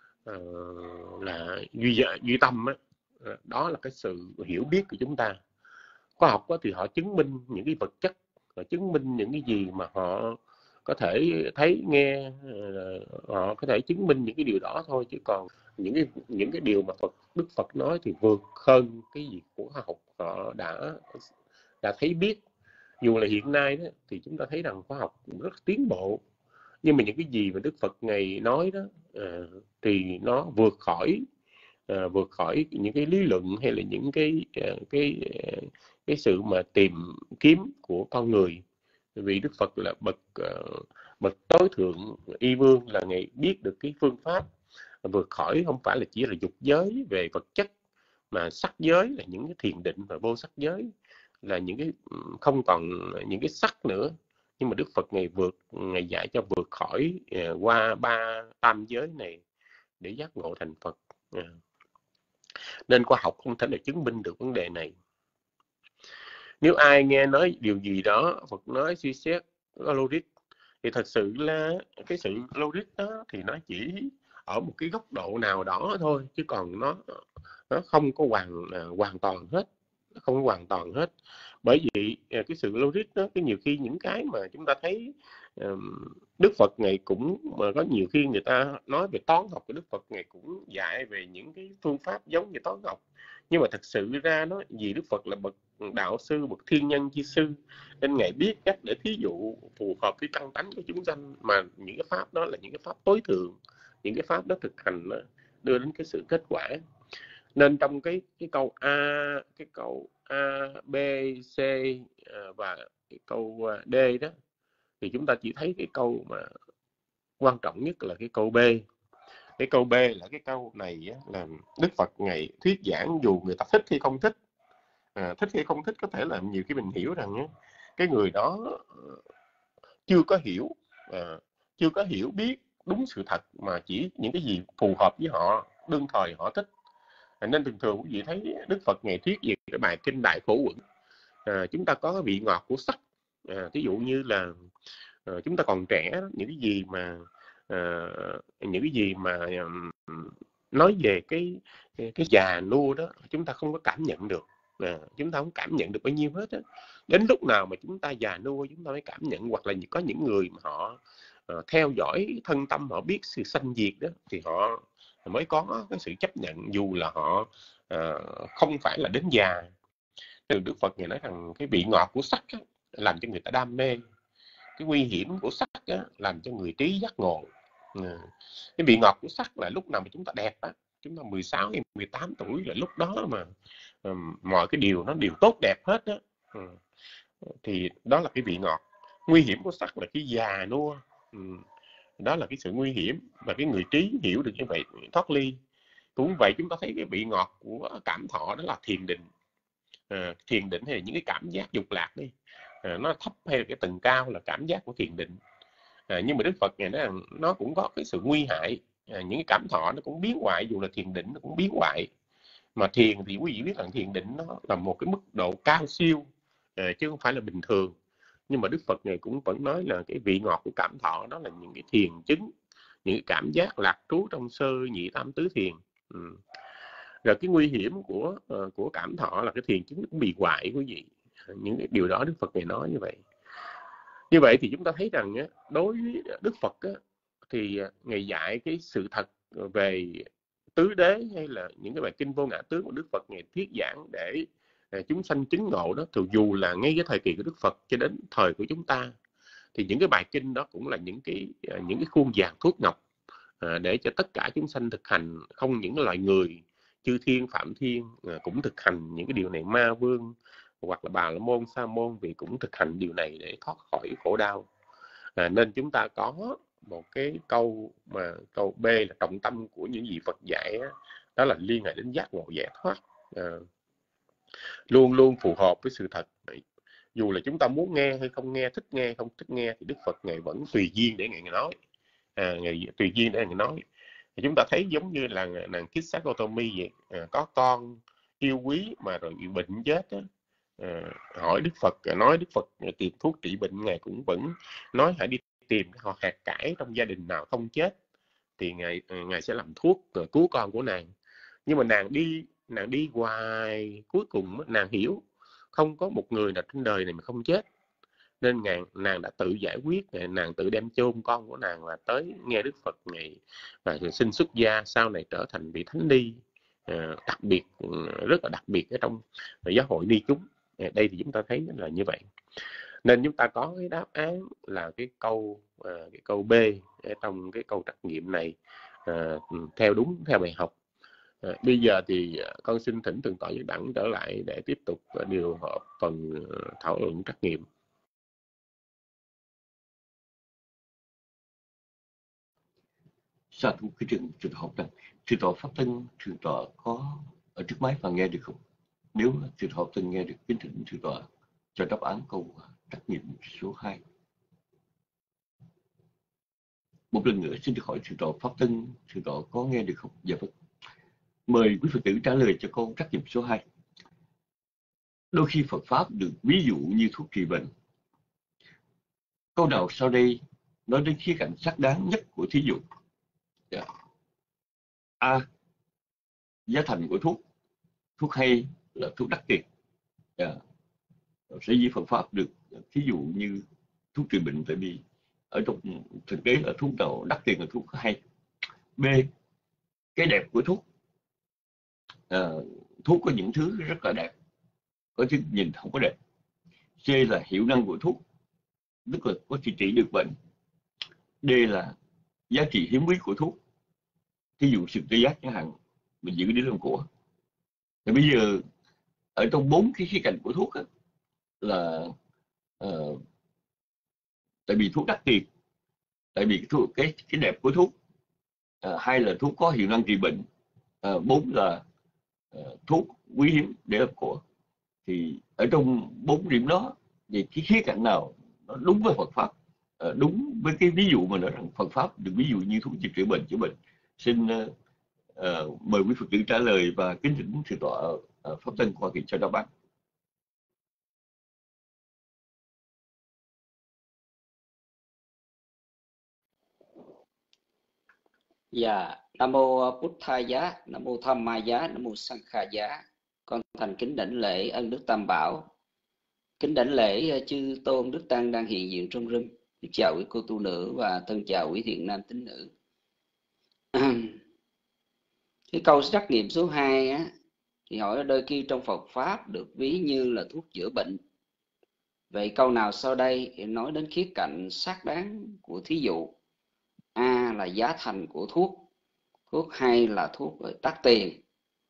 uh, là duy duy tâm á. Đó là cái sự hiểu biết của chúng ta. Khoa học đó thì họ chứng minh những cái vật chất, họ chứng minh những cái gì mà họ có thể thấy nghe, họ có thể chứng minh những cái điều đó thôi, chứ còn những cái những cái điều mà Phật Đức Phật nói thì vượt hơn cái gì của khoa học họ đã đã thấy biết. Dù là hiện nay đó thì chúng ta thấy rằng khoa học rất tiến bộ, nhưng mà những cái gì mà Đức Phật ngày nói đó à, thì nó vượt khỏi à, vượt khỏi những cái lý luận hay là những cái cái cái, cái sự mà tìm kiếm của con người. Vì Đức Phật là bậc uh, bậc tối thượng y vương, là ngài biết được cái phương pháp vượt khỏi không phải là chỉ là dục giới về vật chất, mà sắc giới là những cái thiền định, và vô sắc giới là những cái không còn những cái sắc nữa. Nhưng mà Đức Phật ngài vượt ngài dạy cho vượt khỏi uh, qua ba tam giới này để giác ngộ thành Phật. Uh. Nên khoa học không thể nào chứng minh được vấn đề này. Nếu ai nghe nói điều gì đó Phật nói suy xét logic, thì thật sự là cái sự logic đó thì nó chỉ ở một cái góc độ nào đó thôi, chứ còn nó nó không có hoàn hoàn toàn hết, nó không hoàn toàn hết. Bởi vì cái sự logic đó, cái nhiều khi những cái mà chúng ta thấy um, Đức Phật ngài cũng mà có nhiều khi người ta nói về toán học của Đức Phật ngài cũng dạy về những cái phương pháp giống như toán học, nhưng mà thật sự ra nó vì Đức Phật là bậc đạo sư, bậc thiên nhân chi sư, nên ngài biết cách để thí dụ phù hợp với căn tánh của chúng sanh, mà những cái pháp đó là những cái pháp tối thượng, những cái pháp đó thực hành đó, đưa đến cái sự kết quả. Nên trong cái cái câu A, cái câu A, B, C và cái câu D đó thì chúng ta chỉ thấy cái câu mà quan trọng nhất là cái câu B. Cái câu B là cái câu này á, là Đức Phật ngài thuyết giảng dù người ta thích hay không thích. À, thích hay không thích có thể là nhiều khi mình hiểu rằng á, cái người đó chưa có hiểu, à, chưa có hiểu biết đúng sự thật, mà chỉ những cái gì phù hợp với họ, đương thời họ thích. À, nên thường thường quý vị thấy Đức Phật ngài thuyết về cái bài kinh Đại Phổ Uẩn, à, chúng ta có cái vị ngọt của sắc. À, ví dụ như là à, chúng ta còn trẻ, những cái gì mà à, những cái gì mà nói về cái cái già nua đó, chúng ta không có cảm nhận được, à, chúng ta không cảm nhận được bao nhiêu hết á. Đến lúc nào mà chúng ta già nua chúng ta mới cảm nhận, hoặc là có những người mà họ uh, theo dõi thân tâm, họ biết sự sanh diệt đó, thì họ mới có cái sự chấp nhận, dù là họ uh, không phải là đến già. Từ Đức Phật Ngài nói rằng cái vị ngọt của sắc á, làm cho người ta đam mê, cái nguy hiểm của sắc á, làm cho người trí giác ngộ. Ừ. Cái vị ngọt của sắc là lúc nào mà chúng ta đẹp á, chúng ta mười sáu hay mười tám tuổi là lúc đó mà um, mọi cái điều nó đều tốt đẹp hết á. Ừ. Thì đó là cái vị ngọt. Nguy hiểm của sắc là cái già nua. Ừ. Đó là cái sự nguy hiểm, và cái người trí hiểu được như vậy thoát ly. Cũng vậy, chúng ta thấy cái vị ngọt của cảm thọ đó là thiền định. À, thiền định hay là những cái cảm giác dục lạc đi, à, nó thấp hay là cái tầng cao là cảm giác của thiền định. À, nhưng mà Đức Phật này nói rằng nó cũng có cái sự nguy hại, à, những cái cảm thọ nó cũng biến hoại, dù là thiền định nó cũng biến hoại. Mà thiền thì quý vị biết rằng thiền định nó là một cái mức độ cao siêu, à, chứ không phải là bình thường. Nhưng mà Đức Phật này cũng vẫn nói là cái vị ngọt của cảm thọ đó là những cái thiền chứng, những cái cảm giác lạc trú trong sơ nhị tam tứ thiền. Ừ. Rồi cái nguy hiểm của uh, của cảm thọ là cái thiền chứng cũng bị hoại quý vị. Những cái điều đó Đức Phật này nói như vậy. Như vậy thì chúng ta thấy rằng á, đối với Đức Phật á, thì Ngài dạy cái sự thật về tứ đế hay là những cái bài kinh vô ngã tướng của Đức Phật Ngài thuyết giảng để uh, chúng sanh chứng ngộ đó. Thì dù là ngay cái thời kỳ của Đức Phật cho đến thời của chúng ta, thì những cái bài kinh đó cũng là những cái uh, những cái khuôn vàng thuốc ngọc, uh, để cho tất cả chúng sanh thực hành. Không những loài người, chư thiên phạm thiên cũng thực hành những cái điều này, ma vương hoặc là bà la môn sa môn vì cũng thực hành điều này để thoát khỏi khổ đau. À, nên chúng ta có một cái câu mà câu B là trọng tâm của những gì Phật dạy đó, đó là liên hệ đến giác ngộ giải thoát, à, luôn luôn phù hợp với sự thật. Dù là chúng ta muốn nghe hay không nghe, thích nghe không thích nghe, thì Đức Phật Ngài vẫn tùy duyên để Ngài nói, à, Ngài tùy duyên để Ngài nói. Chúng ta thấy giống như là nàng Kissakotomi vậy, à, có con yêu quý mà rồi bị bệnh chết á, à, hỏi Đức Phật, nói Đức Phật tìm thuốc trị bệnh, Ngài cũng vẫn nói hãy đi tìm họ hạt cải trong gia đình nào không chết thì ngài ngài sẽ làm thuốc rồi cứu con của nàng. Nhưng mà nàng đi nàng đi hoài, cuối cùng nàng hiểu không có một người nào trên đời này mà không chết, nên nàng, nàng đã tự giải quyết, nàng tự đem chôn con của nàng và tới nghe Đức Phật Ngài và xin xuất gia, sau này trở thành vị thánh ni, à, đặc biệt, rất là đặc biệt ở trong giáo hội ni chúng. À, đây thì chúng ta thấy là như vậy. Nên chúng ta có cái đáp án là cái câu à, cái câu B trong cái câu trắc nghiệm này, à, theo đúng theo bài học. À, bây giờ thì con xin thỉnh Thượng tọa Giác Đẳng trở lại để tiếp tục điều hợp phần thảo luận trắc nghiệm. Sa thú cái trường trường học rằng Thượng tọa Pháp Tân, Thượng tọa có ở trước máy và nghe được không? Nếu Thượng tọa Pháp Tân nghe được, kính thỉnh Thượng tọa cho đáp án câu trắc nghiệm số hai. Một lần nữa xin được hỏi Thượng tọa Pháp Tân, Thượng tọa có nghe được không? Dạ vâng. Mời quý Phật tử trả lời cho câu trắc nghiệm số hai. Đôi khi Phật Pháp được ví dụ như thuốc trị bệnh. Câu nào sau đây nói đến khía cạnh xác đáng nhất của thí dụ? Yeah. A. Giá thành của thuốc. Thuốc hay là thuốc đắt tiền. Yeah. Sở dĩ Phật Pháp được thí dụ như thuốc trị bệnh, tại vì ở trong thực tế là thuốc nào đắt tiền là thuốc hay. B. Cái đẹp của thuốc. À, thuốc có những thứ rất là đẹp, có thứ nhìn không có đẹp. C là hiệu năng của thuốc, tức là có thể trị được bệnh. D là giá trị hiếm quý của thuốc, thí dụ sự tê giác chẳng hạn, mình giữ để làm của. Thì bây giờ ở trong bốn cái khía cạnh của thuốc á, là uh, tại vì thuốc đắt tiền, tại vì thuốc, cái cái đẹp của thuốc, uh, hai là thuốc có hiệu năng trị bệnh, uh, bốn là uh, thuốc quý hiếm để làm của. Thì ở trong bốn điểm đó, thì cái khía cạnh nào nó đúng với Phật Pháp, uh, đúng với cái ví dụ mà nói rằng Phật Pháp được ví dụ như thuốc trị bệnh chữa bệnh? Xin uh, uh, mời quý Phật tử trả lời và kính thỉnh Thượng tọa uh, Pháp Tân Hoa Kỳ cho đáp án. Dạ, Nam mô Bụt Thầy Giá, Nam mô Tham Ma Giá, Nam mô Sang Kha Giá. Con thành kính đảnh lễ ân đức Tam Bảo, kính đảnh lễ chư tôn đức tăng đang hiện diện trong room. Chào quý cô tu nữ và thân chào quý thiện nam tín nữ. Cái câu trắc nghiệm số hai á, thì hỏi đôi khi trong Phật pháp được ví như là thuốc chữa bệnh. Vậy câu nào sau đây nói đến khía cạnh xác đáng của thí dụ? A là giá thành của thuốc, thuốc hay là thuốc đắt tiền,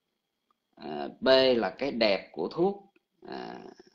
à, B là cái đẹp của thuốc, à,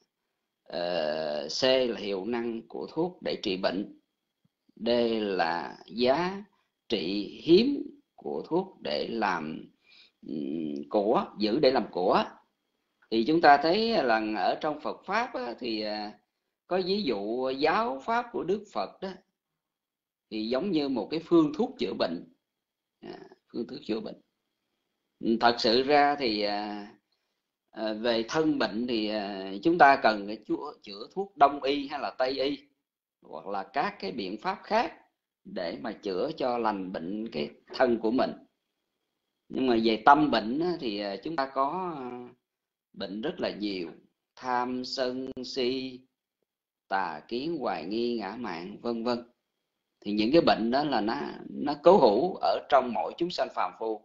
à, C là hiệu năng của thuốc để trị bệnh, D là giá trị hiếm của thuốc để làm um, của, giữ để làm của. Thì chúng ta thấy là ở trong Phật pháp á, thì à, có ví dụ giáo pháp của Đức Phật đó thì giống như một cái phương thuốc chữa bệnh, à, phương thuốc chữa bệnh. Thật sự ra thì à, à, về thân bệnh thì à, chúng ta cần cái chữa thuốc Đông y hay là Tây y hoặc là các cái biện pháp khác để mà chữa cho lành bệnh cái thân của mình. Nhưng mà về tâm bệnh á, thì à, chúng ta có bệnh rất là nhiều: tham sân si, tà kiến hoài nghi ngã mạn, vân vân. Thì những cái bệnh đó là nó nó cố hữu ở trong mỗi chúng sanh phàm phu.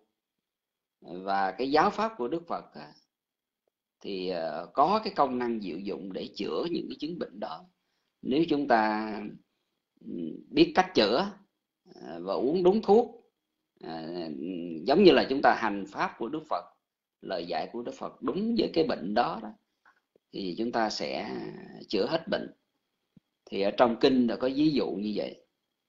Và cái giáo pháp của Đức Phật á, thì uh, có cái công năng diệu dụng để chữa những cái chứng bệnh đó, nếu chúng ta biết cách chữa uh, và uống đúng thuốc, uh, giống như là chúng ta hành pháp của Đức Phật, lời dạy của Đức Phật đúng với cái bệnh đó, đó thì chúng ta sẽ chữa hết bệnh. Thì ở trong kinh đã có ví dụ như vậy.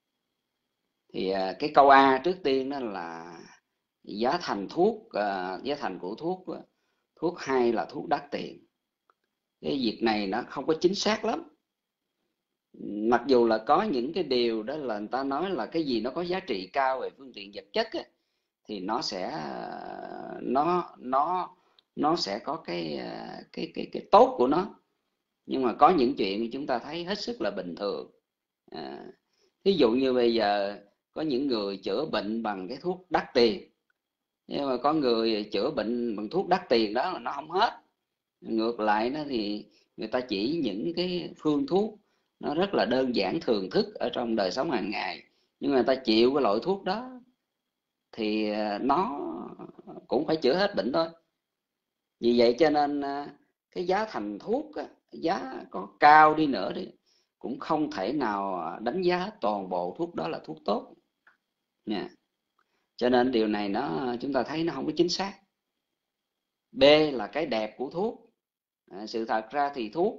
Thì uh, cái câu A trước tiên đó là giá thành thuốc, uh, giá thành của thuốc, uh, thuốc hay là thuốc đắt tiền. Cái việc này nó không có chính xác lắm. Mặc dù là có những cái điều đó là người ta nói là cái gì nó có giá trị cao về phương tiện vật chất á, thì nó sẽ nó nó nó sẽ có cái cái cái cái tốt của nó. Nhưng mà có những chuyện chúng ta thấy hết sức là bình thường. À, ví dụ như bây giờ có những người chữa bệnh bằng cái thuốc đắt tiền, nhưng mà có người chữa bệnh bằng thuốc đắt tiền đó là nó không hết. Ngược lại đó thì người ta chỉ những cái phương thuốc nó rất là đơn giản thường thức ở trong đời sống hàng ngày, nhưng mà người ta chịu cái loại thuốc đó thì nó cũng phải chữa hết bệnh thôi. Vì vậy cho nên cái giá thành thuốc, giá có cao đi nữa đi cũng không thể nào đánh giá toàn bộ thuốc đó là thuốc tốt nha. Cho nên điều này nó chúng ta thấy nó không có chính xác. B là cái đẹp của thuốc. À, sự thật ra thì thuốc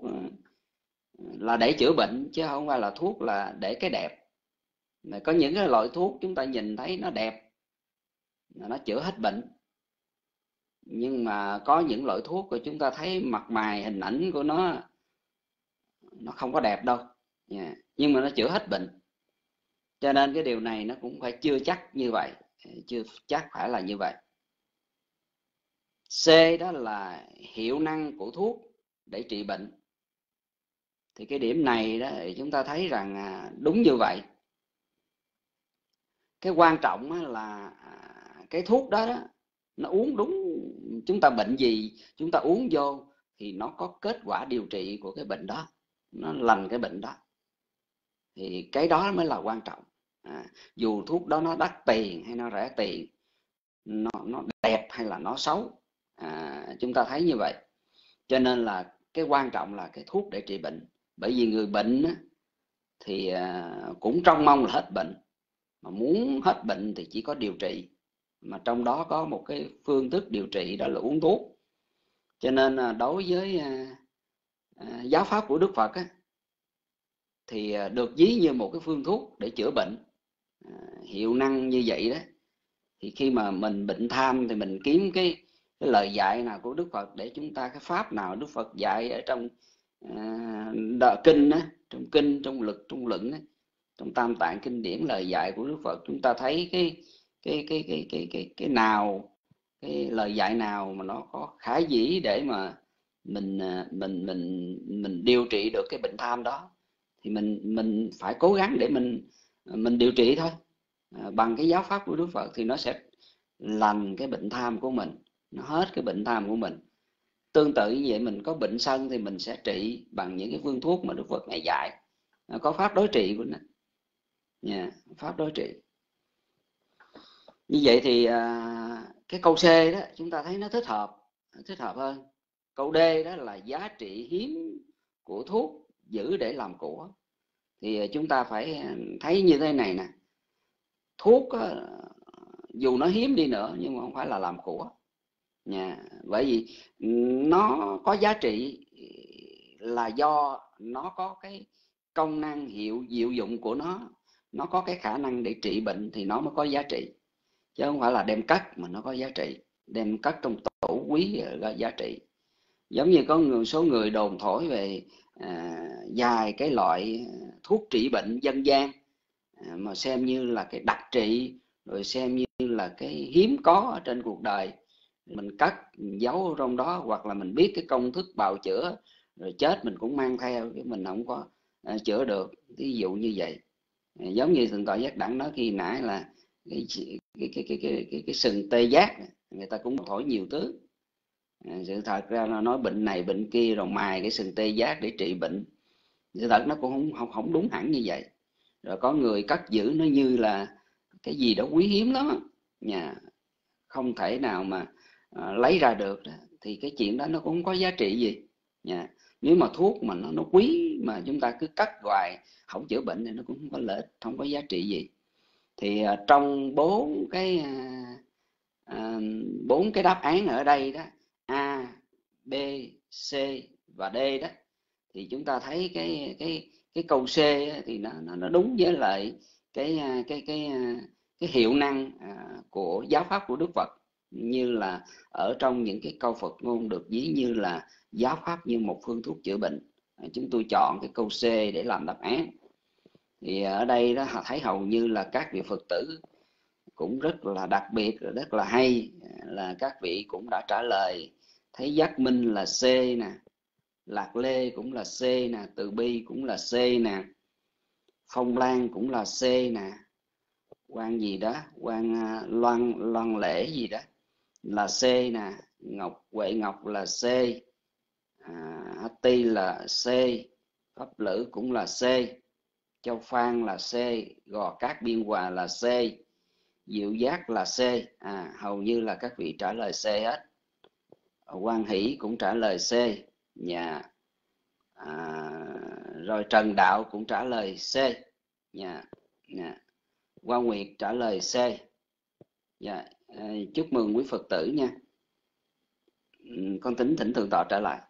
là để chữa bệnh chứ không phải là thuốc là để cái đẹp. Có những cái loại thuốc chúng ta nhìn thấy nó đẹp, nó chữa hết bệnh. Nhưng mà có những loại thuốc của chúng ta thấy mặt mày hình ảnh của nó nó không có đẹp đâu, yeah. Nhưng mà nó chữa hết bệnh. Cho nên cái điều này nó cũng phải chưa chắc như vậy, chưa chắc phải là như vậy. C đó là hiệu năng của thuốc để trị bệnh. Thì cái điểm này đó thì chúng ta thấy rằng đúng như vậy. Cái quan trọng là cái thuốc đó, đó nó uống đúng, chúng ta bệnh gì chúng ta uống vô thì nó có kết quả điều trị của cái bệnh đó, nó lành cái bệnh đó, thì cái đó mới là quan trọng. À, dù thuốc đó nó đắt tiền hay nó rẻ tiền, nó, nó đẹp hay là nó xấu, à, chúng ta thấy như vậy. Cho nên là cái quan trọng là cái thuốc để trị bệnh. Bởi vì người bệnh á, thì à, cũng trông mong là hết bệnh, mà muốn hết bệnh thì chỉ có điều trị, mà trong đó có một cái phương thức điều trị đó là uống thuốc. Cho nên à, đối với à, à, giáo pháp của Đức Phật á, thì à, được ví như một cái phương thuốc để chữa bệnh, à, hiệu năng như vậy đó. Thì khi mà mình bệnh tham thì mình kiếm cái, cái lời dạy nào của Đức Phật để chúng ta, cái pháp nào Đức Phật dạy ở trong à, kinh á, trong kinh, trong lực, trong luận á, trong tam tạng kinh điển lời dạy của Đức Phật, chúng ta thấy cái cái cái cái cái cái cái nào, cái lời dạy nào mà nó có khả dĩ để mà mình mình mình mình điều trị được cái bệnh tham đó, thì mình mình phải cố gắng để mình mình điều trị thôi. à, bằng cái giáo pháp của Đức Phật thì nó sẽ lành cái bệnh tham của mình, nó hết cái bệnh tham của mình. Tương tự như vậy, mình có bệnh sân thì mình sẽ trị bằng những cái phương thuốc mà Đức Phật này dạy, có pháp đối trị của nó nha, pháp đối trị. Như vậy thì à, cái câu C đó chúng ta thấy nó thích hợp, thích hợp hơn. Câu D đó là giá trị hiếm của thuốc giữ để làm của. Thì chúng ta phải thấy như thế này nè, thuốc á, dù nó hiếm đi nữa nhưng mà không phải là làm của nha. Bởi vì nó có giá trị là do nó có cái công năng hiệu diệu dụng của nó, nó có cái khả năng để trị bệnh thì nó mới có giá trị, chứ không phải là đem cất mà nó có giá trị, đem cất trong tủ quý là giá trị. Giống như có người, số người đồn thổi về à, vài cái loại thuốc trị bệnh dân gian à, mà xem như là cái đặc trị, rồi xem như là cái hiếm có ở trên cuộc đời, mình cất mình giấu trong đó, hoặc là mình biết cái công thức bào chữa rồi chết mình cũng mang theo, chứ mình không có à, chữa được. Ví dụ như vậy, à, giống như thượng tọa Giác Đẳng nói khi nãy là cái cái cái cái cái, cái, cái sừng tê giác, người ta cũng thổi nhiều thứ. À, sự thật ra nó nói bệnh này bệnh kia rồi mài cái sừng tê giác để trị bệnh, sự thật nó cũng không không không đúng hẳn như vậy. Rồi có người cất giữ nó như là cái gì đó quý hiếm lắm nha, không thể nào mà à, lấy ra được đó. Thì cái chuyện đó nó cũng không có giá trị gì nha. Nếu mà thuốc mà nó, nó quý mà chúng ta cứ cất hoài không chữa bệnh thì nó cũng không có lợi ích, không có giá trị gì. Thì à, trong bốn cái à, à, bốn cái đáp án ở đây đó, A, B, C và D đó, thì chúng ta thấy cái cái cái câu C thì nó nó, nó đúng với lại cái cái cái cái hiệu năng của giáo pháp của Đức Phật, như là ở trong những cái câu Phật ngôn được ví như là giáo pháp như một phương thuốc chữa bệnh. Chúng tôi chọn cái câu C để làm đáp án. Thì ở đây đó thấy hầu như là các vị Phật tử cũng rất là đặc biệt, rất là hay, là các vị cũng đã trả lời. Thấy Giác Minh là C nè, Lạc Lê cũng là C nè, Từ Bi cũng là C nè, Phong Lan cũng là C nè, Quan gì đó, Quan Loan Loan Lễ gì đó là C nè, Ngọc Huệ Ngọc là C, à, Ti là C, Pháp Lữ cũng là C, Châu Phan là C, Gò Cát Biên Hòa là C, Diệu Giác là C. À, hầu như là các vị trả lời C hết. Quan Hỷ cũng trả lời C nhà. À, rồi Trần Đạo cũng trả lời C nhà. Nhà. Quan Nguyệt trả lời C. Dạ, chúc mừng quý Phật tử nha. Con tính thỉnh thượng tọa trở lại.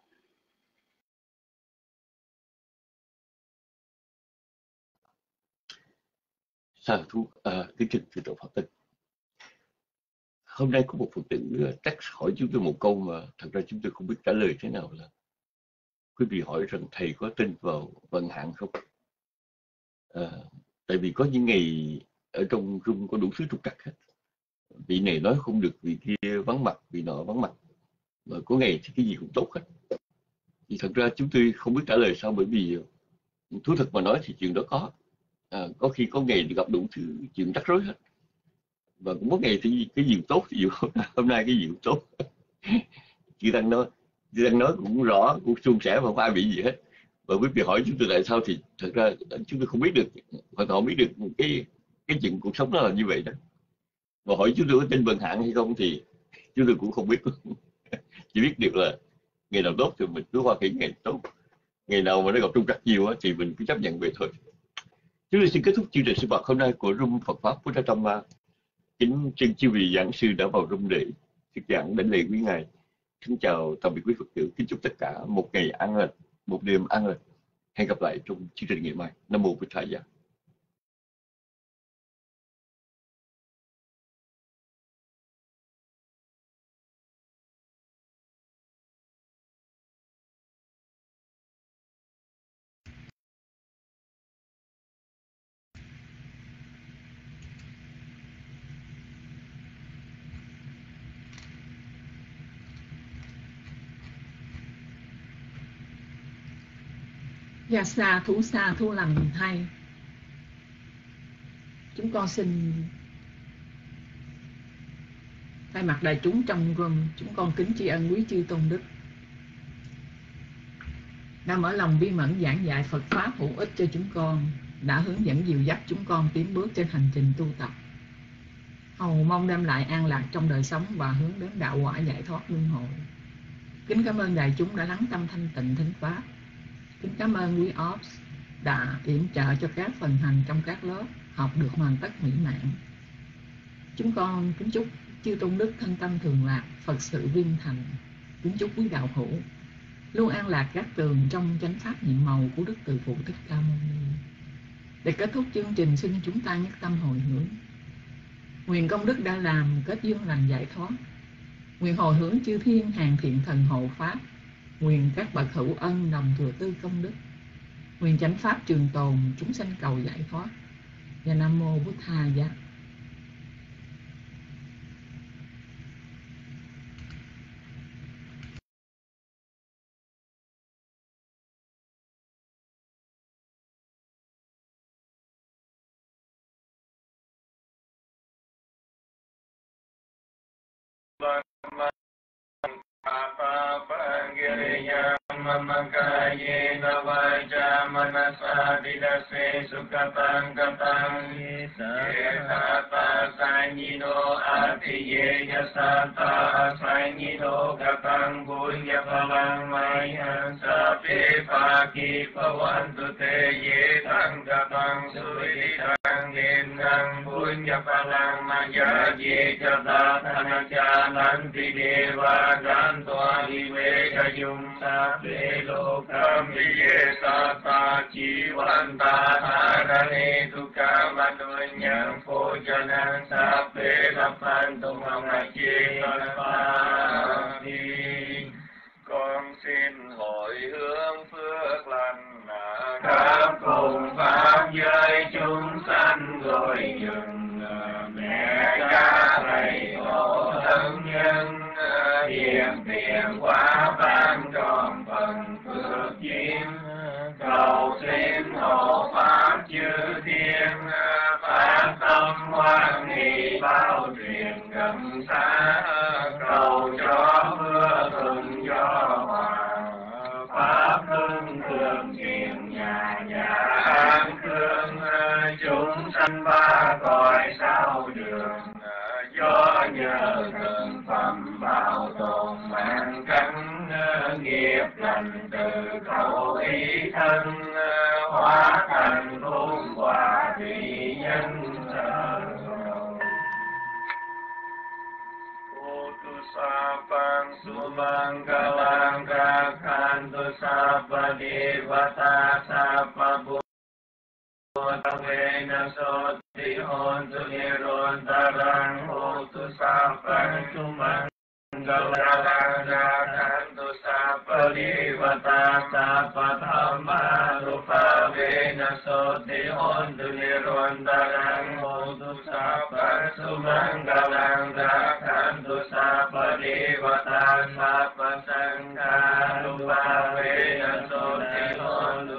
Sa thú, à, kính trình thượng tọa Pháp Tịnh. Hôm nay có một Phật tử trắc hỏi chúng tôi một câu mà thật ra chúng tôi không biết trả lời thế nào, là quý vị hỏi rằng thầy có tin vào vận hạn không? À, tại vì có những ngày ở trong room có đủ thứ trục trặc hết, vị này nói không được, vị kia vắng mặt, vị nọ vắng mặt, mà có ngày thì cái gì cũng tốt hết. Thì thật ra chúng tôi không biết trả lời sao, bởi vì thú thật mà nói thì chuyện đó có, à, có khi có ngày gặp đủ thứ chuyện rắc rối hết, và cũng có ngày thì cái gì cũng tốt, ví dụ hôm nay cái gì cũng tốt. Chị Tăng nói, chị Tăng nói cũng rõ, cũng suôn sẻ và không ai bị gì hết. Và quý vị hỏi chúng tôi tại sao thì thật ra chúng tôi không biết được, hoàn toàn không biết được cái cái chuyện cuộc sống nó là như vậy đó. Và hỏi chúng tôi có tin vận hạn hay không thì chúng tôi cũng không biết. Chỉ biết được là ngày nào tốt thì mình cứ hoa hỷ ngày tốt, ngày nào mà nó gặp trục trặc nhiều thì mình cứ chấp nhận về thôi. Chúng tôi xin kết thúc chương trình sinh hoạt hôm nay của room Phật pháp Phúc Trong Ma. Kính trân chư vị giảng sư đã vào room để thuyết giảng đến lễ quý ngài. Kính chào tạm biệt quý Phật tử, kính chúc tất cả một ngày an lành, một đêm an lành. Hẹn gặp lại trong chương trình ngày mai. Nam mô Bổn Thầy. Dạ, xa thú xa thú lành thay. Chúng Chúng con xin thay mặt đại chúng trong room, chúng con kính tri ân quý chư tôn đức đã mở lòng bi mẫn giảng dạy Phật pháp hữu ích cho chúng con, đã hướng dẫn dìu dắt chúng con tiến bước trên hành trình tu tập, hầu mong đem lại an lạc trong đời sống và hướng đến đạo quả giải thoát luân hồi. Kính cảm ơn đại chúng đã lắng tâm thanh tịnh thính pháp. Kính cảm ơn quý Ops đã yểm trợ cho các phần hành trong các lớp học được hoàn tất mỹ mãn. Chúng con kính chúc chư tôn đức thân tâm thường lạc, Phật sự viên thành. Kính chúc quý đạo hữu luôn an lạc các tường trong chánh pháp nhiệm màu của Đức Từ Phụ Thích Ca Mâu Ni. Để kết thúc chương trình, xin chúng ta nhất tâm hồi hướng. Nguyện công đức đã làm kết duyên lành giải thoát. Nguyện hồi hướng chư thiên hàng thiện thần hộ pháp. Nguyện các bậc hữu ân đồng thừa tư công đức. Nguyện chánh pháp trường tồn, chúng sanh cầu giải thoát. Và Nam Mô Bụt Tha Giá. Sukatang katang Yesata sanyino atiyeya sata sanyino katang bunya palang mayan sapi pagi pawantu te yetang katang suritang yenang bunya palang maya ye jata tanaja nanti dewa gantua hiwe kayum sapi lokam yesata jiwanta Adane tukang manunyang pujanang sape lapan tumang aji pati. Con xin hồi hướng phước lành khắp cùng pháp giới chúng sanh rồi dừng mẹ cha thầy tổ thân nhân hiền tiền quá ban tròn phần phước duyên. Cầu xin hộ pháp chư thiên phát tâm hoan hỷ bao truyền gần xa. Cầu cho mưa thuận gió hòa pháp hưng thường truyền nhà nhà an cương. Chúng sanh ba cõi sao đường do nhờ thần phẩm bảo tồn mạng căn. Nghiệp lành từ khẩu ý thân hóa thành phúc quả vị nhân thờ. Sapang sumanggalang kakhantu sapadevata sapabhutavena soti hontu nirontarang hotu sapang sumanggalang kakhantu sapadevata sapadhamma rupavena soti hontu nirontarang hotu sapang sumanggalang kakhantu sapadevata sapasangha rupavena soti hontu